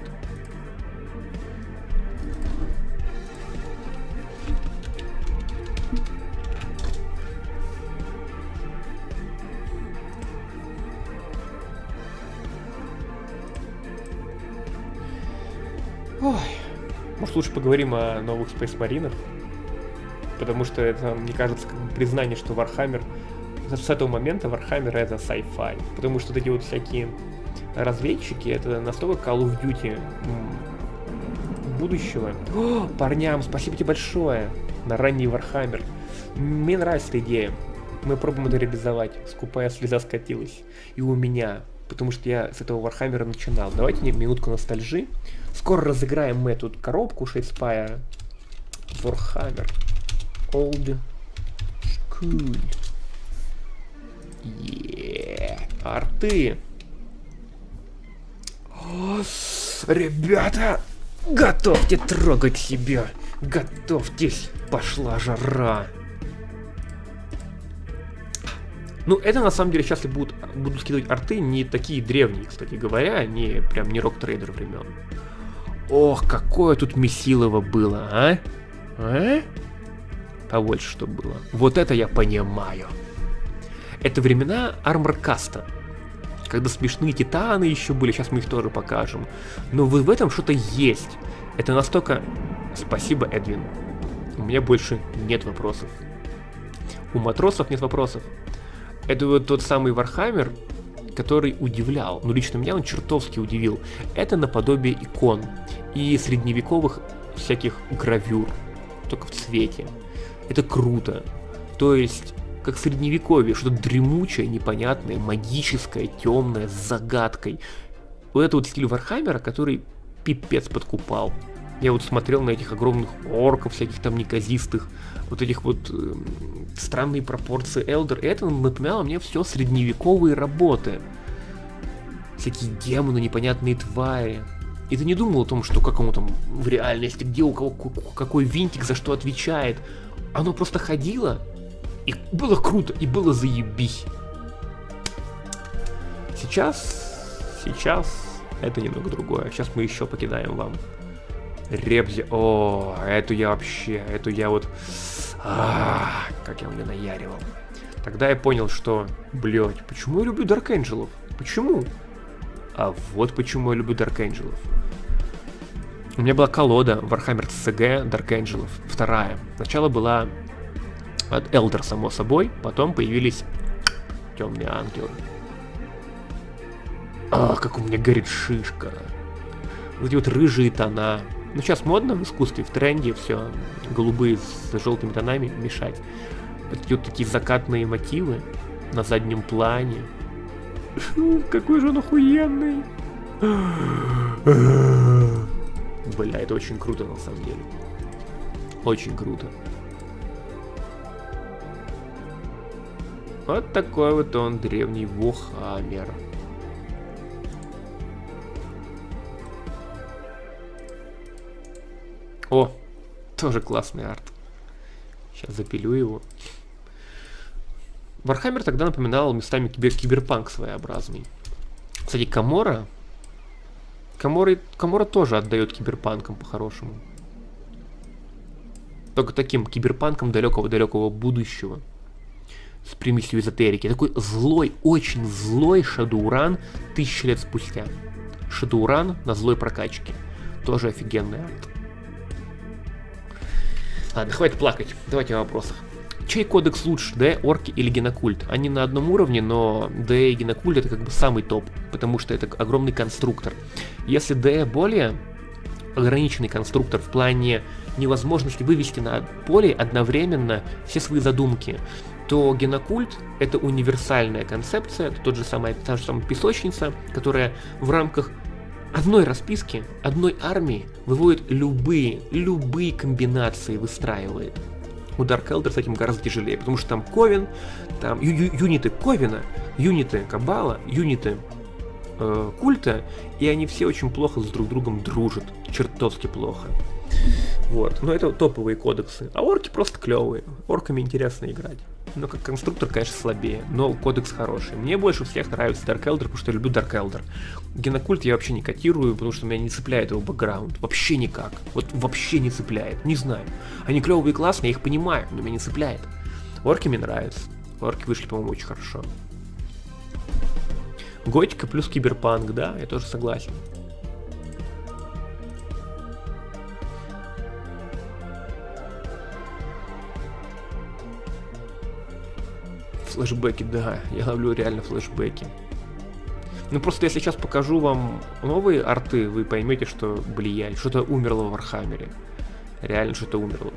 Ой, может лучше поговорим о новых Space Marines, потому что это, мне кажется, как бы признание, что Warhammer, с этого момента Warhammer это sci-fi, потому что вот эти вот всякие разведчики, это настолько Call of Duty будущего. О, парням, спасибо тебе большое на ранний Warhammer. Мне нравится эта идея. Мы пробуем это реализовать. Скупая слеза скатилась. И у меня. Потому что я с этого Warhammer начинал. Давайте мне минутку ностальжи. Скоро разыграем мы эту коробку Shadespire. Warhammer. Old School. Yeah. Арты. О, ребята, готовьте трогать себя. Готовьтесь. Пошла жара. Ну, это на самом деле сейчас и будут, будут скидывать арты не такие древние, кстати говоря, не прям не рок-трейдер времен. Ох, какое тут месилово было, а? А? Побольше что было. Вот это я понимаю. Это времена арморкаста. Когда смешные титаны еще были, сейчас мы их тоже покажем. Но вот в этом что-то есть. Это настолько... Спасибо, Эдвин. У меня больше нет вопросов. У матросов нет вопросов. Это вот тот самый Warhammer, который удивлял. Ну, лично меня он чертовски удивил. Это наподобие икон и средневековых всяких гравюр, только в цвете. Это круто. То есть, как средневековье, что-то дремучее, непонятное, магическое, темное, с загадкой. Вот это вот стиль Warhammer, который пипец подкупал. Я вот смотрел на этих огромных орков, всяких там неказистых, вот этих вот э, странные пропорции Элдер. И это напоминало мне все средневековые работы. Всякие демоны, непонятные твари. И ты не думал о том, что как ему там в реальности, где у кого какой винтик за что отвечает. Оно просто ходило, и было круто, и было заебись. Сейчас, сейчас это немного другое. Сейчас мы еще покидаем вам Ребзи. О, эту я вообще, эту я вот... А, как я у нее наяривал. Тогда я понял, что, блять, почему я люблю Dark Angel'ов? Почему? А вот почему я люблю Dark Angel'ов. У меня была колода Warhammer си си джи Dark Angel'ов, вторая. Сначала была от Elder, само собой, потом появились темные ангелы. А, как у меня горит шишка. Вот эти вот рыжие тона. Ну, сейчас модно в искусстве, в тренде все голубые с желтыми тонами мешать. Эти вот такие закатные мотивы на заднем плане. Какой же он охуенный. Бля, это очень круто на самом деле. Очень круто. Вот такой вот он, древний Warhammer. О, тоже классный арт. Сейчас запилю его. Warhammer тогда напоминал местами кибер киберпанк своеобразный. Кстати, Камора... Камора, Камора тоже отдает киберпанкам по-хорошему. Только таким киберпанком далекого-далекого будущего. С примесью эзотерики. Такой злой, очень злой Shadowrun тысячи лет спустя. Shadowrun на злой прокачке. Тоже офигенный арт. Ладно, хватит плакать. Давайте о вопросах. Чей кодекс лучше, Д, Орки или Генокульт? Они на одном уровне, но Д и Генокульт это как бы самый топ, потому что это огромный конструктор. Если Д более ограниченный конструктор в плане невозможности вывести на поле одновременно все свои задумки, то Генокульт это универсальная концепция, это тот же самый, та же самая песочница, которая в рамках одной расписки, одной армии выводит любые, любые комбинации, выстраивает. У Dark Elder с этим гораздо тяжелее, потому что там Ковен, там ю- ю- юниты Ковена юниты Кабала, юниты э, культа, и они все очень плохо с друг другом дружат. Чертовски плохо. Вот. Но это топовые кодексы. А орки просто клевые. Орками интересно играть. Но как конструктор, конечно, слабее. Но кодекс хороший. Мне больше всех нравится Dark Elder, потому что я люблю Dark Elder. Генокульт я вообще не котирую, потому что меня не цепляет его бэкграунд. Вообще никак. Вот вообще не цепляет. Не знаю. Они клевые и классные, я их понимаю, но меня не цепляет. Орки мне нравятся. Орки вышли, по-моему, очень хорошо. Готика плюс киберпанк, да, я тоже согласен. Флэшбэки, да, я ловлю реально флэшбэки. Ну просто если сейчас покажу вам новые арты, вы поймете, что, блядь, что-то умерло в Вархаммере. Реально что-то умерло.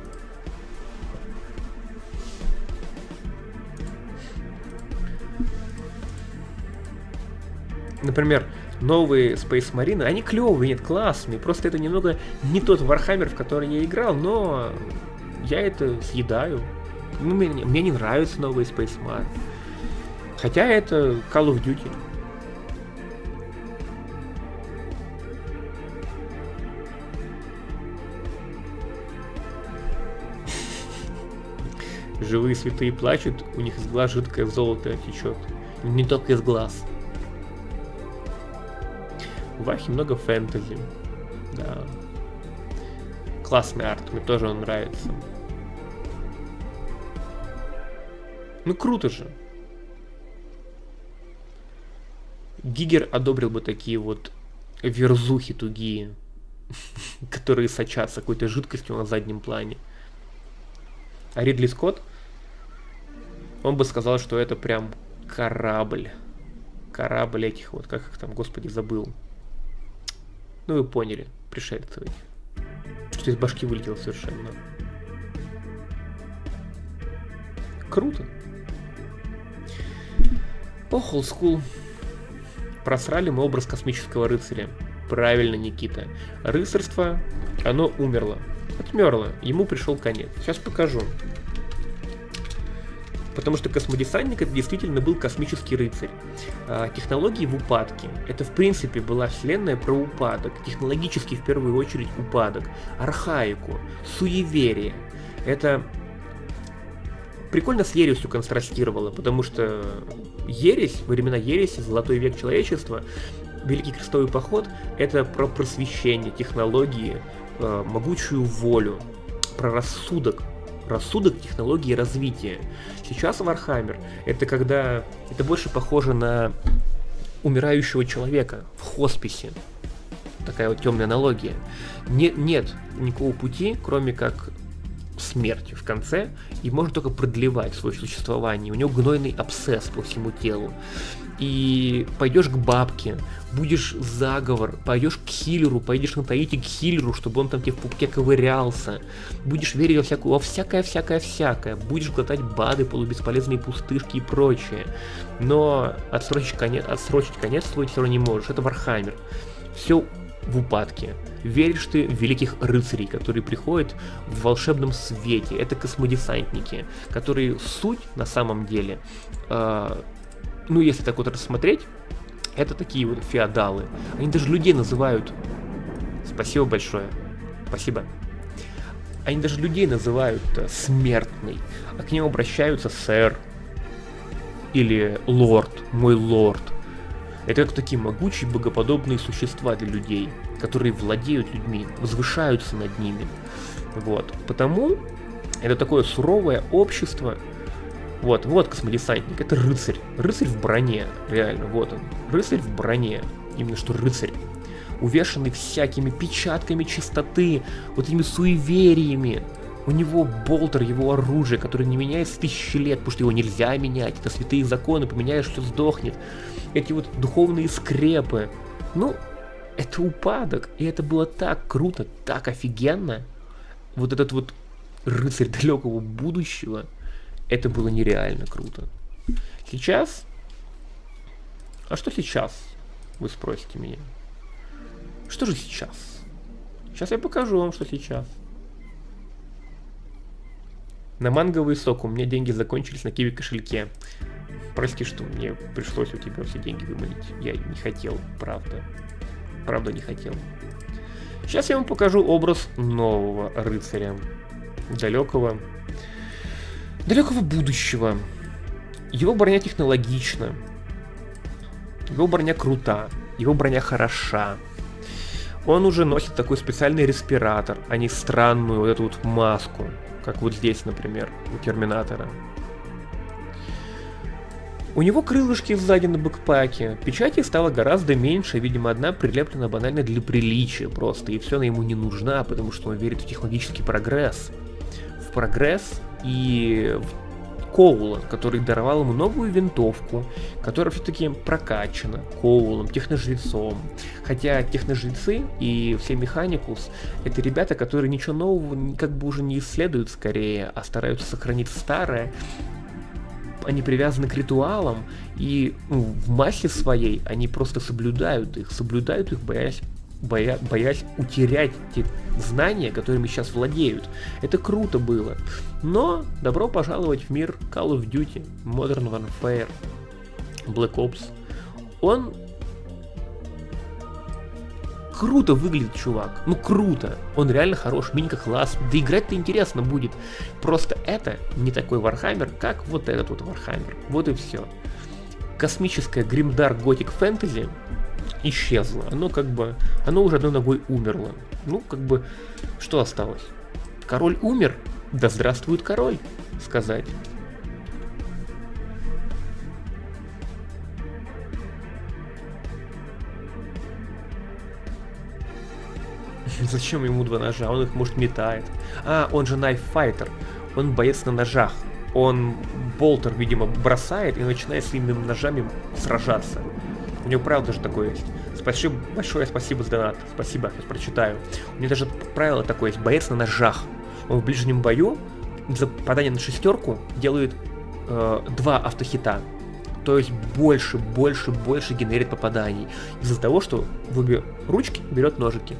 Например, новые Space Marine, они клевые, нет, классные, просто это немного не тот Warhammer, в который я играл, но я это съедаю. Ну, мне, мне не нравятся новые Space Marine. Хотя это Call of Duty. Живые святые плачут, у них из глаз жидкое золото течет. Не только из глаз. В Вахе много фэнтези. Да. Классный арт, мне тоже он нравится. Ну круто же. Гигер одобрил бы такие вот верзухи тугие, которые сочатся какой-то жидкостью на заднем плане. А Ридли Скотт, он бы сказал, что это прям корабль. Корабль этих вот, как их там, господи, забыл. Ну вы поняли, пришельцы эти. Что из башки вылетело совершенно. Круто. Ох, олдскул. Просрали мы образ космического рыцаря. Правильно, Никита. Рыцарство, оно умерло. Отмерло. Ему пришел конец. Сейчас покажу. Потому что космодесантник это действительно был космический рыцарь. А, технологии в упадке. Это в принципе была вселенная про упадок. Технологический в первую очередь упадок. Архаику. Суеверие. Это прикольно с ересью контрастировало, потому что ересь, во времена ереси, золотой век человечества, Великий крестовый поход, это про просвещение, технологии, э, могучую волю, про рассудок. Рассудок, технологии, развития. Сейчас Warhammer это когда это больше похоже на умирающего человека в хосписе. Такая вот темная аналогия. Не, нет никакого пути, кроме как смерть в конце, и можно только продлевать свое существование. У него гнойный абсцесс по всему телу. И пойдешь к бабке, будешь заговор, пойдешь к хиллеру, пойдешь на Таити к хиллеру, чтобы он там тебе в пупке ковырялся, будешь верить во всякую, во всякое-всякое-всякое, будешь глотать БАДы, полубесполезные пустышки и прочее. Но отсрочить конец, отсрочить конец свой все равно не можешь. Это Warhammer. Все в упадке. Веришь ты в великих рыцарей, которые приходят в волшебном свете. Это космодесантники, которые суть на самом деле, э, ну если так вот рассмотреть, это такие вот феодалы. Они даже людей называют... Спасибо большое. Спасибо. Они даже людей называют э, смертный, а к ним обращаются сэр или лорд, мой лорд. Это как такие могучие богоподобные существа для людей, которые владеют людьми, возвышаются над ними. Вот. Потому это такое суровое общество. Вот, вот космодесантник, это рыцарь. Рыцарь в броне, реально, вот он. Рыцарь в броне, именно что рыцарь. Увешанный всякими печатками чистоты, вот этими суевериями. У него болтер, его оружие, которое не меняется тысячи лет, потому что его нельзя менять. Это святые законы, поменяешь, все сдохнет. Эти вот духовные скрепы. Ну, это упадок. И это было так круто, так офигенно. Вот этот вот рыцарь далекого будущего. Это было нереально круто. Сейчас? А что сейчас? Вы спросите меня. Что же сейчас? Сейчас я покажу вам, что сейчас. На манговый сок у меня деньги закончились на киви кошельке. Прости, что мне пришлось у тебя все деньги выманить. Я не хотел, правда. Правда, не хотел. Сейчас я вам покажу образ нового рыцаря. Далекого. Далекого будущего. Его броня технологична. Его броня крута. Его броня хороша. Он уже носит такой специальный респиратор, а не странную вот эту вот маску. Как вот здесь, например, у Терминатора. У него крылышки сзади на бэкпаке, печати стало гораздо меньше, видимо, одна прилеплена банально для приличия просто, и все она ему не нужна, потому что он верит в технологический прогресс. В прогресс и в Коула, который даровал ему новую винтовку, которая все-таки прокачана Коулом, техножрецом. Хотя техножрецы и все Механикус — это ребята, которые ничего нового как бы уже не исследуют скорее, а стараются сохранить старое. Они привязаны к ритуалам, и ну, в массе своей они просто соблюдают их, соблюдают их, боясь, боя, боясь утерять те знания, которыми сейчас владеют. Это круто было. Но добро пожаловать в мир Call of Duty, Modern Warfare, Black Ops. Он круто выглядит, чувак. Ну круто. Он реально хорош, минька класс. Да играть-то интересно будет. Просто это не такой Warhammer, как вот этот вот Warhammer. Вот и все. Космическое Grimdark Gothic Fantasy исчезло. Оно как бы... Оно уже одной ногой умерло. Ну, как бы... Что осталось? Король умер? Да здравствует король, сказать. Зачем ему два ножа? Он их, может, метает. А, он же Knife Fighter. Он боец на ножах. Он болтер, видимо, бросает и начинает своими ножами сражаться. У него правда же такое есть. Спасибо, большое спасибо за донат. Спасибо, сейчас прочитаю. У него даже правило такое есть. Боец на ножах. Он в ближнем бою за попадание на шестерку делает э, два автохита. То есть больше, больше, больше генерит попаданий. Из-за того, что в обе ручки берет ножики.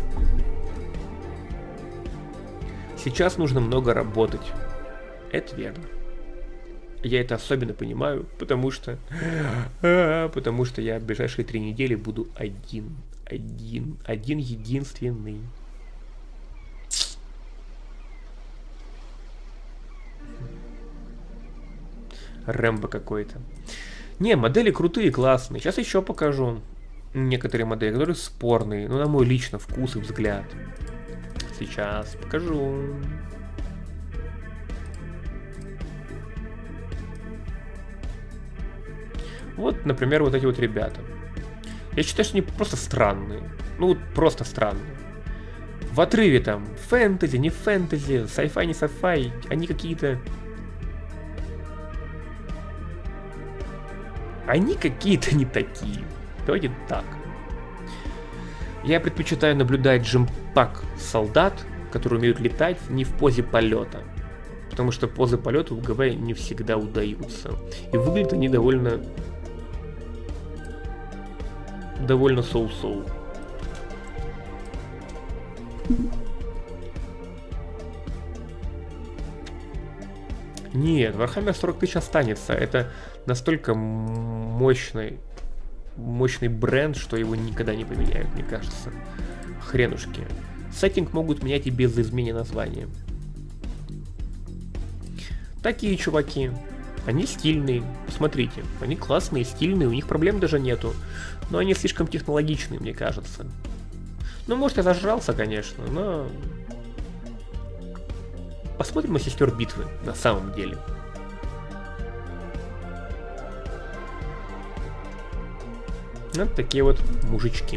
Сейчас нужно много работать. Это верно. Я это особенно понимаю, потому что... Потому что я в ближайшие три недели буду один. Один. Один единственный. Рэмбо какой-то. Не, модели крутые, классные. Сейчас еще покажу некоторые модели, которые спорные. Ну, на мой лично вкус и взгляд. Сейчас покажу. Вот, например, вот эти вот ребята. Я считаю, что они просто странные. Ну, вот просто странные. В отрыве там фэнтези, не фэнтези, sci-fi, не sci-fi. Они какие-то... Они какие-то не такие. Давайте так. Я предпочитаю наблюдать джемпак солдат, которые умеют летать не в позе полета. Потому что позы полета в ГВ не всегда удаются. И выглядят они довольно... Довольно соу-соу. Нет, Warhammer сорок тысяч останется. Это настолько мощный... мощный бренд, что его никогда не поменяют, мне кажется. Хренушки. Сеттинг могут менять и без изменения названия. Такие чуваки. Они стильные. Посмотрите. Они классные, стильные, у них проблем даже нету. Но они слишком технологичные, мне кажется. Ну, может, я зажрался, конечно, но... Посмотрим на сестер битвы, на самом деле. Вот такие вот мужички.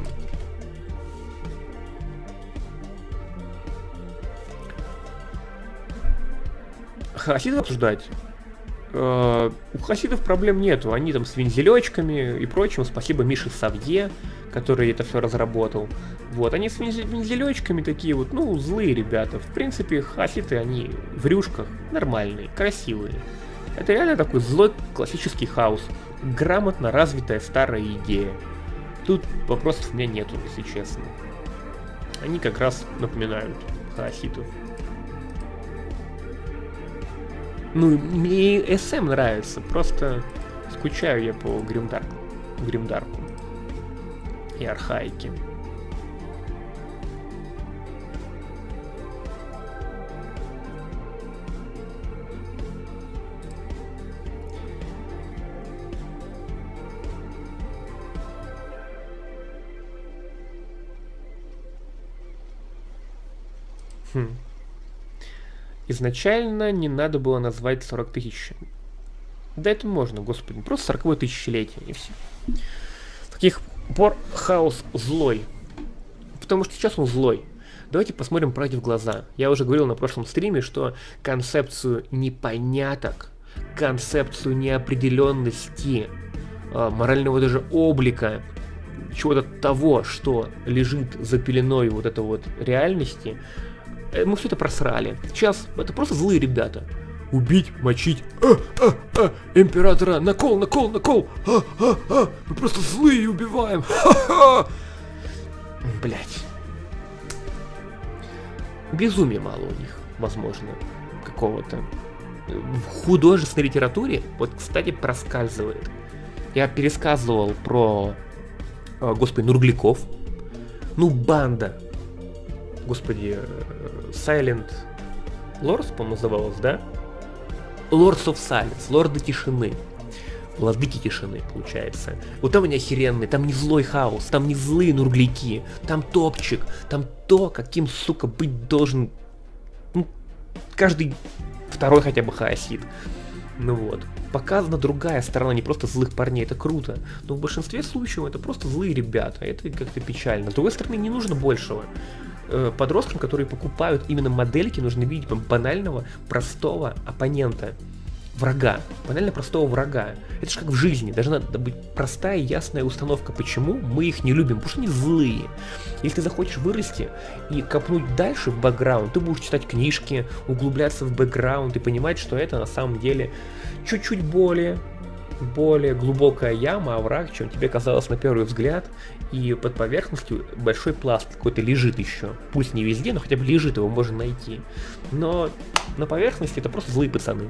Хасидов обсуждать? Uh, у хасидов проблем нету, они там с вензелечками и прочим, спасибо Мише Савье, который это все разработал. Вот, они с вензелечками такие вот, ну, злые ребята. В принципе, хасиды, они в рюшках нормальные, красивые. Это реально такой злой классический хаос. Грамотно развитая старая идея. Тут вопросов у меня нету, если честно. Они как раз напоминают хаоситов. Ну, мне и эс эм нравится, просто Скучаю я по Гримдарку, Гримдарку и Архаике. Хм. Изначально не надо было назвать сорок тысяч. Да это можно, господи, просто сороковое тысячелетие и все. С каких пор хаос злой? Потому что сейчас он злой. Давайте посмотрим правде в глаза. Я уже говорил на прошлом стриме, что концепцию непоняток, концепцию неопределенности, морального даже облика, чего-то того, что лежит за пеленой вот этой вот реальности, мы все это просрали. Сейчас это просто злые ребята. Убить, мочить, а, а, а, императора, накол, накол, накол, а, а, а, мы просто злые убиваем, ха-ха. Блять. Безумия мало у них, возможно, какого-то. В художественной литературе, вот, кстати, проскальзывает. Я пересказывал про, господи, Нургликов. Ну, банда. Господи, Silent Lords, по-моему, называлась, да? Lords of Silence, Лорды Тишины. Владыки Тишины, получается. Вот там они охеренные, там не злой хаос, там не злые нурглики, там топчик, там то, каким, сука, быть должен, ну, каждый второй хотя бы хаосит. Ну вот. Показана другая сторона, не просто злых парней, это круто. Но в большинстве случаев это просто злые ребята, это как-то печально. С другой стороны, не нужно большего. Подросткам, которые покупают именно модельки, нужно видеть банального, простого оппонента, врага, банально простого врага. Это же как в жизни, должна быть простая и ясная установка, почему мы их не любим, потому что они злые. Если ты захочешь вырасти и копнуть дальше в бэкграунд, ты будешь читать книжки, углубляться в бэкграунд и понимать, что это на самом деле чуть-чуть более, более глубокая яма, овраг, чем тебе казалось на первый взгляд. И под поверхностью большой пласт какой-то лежит еще. Пусть не везде, но хотя бы лежит, его можно найти. Но на поверхности это просто злые пацаны.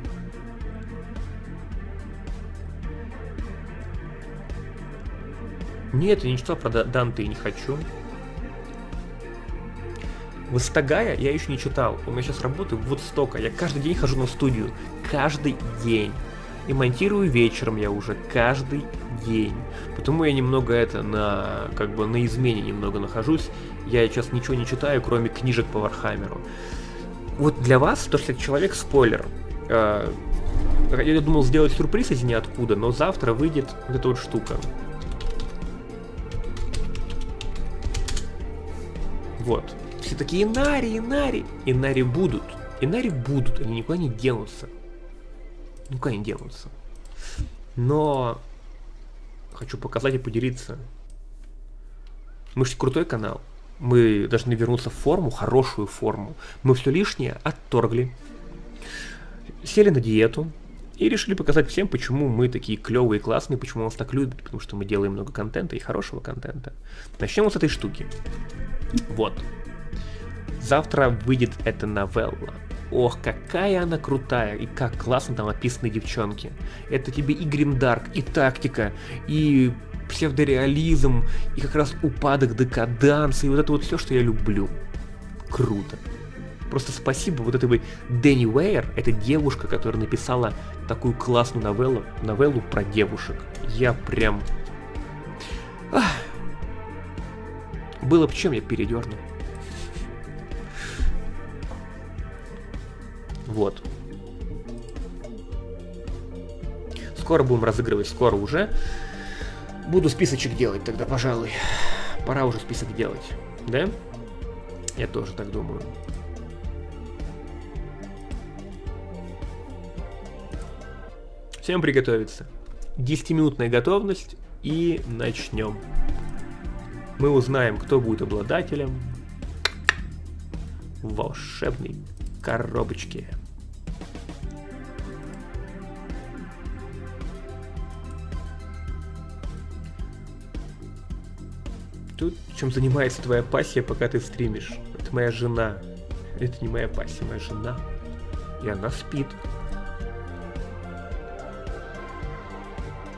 Нет, я ничего про Данте не хочу. Выстагая я еще не читал. У меня сейчас работаю в Вудстока. Я каждый день хожу на студию. Каждый день. И монтирую вечером я уже каждый день. Потому я немного это на, как бы на измене немного нахожусь. Я сейчас ничего не читаю, кроме книжек по Вархаммеру. Вот для вас, то что человек спойлер. Э, я думал сделать сюрприз из ниоткуда, но завтра выйдет вот эта вот штука. Вот. Все такие Инари, Инари. Инари будут. Инари будут, они никуда не денутся. Никуда не денутся. Но хочу показать и поделиться. Мы же крутой канал. Мы должны вернуться в форму, хорошую форму. Мы все лишнее отторгли. Сели на диету. И решили показать всем, почему мы такие клевые и классные, почему нас так любят. Потому что мы делаем много контента и хорошего контента. Начнем вот с этой штуки. Вот. Завтра выйдет эта новелла. Ох, какая она крутая, и как классно там описаны девчонки. Это тебе и гримдарк, и тактика, и псевдореализм, и как раз упадок декаданса, и вот это вот все, что я люблю. Круто. Просто спасибо вот этой Дэнни Уэйр, это девушка, которая написала такую классную новеллу, новеллу про девушек. Я прям... Ах. Было бы чем, я передернул. Вот. Скоро будем разыгрывать, скоро уже. Буду списочек делать тогда, пожалуй. Пора уже список делать, да? Я тоже так думаю. Всем приготовиться. десятиминутная готовность и начнем. Мы узнаем, кто будет обладателем волшебной коробочки. Тут чем занимается твоя пассия, пока ты стримишь? Это моя жена. Это не моя пассия, моя жена. И она спит.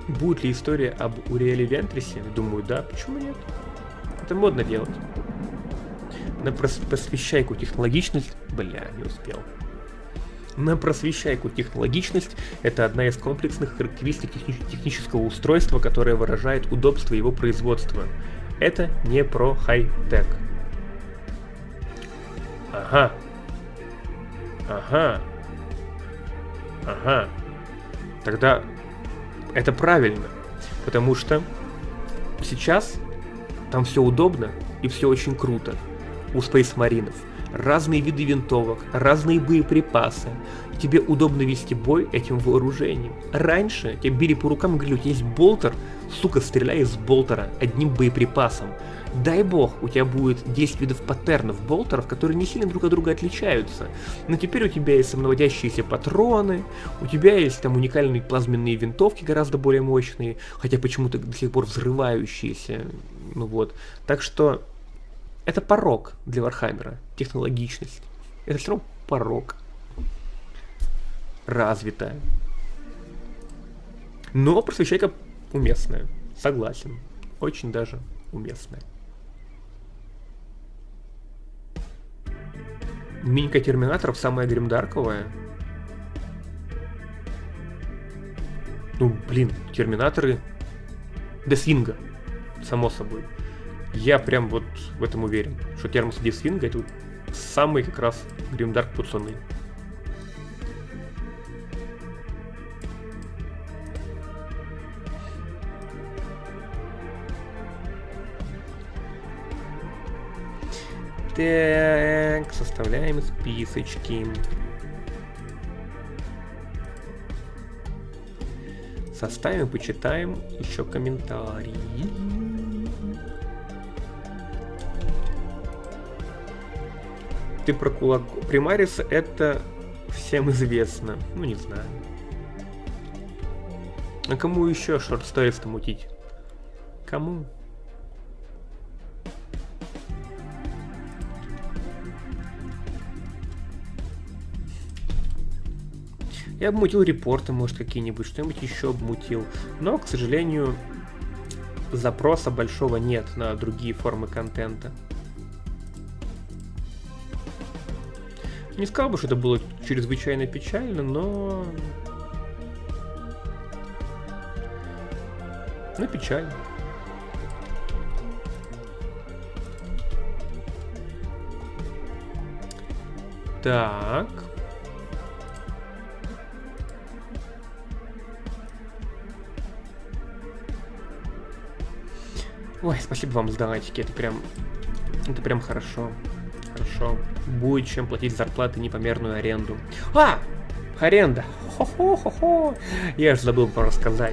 Будет ли история об Уриэле Вентрисе? Думаю, да, почему нет? Это модно делать. На прос- просвещайку технологичность... Бля, не успел. На просвещайку технологичность — это одна из комплексных характеристик техни- технического устройства, которое выражает удобство его производства. Это не про хай-тек. Ага. Ага. Ага. Тогда это правильно, потому что сейчас там все удобно и все очень круто. У Space Marines разные виды винтовок, разные боеприпасы. Тебе удобно вести бой этим вооружением. Раньше тебя били по рукам и говорили: у тебя есть болтер, сука, стреляй из болтера одним боеприпасом. Дай бог, у тебя будет десять видов паттернов болтеров, которые не сильно друг от друга отличаются. Но теперь у тебя есть самонаводящиеся патроны, у тебя есть там уникальные плазменные винтовки, гораздо более мощные, хотя почему-то до сих пор взрывающиеся. Ну вот. Так что это порог для Вархаммера, технологичность. Это все равно порог. Развитая. Но просвещайка уместная. Согласен. Очень даже уместная. Минька терминаторов самая гримдарковая. Ну, блин, терминаторы Десвинга, само собой. Я прям вот в этом уверен, что термосы Десвинга — это самые как раз гримдарк пацаны. Так, составляем списочки. Составим, почитаем еще комментарии. Ты про кулак Примариса, это всем известно. Ну, не знаю. А кому еще шорт-сторис-то мутить? Кому? Я обмутил репорты, может, какие-нибудь, что-нибудь еще обмутил. Но, к сожалению, запроса большого нет на другие формы контента. Не сказал бы, что это было чрезвычайно печально, но... Ну, печально. Так... Ой, спасибо вам за донатики, это прям, это прям хорошо, хорошо. Будет чем платить зарплаты непомерную аренду. А, аренда, хо-хо-хо-хо, я же забыл про рассказать.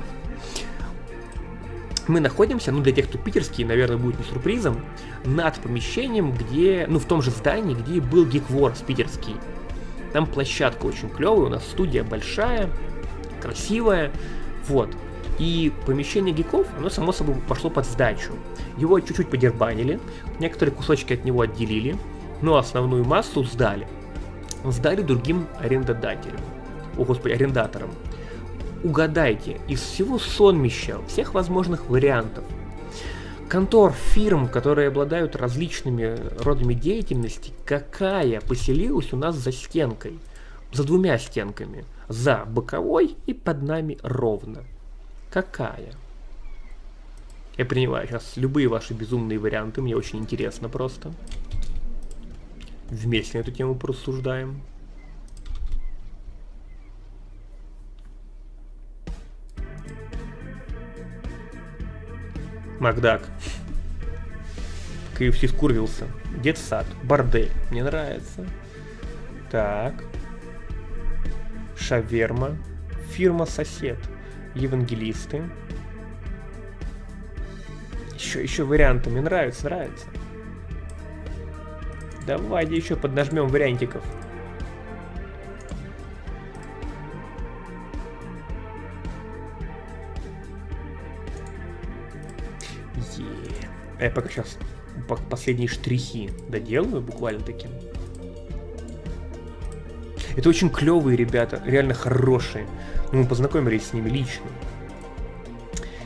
Мы находимся, ну для тех, кто питерский, наверное, будет не сюрпризом, над помещением, где, ну в том же здании, где был Geek Wars питерский. Там площадка очень клевая, у нас студия большая, красивая, вот. И помещение гиков, оно само собой пошло под сдачу. Его чуть-чуть подербанили, некоторые кусочки от него отделили, но основную массу сдали. Сдали другим арендодателям. О, господи, арендаторам. Угадайте, из всего сонмища, всех возможных вариантов, контор, фирм, которые обладают различными родами деятельности, какая поселилась у нас за стенкой? За двумя стенками. За боковой и под нами ровно. Какая? Я принимаю сейчас любые ваши безумные варианты, мне очень интересно просто. Вместе на эту тему порассуждаем. Макдак. ка эф си скурвился. Детсад. Бордель. Мне нравится. Так. Шаверма. Фирма-сосед. Евангелисты. Еще, еще варианты. Мне нравится, нравится. Давайте еще поднажмем вариантиков. Е. А я пока сейчас последние штрихи доделаю, буквально таким. Это очень клевые ребята, реально хорошие. Мы познакомились с ними лично.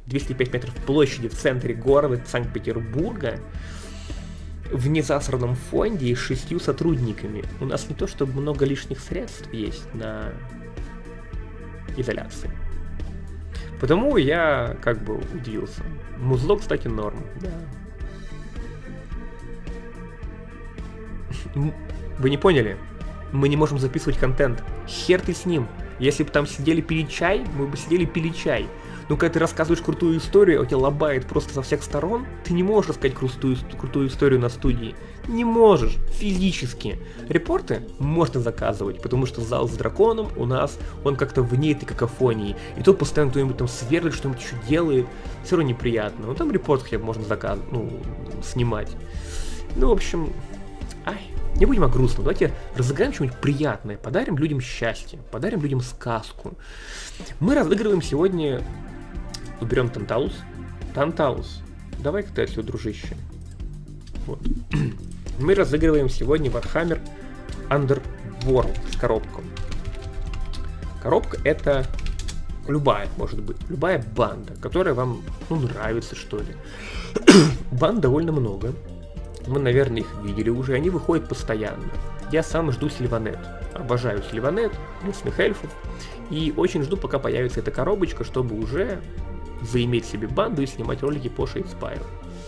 двести пять метров площади в центре города Санкт-Петербурга, в незасранном фонде и с шестью сотрудниками. У нас не то чтобы много лишних средств есть на изоляции. Потому я как бы удивился. Музло, кстати, норм, да. Вы не поняли? Мы не можем записывать контент. Хер ты с ним. Если бы там сидели пили чай, мы бы сидели пили чай. Но когда ты рассказываешь крутую историю, а у тебя лобает просто со всех сторон, ты не можешь рассказать крутую, крутую историю на студии. Не можешь. Физически. Репорты можно заказывать, потому что зал с драконом у нас, он как-то вне этой какофонии. И тут постоянно кто-нибудь там сверлит, что-нибудь еще делает. Все равно неприятно. Ну там репорт хотя бы можно заказывать, ну, снимать. Ну, в общем... Ай, не будем о грустном, давайте разыграем что-нибудь приятное, подарим людям счастье, подарим людям сказку. Мы разыгрываем сегодня... Уберем Танталус. Танталус, давай-ка ты отсюда, дружище. Вот. Мы разыгрываем сегодня Warhammer Underworld с коробкой. Коробка это любая, может быть, любая банда, которая вам, ну, нравится, что ли. Банд довольно много. Мы, наверное, их видели уже, они выходят постоянно. Я сам жду Сильванет. Обожаю Сильванет, лесных эльфов. И очень жду, пока появится эта коробочка, чтобы уже заиметь себе банду и снимать ролики по Shadespire.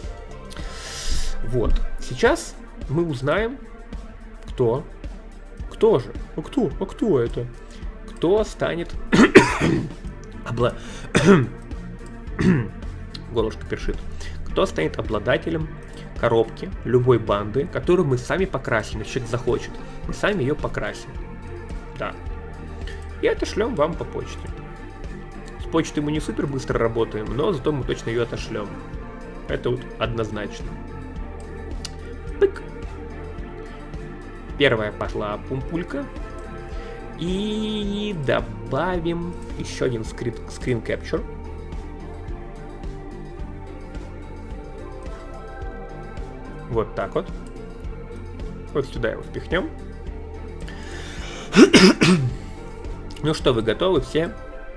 Вот. Сейчас мы узнаем, кто... Кто же? А кто? А кто это? Кто станет... Обла... Горлышко першит. Кто станет обладателем коробки любой банды, которую мы сами покрасим, если человек захочет. Мы сами ее покрасим. Да. И отошлем вам по почте. С почтой мы не супер быстро работаем, но зато мы точно ее отошлем. Это вот однозначно. Пык. Первая пошла пумпулька. И добавим еще один скрин, скрин capture. Вот так вот. Вот сюда его впихнем. Ну что, вы готовы все?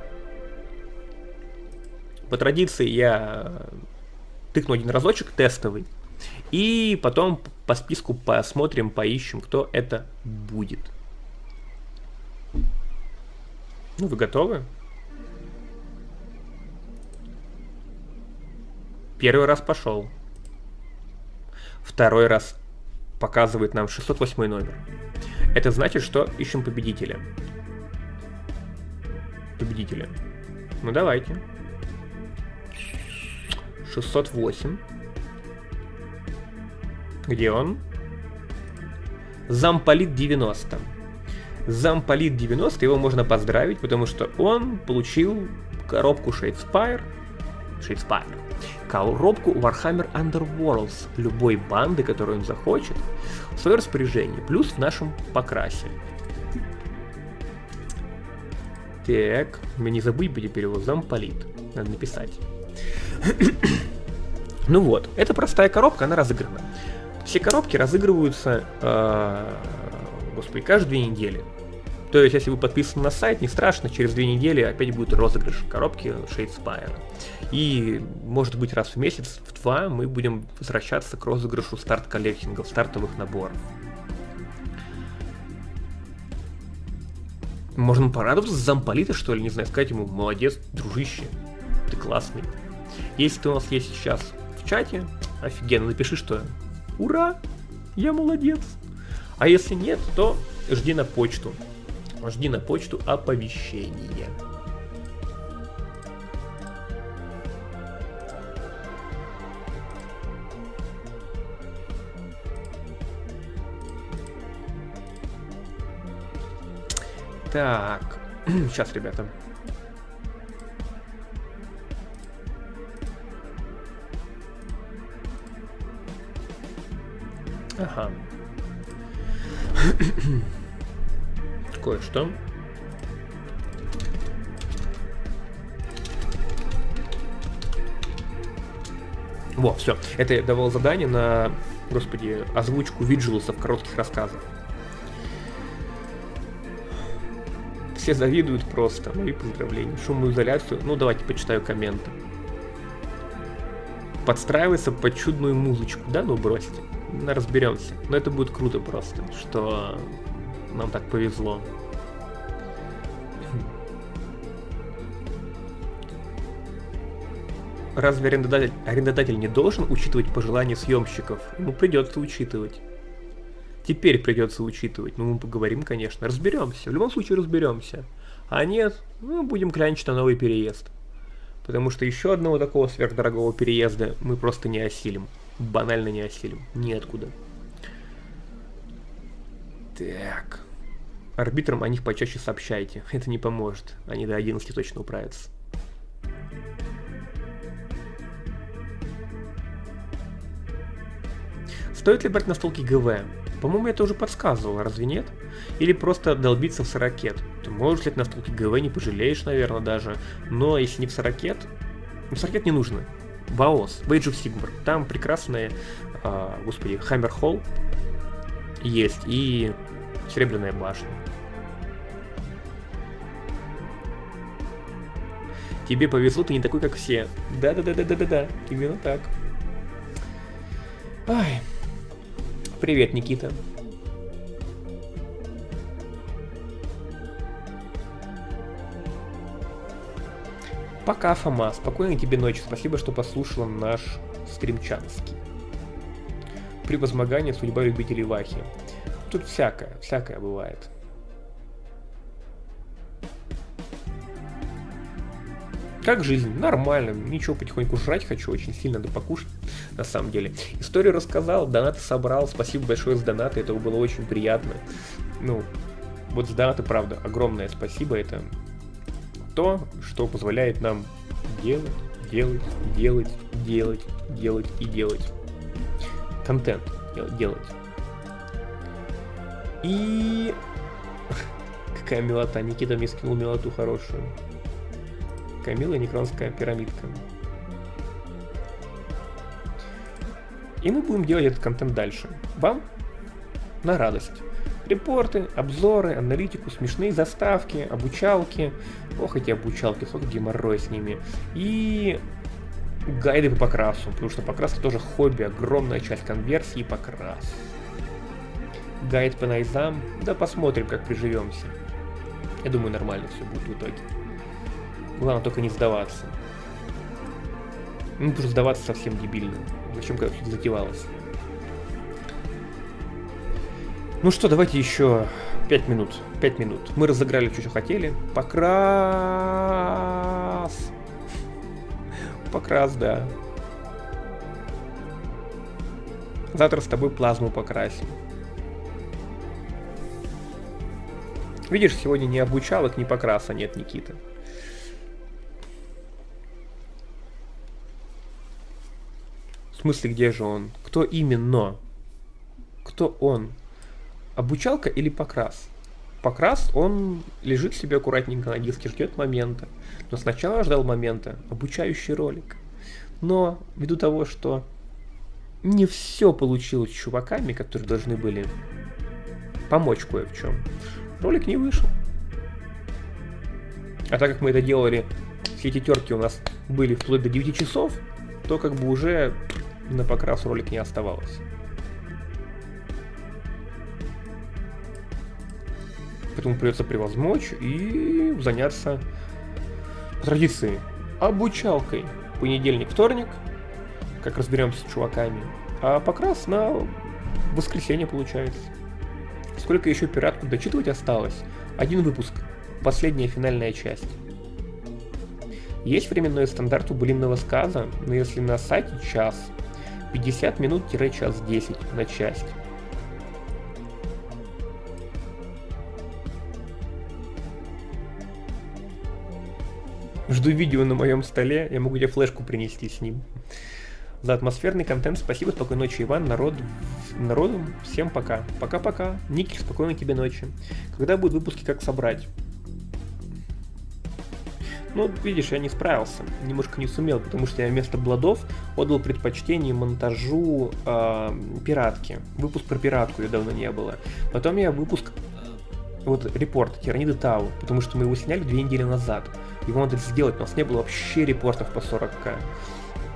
По традиции я тыкну один разочек тестовый. И потом по списку посмотрим, поищем, кто это будет. Ну, вы готовы? Первый раз пошел. Второй раз показывает нам шестьсот восьмой номер. Это значит, что ищем победителя. Победителя. Ну давайте. шестьсот восемь. Где он? Замполит девяносто. Замполит девяносто, его можно поздравить, потому что он получил коробку Shadespire. Shadespire. Коробку Warhammer Underworlds любой банды, которую он захочет, в свое распоряжение, плюс в нашем покрасе. Так, мы не забыть бы теперь его замполит. Надо написать. Ну вот, это простая коробка, она разыграна. Все коробки разыгрываются, э, господи, каждые две недели. То есть, если вы подписаны на сайт, не страшно, через две недели опять будет розыгрыш коробки Shadespire. И, может быть, раз в месяц, в два, мы будем возвращаться к розыгрышу старт-коллектингов, стартовых наборов. Можно порадоваться за замполита, что ли, не знаю, сказать ему: молодец, дружище, ты классный. Если ты у нас есть сейчас в чате, офигенно, напиши, что ура, я молодец. А если нет, то жди на почту. Жди на почту оповещения. Так, сейчас, ребята. Ага. Кое-что. Во, все. Это я давал задание на, господи, озвучку Виджилусов коротких рассказов. Все завидуют просто. Мои поздравления. Шумную изоляцию. Ну, давайте почитаю комменты. подстраивается под чудную музычку. Да, ну бросьте. Ну, разберемся. Но это будет круто просто, что нам так повезло. Разве арендодатель, арендодатель не должен учитывать пожелания съемщиков? Ему придется учитывать. Теперь придется учитывать. Ну, мы поговорим, конечно. Разберемся. В любом случае разберемся. А нет, ну, будем клянчить на новый переезд. Потому что еще одного такого сверхдорогого переезда мы просто не осилим. Банально не осилим. Ниоткуда. Так. Арбитрам о них почаще сообщайте. Это не поможет. Они до одиннадцати точно управятся. Стоит ли брать настолки ГВ? По-моему, я это уже подсказывал, разве нет? Или просто долбиться в сорокет? Ты можешь взять настолки ГВ, не пожалеешь, наверное, даже. Но если не в сорокет... В сорокет не нужно. Баос, в Age of Sigmar. Там прекрасная, э, господи, Hammer Hall есть и Серебряная башня. Тебе повезло, ты не такой, как все. Да-да-да-да-да-да-да. Именно так. Ай. Привет, Никита. Пока, Фома. Спокойной тебе ночи. Спасибо, что послушала наш стримчанский. Превозмогание, судьба любителей Вахи. Тут всякое, всякое бывает. Как жизнь? Нормально. Ничего, потихоньку жрать хочу. Очень сильно надо покушать, на самом деле. Историю рассказал, донаты собрал. Спасибо большое за донаты. Это было очень приятно. Ну, вот за донаты, правда, огромное спасибо. Это то, что позволяет нам делать, делать, делать, делать, делать и делать. Контент делать. И... Какая милота. Никита мне скинул милоту хорошую. Камила Некронская пирамидка. И мы будем делать этот контент дальше. Вам на радость. Репорты, обзоры, аналитику, смешные заставки, обучалки. Ох, эти обучалки, сколько геморрой с ними. И гайды по покрасу, потому что покрас это тоже хобби, огромная часть конверсии покрас. Гайд по найзам, да посмотрим, как приживемся. Я думаю, нормально все будет в итоге. Главное только не сдаваться. Ну, потому что сдаваться совсем дебильно. Зачем как это затевалось? Ну что, давайте еще пять минут. пять минут. Мы разыграли все, что хотели. Покрас. Покрас, да. Завтра с тобой плазму покрасим. Видишь, сегодня ни обучалок, ни покраса нет, Никита. В смысле, где же он? Кто именно? Кто он? Обучалка или покрас? Покрас, он лежит себе аккуратненько на диске, ждет момента. Но сначала ждал момента обучающий ролик. Но ввиду того, что не все получилось с чуваками, которые должны были помочь кое в чем, ролик не вышел. А так как мы это делали, все эти терки у нас были вплоть до девяти часов, то как бы уже на покрас ролик не оставалось. Поэтому придется превозмочь и заняться по традиции обучалкой. Понедельник, вторник, как разберемся с чуваками. А покрас на воскресенье получается. Сколько еще пиратку дочитывать осталось? Один выпуск. Последняя финальная часть. Есть временной стандарт у былинного сказа, но если на сайте час, пятьдесят минут-час десять на часть. Жду видео на моем столе, я могу тебе флешку принести с ним. За атмосферный контент спасибо, спокойной ночи, Иван, народ, народу, всем пока. Пока-пока, Никель, спокойной тебе ночи. Когда будут выпуски, как собрать? Ну, видишь, я не справился, немножко не сумел, потому что я вместо бладов отдал предпочтение монтажу э, пиратки. Выпуск про пиратку ее давно не было. Потом я выпуск, вот, репорт Тираниды Тау, потому что мы его сняли две недели назад. Его надо сделать, у нас не было вообще репортов по сорок ка.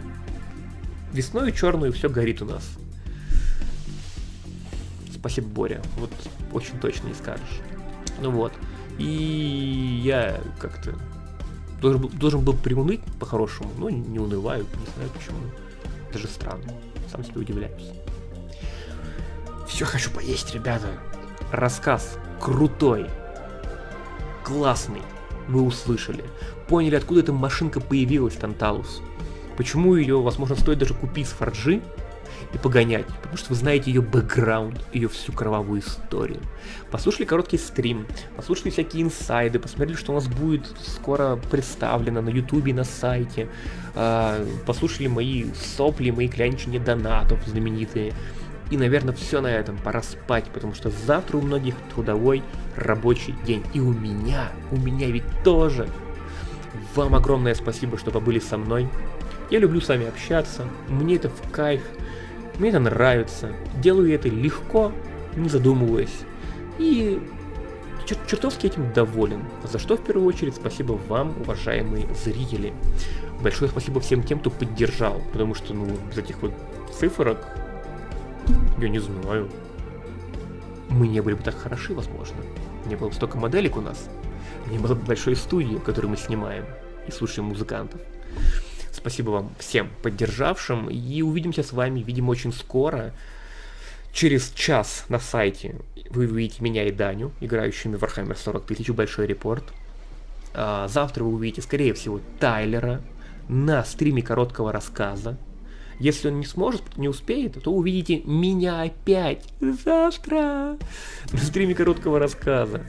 Весной черную все горит у нас. Спасибо, Боря. Вот очень точно не скажешь. Ну вот. И я как-то должен был, должен был приуныть по-хорошему, но не, не унываю, не знаю почему. Даже странно. Сам себе удивляюсь. Все хочу поесть, ребята. Рассказ крутой. Классный. Вы услышали. Поняли, откуда эта машинка появилась, Танталус. Почему ее, возможно, стоит даже купить с форджи и погонять, потому что вы знаете ее бэкграунд, ее всю кровавую историю. Послушали короткий стрим, послушали всякие инсайды, посмотрели, что у нас будет скоро представлено на ютубе, на сайте, послушали мои сопли, мои клянчения донатов знаменитые. И, наверное, все на этом, пора спать, потому что завтра у многих трудовой рабочий день. И у меня, у меня ведь тоже. Вам огромное спасибо, что побыли со мной. Я люблю с вами общаться, мне это в кайф, мне это нравится. Делаю я это легко, не задумываясь. И чер- чертовски этим доволен. За что, в первую очередь, спасибо вам, уважаемые зрители. Большое спасибо всем тем, кто поддержал, потому что, ну, из этих вот цифрок, я не знаю, мы не были бы так хороши, возможно. Не было бы столько моделек у нас, не было бы большой студии, в которой мы снимаем и слушаем музыкантов. Спасибо вам всем поддержавшим, и увидимся с вами, видимо, очень скоро. Через час на сайте вы увидите меня и Даню, играющими в Warhammer сорок тысяч, большой репорт. А завтра вы увидите, скорее всего, Тайлера на стриме короткого рассказа. Если он не сможет, не успеет, то увидите меня опять завтра на стриме короткого рассказа.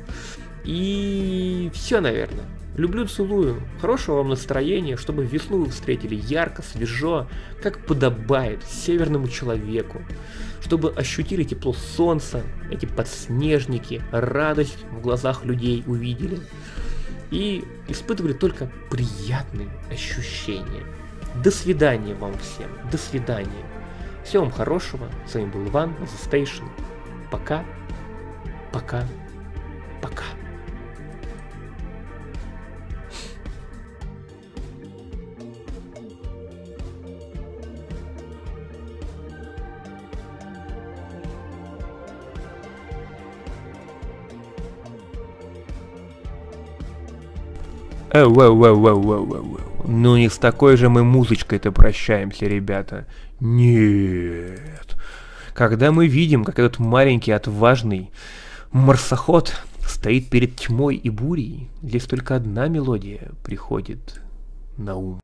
И все, наверное. Люблю, целую. Хорошего вам настроения, чтобы весну вы встретили ярко, свежо, как подобает северному человеку. Чтобы ощутили тепло солнца, эти подснежники, радость в глазах людей увидели. И испытывали только приятные ощущения. До свидания вам всем. До свидания. Всего вам хорошего. С вами был Иван, The Station. Пока. Пока. Пока. Эу, эу, эу, эу, эу, эу. Ну не с такой же мы музычкой-то прощаемся, ребята. Нет. Когда мы видим, как этот маленький отважный марсоход стоит перед тьмой и бурей, здесь только одна мелодия приходит на ум.